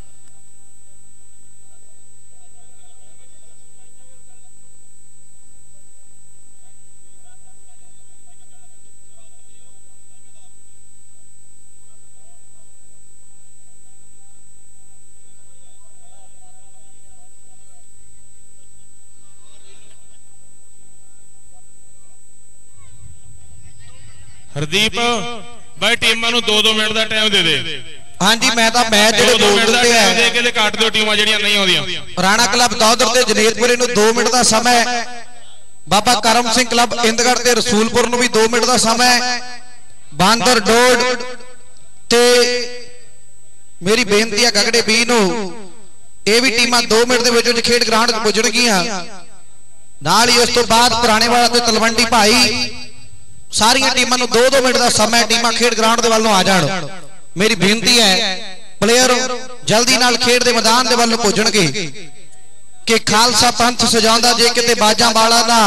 हरदीप भाई टीमां नूं दो दो मिनट का टाइम दे दे। हाँ जी, मैं तो मैच जिहड़े दो मिनट दे है दे के काट दो टीमां जिहड़ियां नहीं आउंदियां। राणा क्लब दौदर ते जनेतपुरे नूं दो मिनट का समय, बाबा करम सिंह क्लब इंदगढ़ ते रसूलपुर नूं भी दो मिनट का समय, बांदर डोड़ ते मेरी बेनती है गगड़े बी नूं ये भी टीमां दो मिनट दे विच खेड ग्राउंड च पुजणगीआं। नाल ही उस तो बाद पुराने वाला ते तलवंडी भाई सारियां टीमां नूं दो दो मिनट का समय, टीमां खेड ग्राउंड दे वल नूं आ जाण। मेरी बेनती है प्लेयर जल्दी नाल खेड दे मैदान दे वल नूं पुजणगे कि खालसा पंथ सजाउंदा जे किते बाजां वाला ना।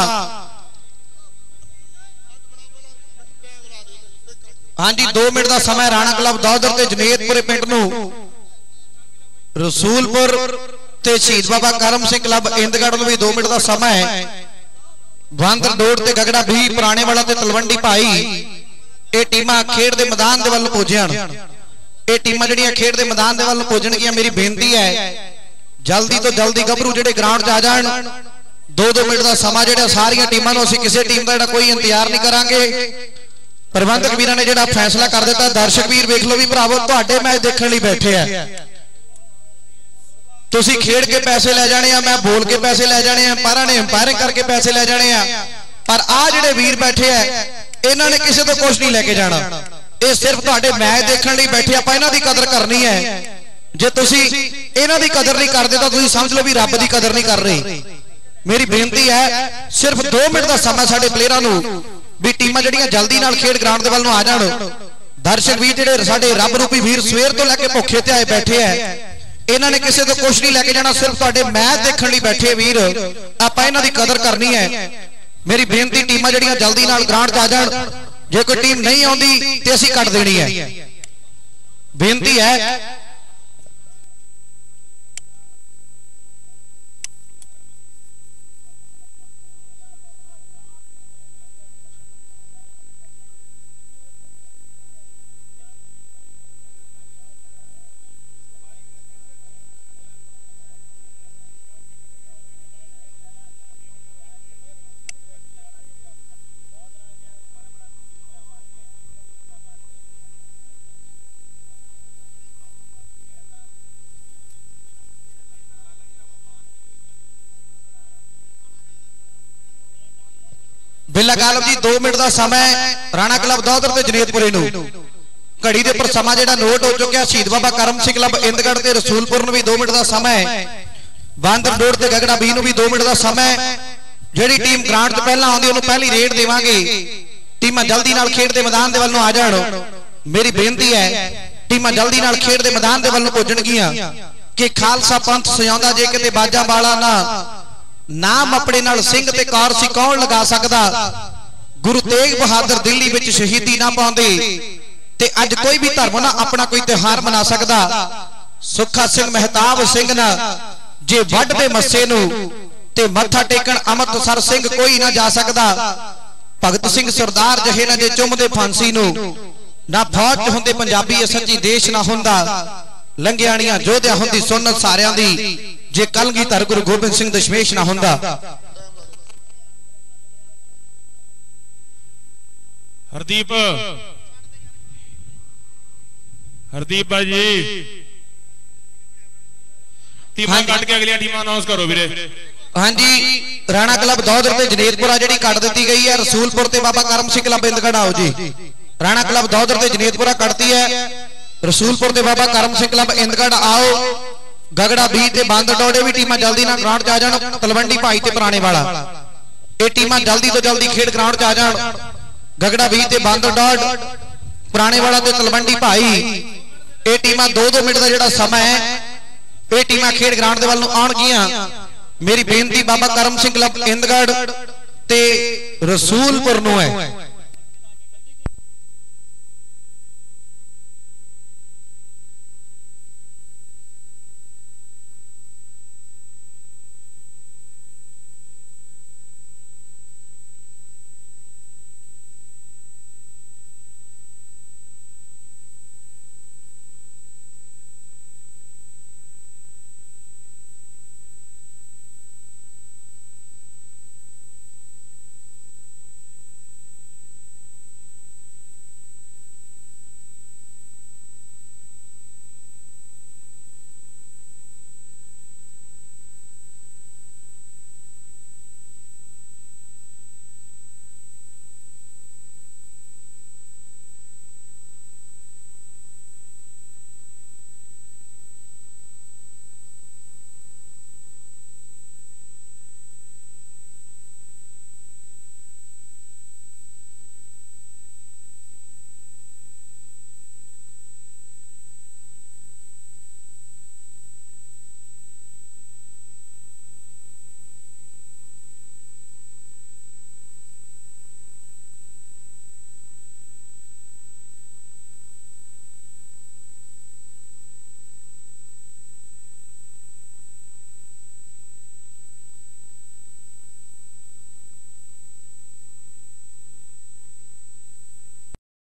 हाँ जी, दो मिनट का समय राणा क्लब दौदर ते जनेतपुरे पिंड नूं, रसूलपुर ते शहीद बाबा करम सिंह क्लब इंदगढ़ नूं भी दो मिनट का समय है। बांदर डोड़ ते गगड़ा भी, पुराने वाला ते तलवंडी भाई ये टीमां खेड दे मैदान दे वल पुजण। ये टीमां जिहड़ियां खेड दे मैदान दे वल पुजणगीआं। मेरी बेनती है जल्दी तो जल्दी गभरू जिहड़े ग्राउंड च आ जाण। दो दो मिनट का समा जिहड़ा सारियां टीमां नूं असीं किसी टीम दा जिहड़ा कोई इंतजार नहीं करांगे। प्रबंधक वीरां ने जिहड़ा फैसला कर दिता, दर्शक वीर वेख लो भी भरावो तुहाडे मैच देखण लई बैठे आ। तुसी खेड के पैसे ले जाने, मैं बोल के पैसे ले जाने, अंपायरां ने अंपायरिंग करके पैसे ले जाने, पर आ जिहड़े वीर बैठे हैं इन्हां ने किसी तो कुछ नहीं लेके जाना। ये सिर्फ तुहाडे मैच देखण लई बैठे, आपां इन्हां दी कदर करनी है। जे तुसी इन्हां दी कदर नहीं करदे तां तुसी समझ लो भी रब दी कदर नहीं कर रहे। मेरी बेनती है सिर्फ दो मिनट का समय साडे प्लेयरां नूं भी टीमां जिहड़ियां जल्दी नाल खेड ग्राउंड दे वल नूं आ जाण। दर्शक भी जेडे साडे रब रूपी वीर सवेर तो लैके भुखे ते आए बैठे है, इन्होंने किसी तो कुछ नहीं लैके जाना, सिर्फ तुहाडे मैच देखने लिए बैठे वीर। आपां इन्हां दी कदर करनी है। मेरी बेनती टीमां जड़ियां जल्दी नाल ग्राउंड च आ जाण, जे कोई टीम नहीं आउंदी ते असीं कट देनी है, बेनती है। बिल्ला गालम जी दो मिनट का समय राणा क्लब दौदर ते जनेतपुरे नूं घड़ी दे पर समा जेड़ा नोट हो चुका। शहीद बाबा करम सिंह क्लब इंदगढ़ ते रसूलपुर नूं भी दो मिनट का समय, बांदर रोड ते गगड़ा बी नूं भी दो मिनट का समय। जेड़ी टीम ग्राउंड च पहला आउंदी उहनूं पहली रेड देवांगे। टीमां जल्दी नाल खेड दे मैदान दे वल नूं आ जाण। मेरी बेनती है टीमां जल्दी नाल खेड दे मैदान दे वल नूं पुजणगीਆਂ कि खालसा पंथ सजाउंदा जे किते बाजा वाला ना नाम अपने नाल सिंह ते कौर सी कौन लगा सकदा। गुरु तेग बहादुर दिल्ली विच शहीदी ना पाउंदे ते अज कोई भी धर्म ना अपना कोई त्योहार मना सकदा। सुखा सिंह महताब सिंह ना जे वड दे मस्से नूं ते मत्था टेकण अमृतसर सिंह कोई ना जा सकदा। भगत सिंह सरदार जहे ना जे चुमदे फांसी नूं ना फौज च हुंदे पंजाबी सच्ची देश ना हुंदा। लंघियाणियां जोधिया हुंदी सुन्नत सारियां दी जे कलगीधर गुरु गोबिंद सिंह दशमेश ना हुंदा। हरदीप हरदीप भाई टीमां कट के अगली टीमां अनाउंस करो वीरे। हाँ जी, राणा क्लब दौदर ते जनेतपुरा जिहड़ी कट दी गई है। रसूलपुर ते बाबा करम सिंह क्लब इंदगढ़ आओ जी। राणा क्लब दौदर ते जनेतपुरा कटती है। रसूलपुर ते बाबा करम सिंह क्लब इंदगढ़ आओ। गगड़ा बी ते बांदर डोडे भी टीमां जल्दी ना ग्राउंड च आ जाण। तलवंडी भाई ते पुराने वाला ये टीमां जल्दी तो जल्दी खेड ग्राउंड च आ जाण। गगड़ा बी ते बांदर डोड, पुराने वाला ते तलवंडी भाई ये टीमां दो दो मिनट का जिहड़ा समय है ये टीमां खेड ग्राउंड दे वल नूं आउणगीਆਂ। मेरी बेनती बाबा करम सिंह क्लब इंदगढ़ ते रसूलपुर नूं है